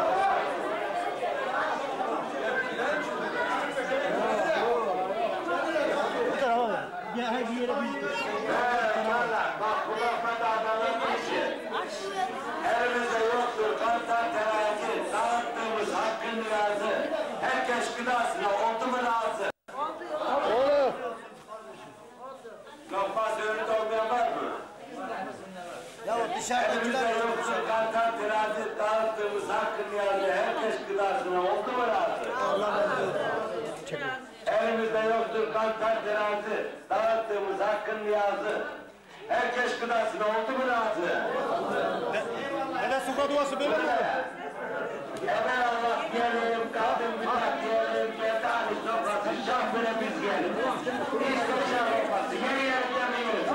Ya her bir yere bir... Evet, canlar bak bu lokma dardanın işi. Elimizde yoktur, kantar terazi, dağıttığımız hakkın razı. Herkes gıdasına oldu mu razı? Olur. Lokması önünde olmayan var mı? Ya o dışarıdakiler... Elimizde yoktur, kantar terazi, dağıttığımız hakkın razı. Herkes gıdasına oldu mu razı? Elimizde yoktur, kantar terazi, dağıttığımız hakkın niyazı. Herkes gıdasına oldu mu razı? Hele suka duası böyle mi? Evvel Allah diyelim, kadın bıçak diyelim, yetani sofrası, şah bile biz diyelim. İşte şah olması, yeni yer demiyoruz.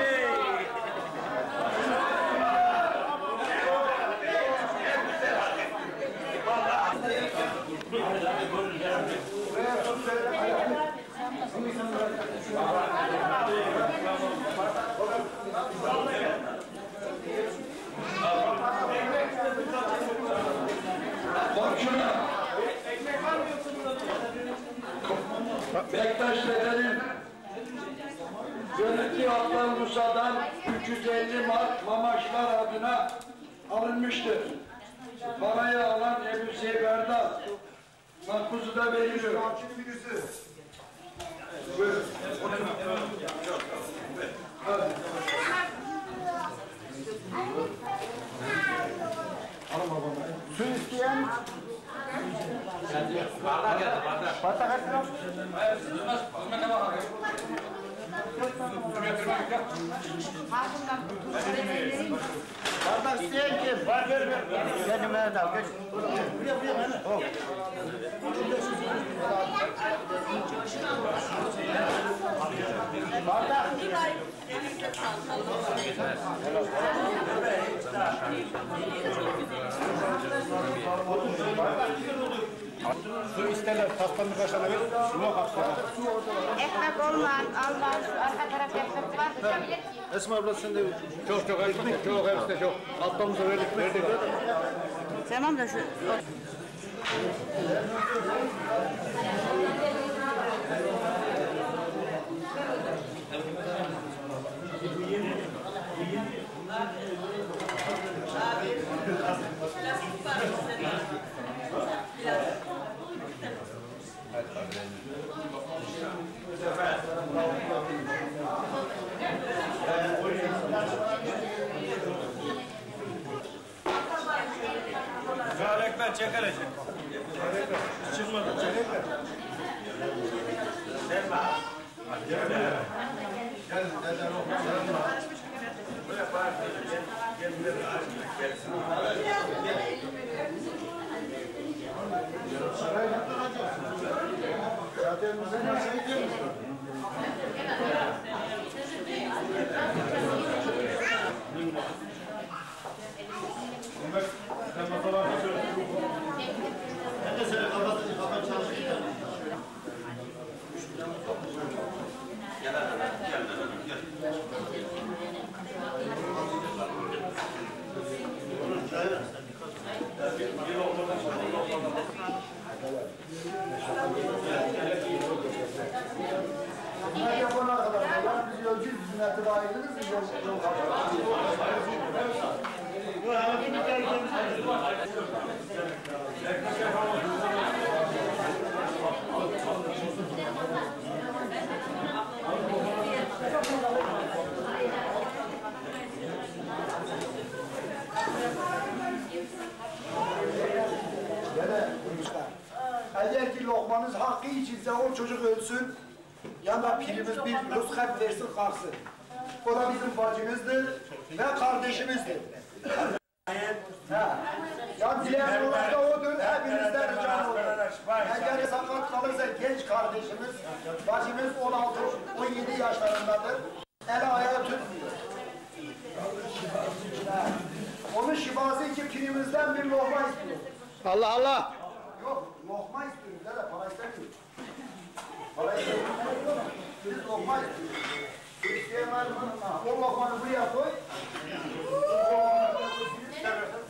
Komşuna Bektaş Dede'nin yönettiği Abdal Musa'dan üç yüz elli mark Mamaşlar adına alınmıştır. Parayı alan Ebu Seyf Erdal makbuzu da veriliyor. Buyurun. Hadi. Alın babama. Su isteyen? Bardak geldi, bardak. Bardak kaç lira? Hayır, sızmaz. Sızmaz ne bakar? Bardak isteyen kim? Var ver ver. Geldim ben de al. Geç. Buraya buraya ben. Hop. Bardak. Su isterler, pastanın kaç tane ver? Yok hapsana. Ekmek olmayan, almaz, arka taraf ekmek var, dışabilir ki. Esma abla sen de çok çok hepsi çok hepsi de çok. Altlarımıza verdik verdik. Tamam da şu... Çarekler çekelecek. Çarekler. Çıkmadı çarekler. Selma. Gel, dede lokma. Buraya bağır. Gel, gel, gelsin. Sırayla zaten bize nasıl gidiyoruz? Ben de seni kapatıcı kapat çalışırken. Gel hadi, gel, gel. Bunlar yapan arkadaşlar, biz ölçü hizmeti ayrılırız, biz yol eğer ki lokmanız hakkı içinse o çocuk ölsün, ya da pirimiz bir ruhsat versin kalksın. O da bizim bacımızdır ve kardeşimizdir. Ha. Ya dileyen olan da odur, hepinizden ricam olur. Eğer sakat kalırsa genç kardeşimiz, bacımız on altı on yedi yaşlarındadır. El ayağı tutmuyor. Ha. Onun şifası için pirimizden bir lokma istiyor. Allah Allah. Yok, lokma istiyoruz, dede, para istemiyoruz. Para istemiyoruz. Biz lokma istiyoruz. İsteyen var mı? O lokmanı buraya koy. O lokmanı buraya koy.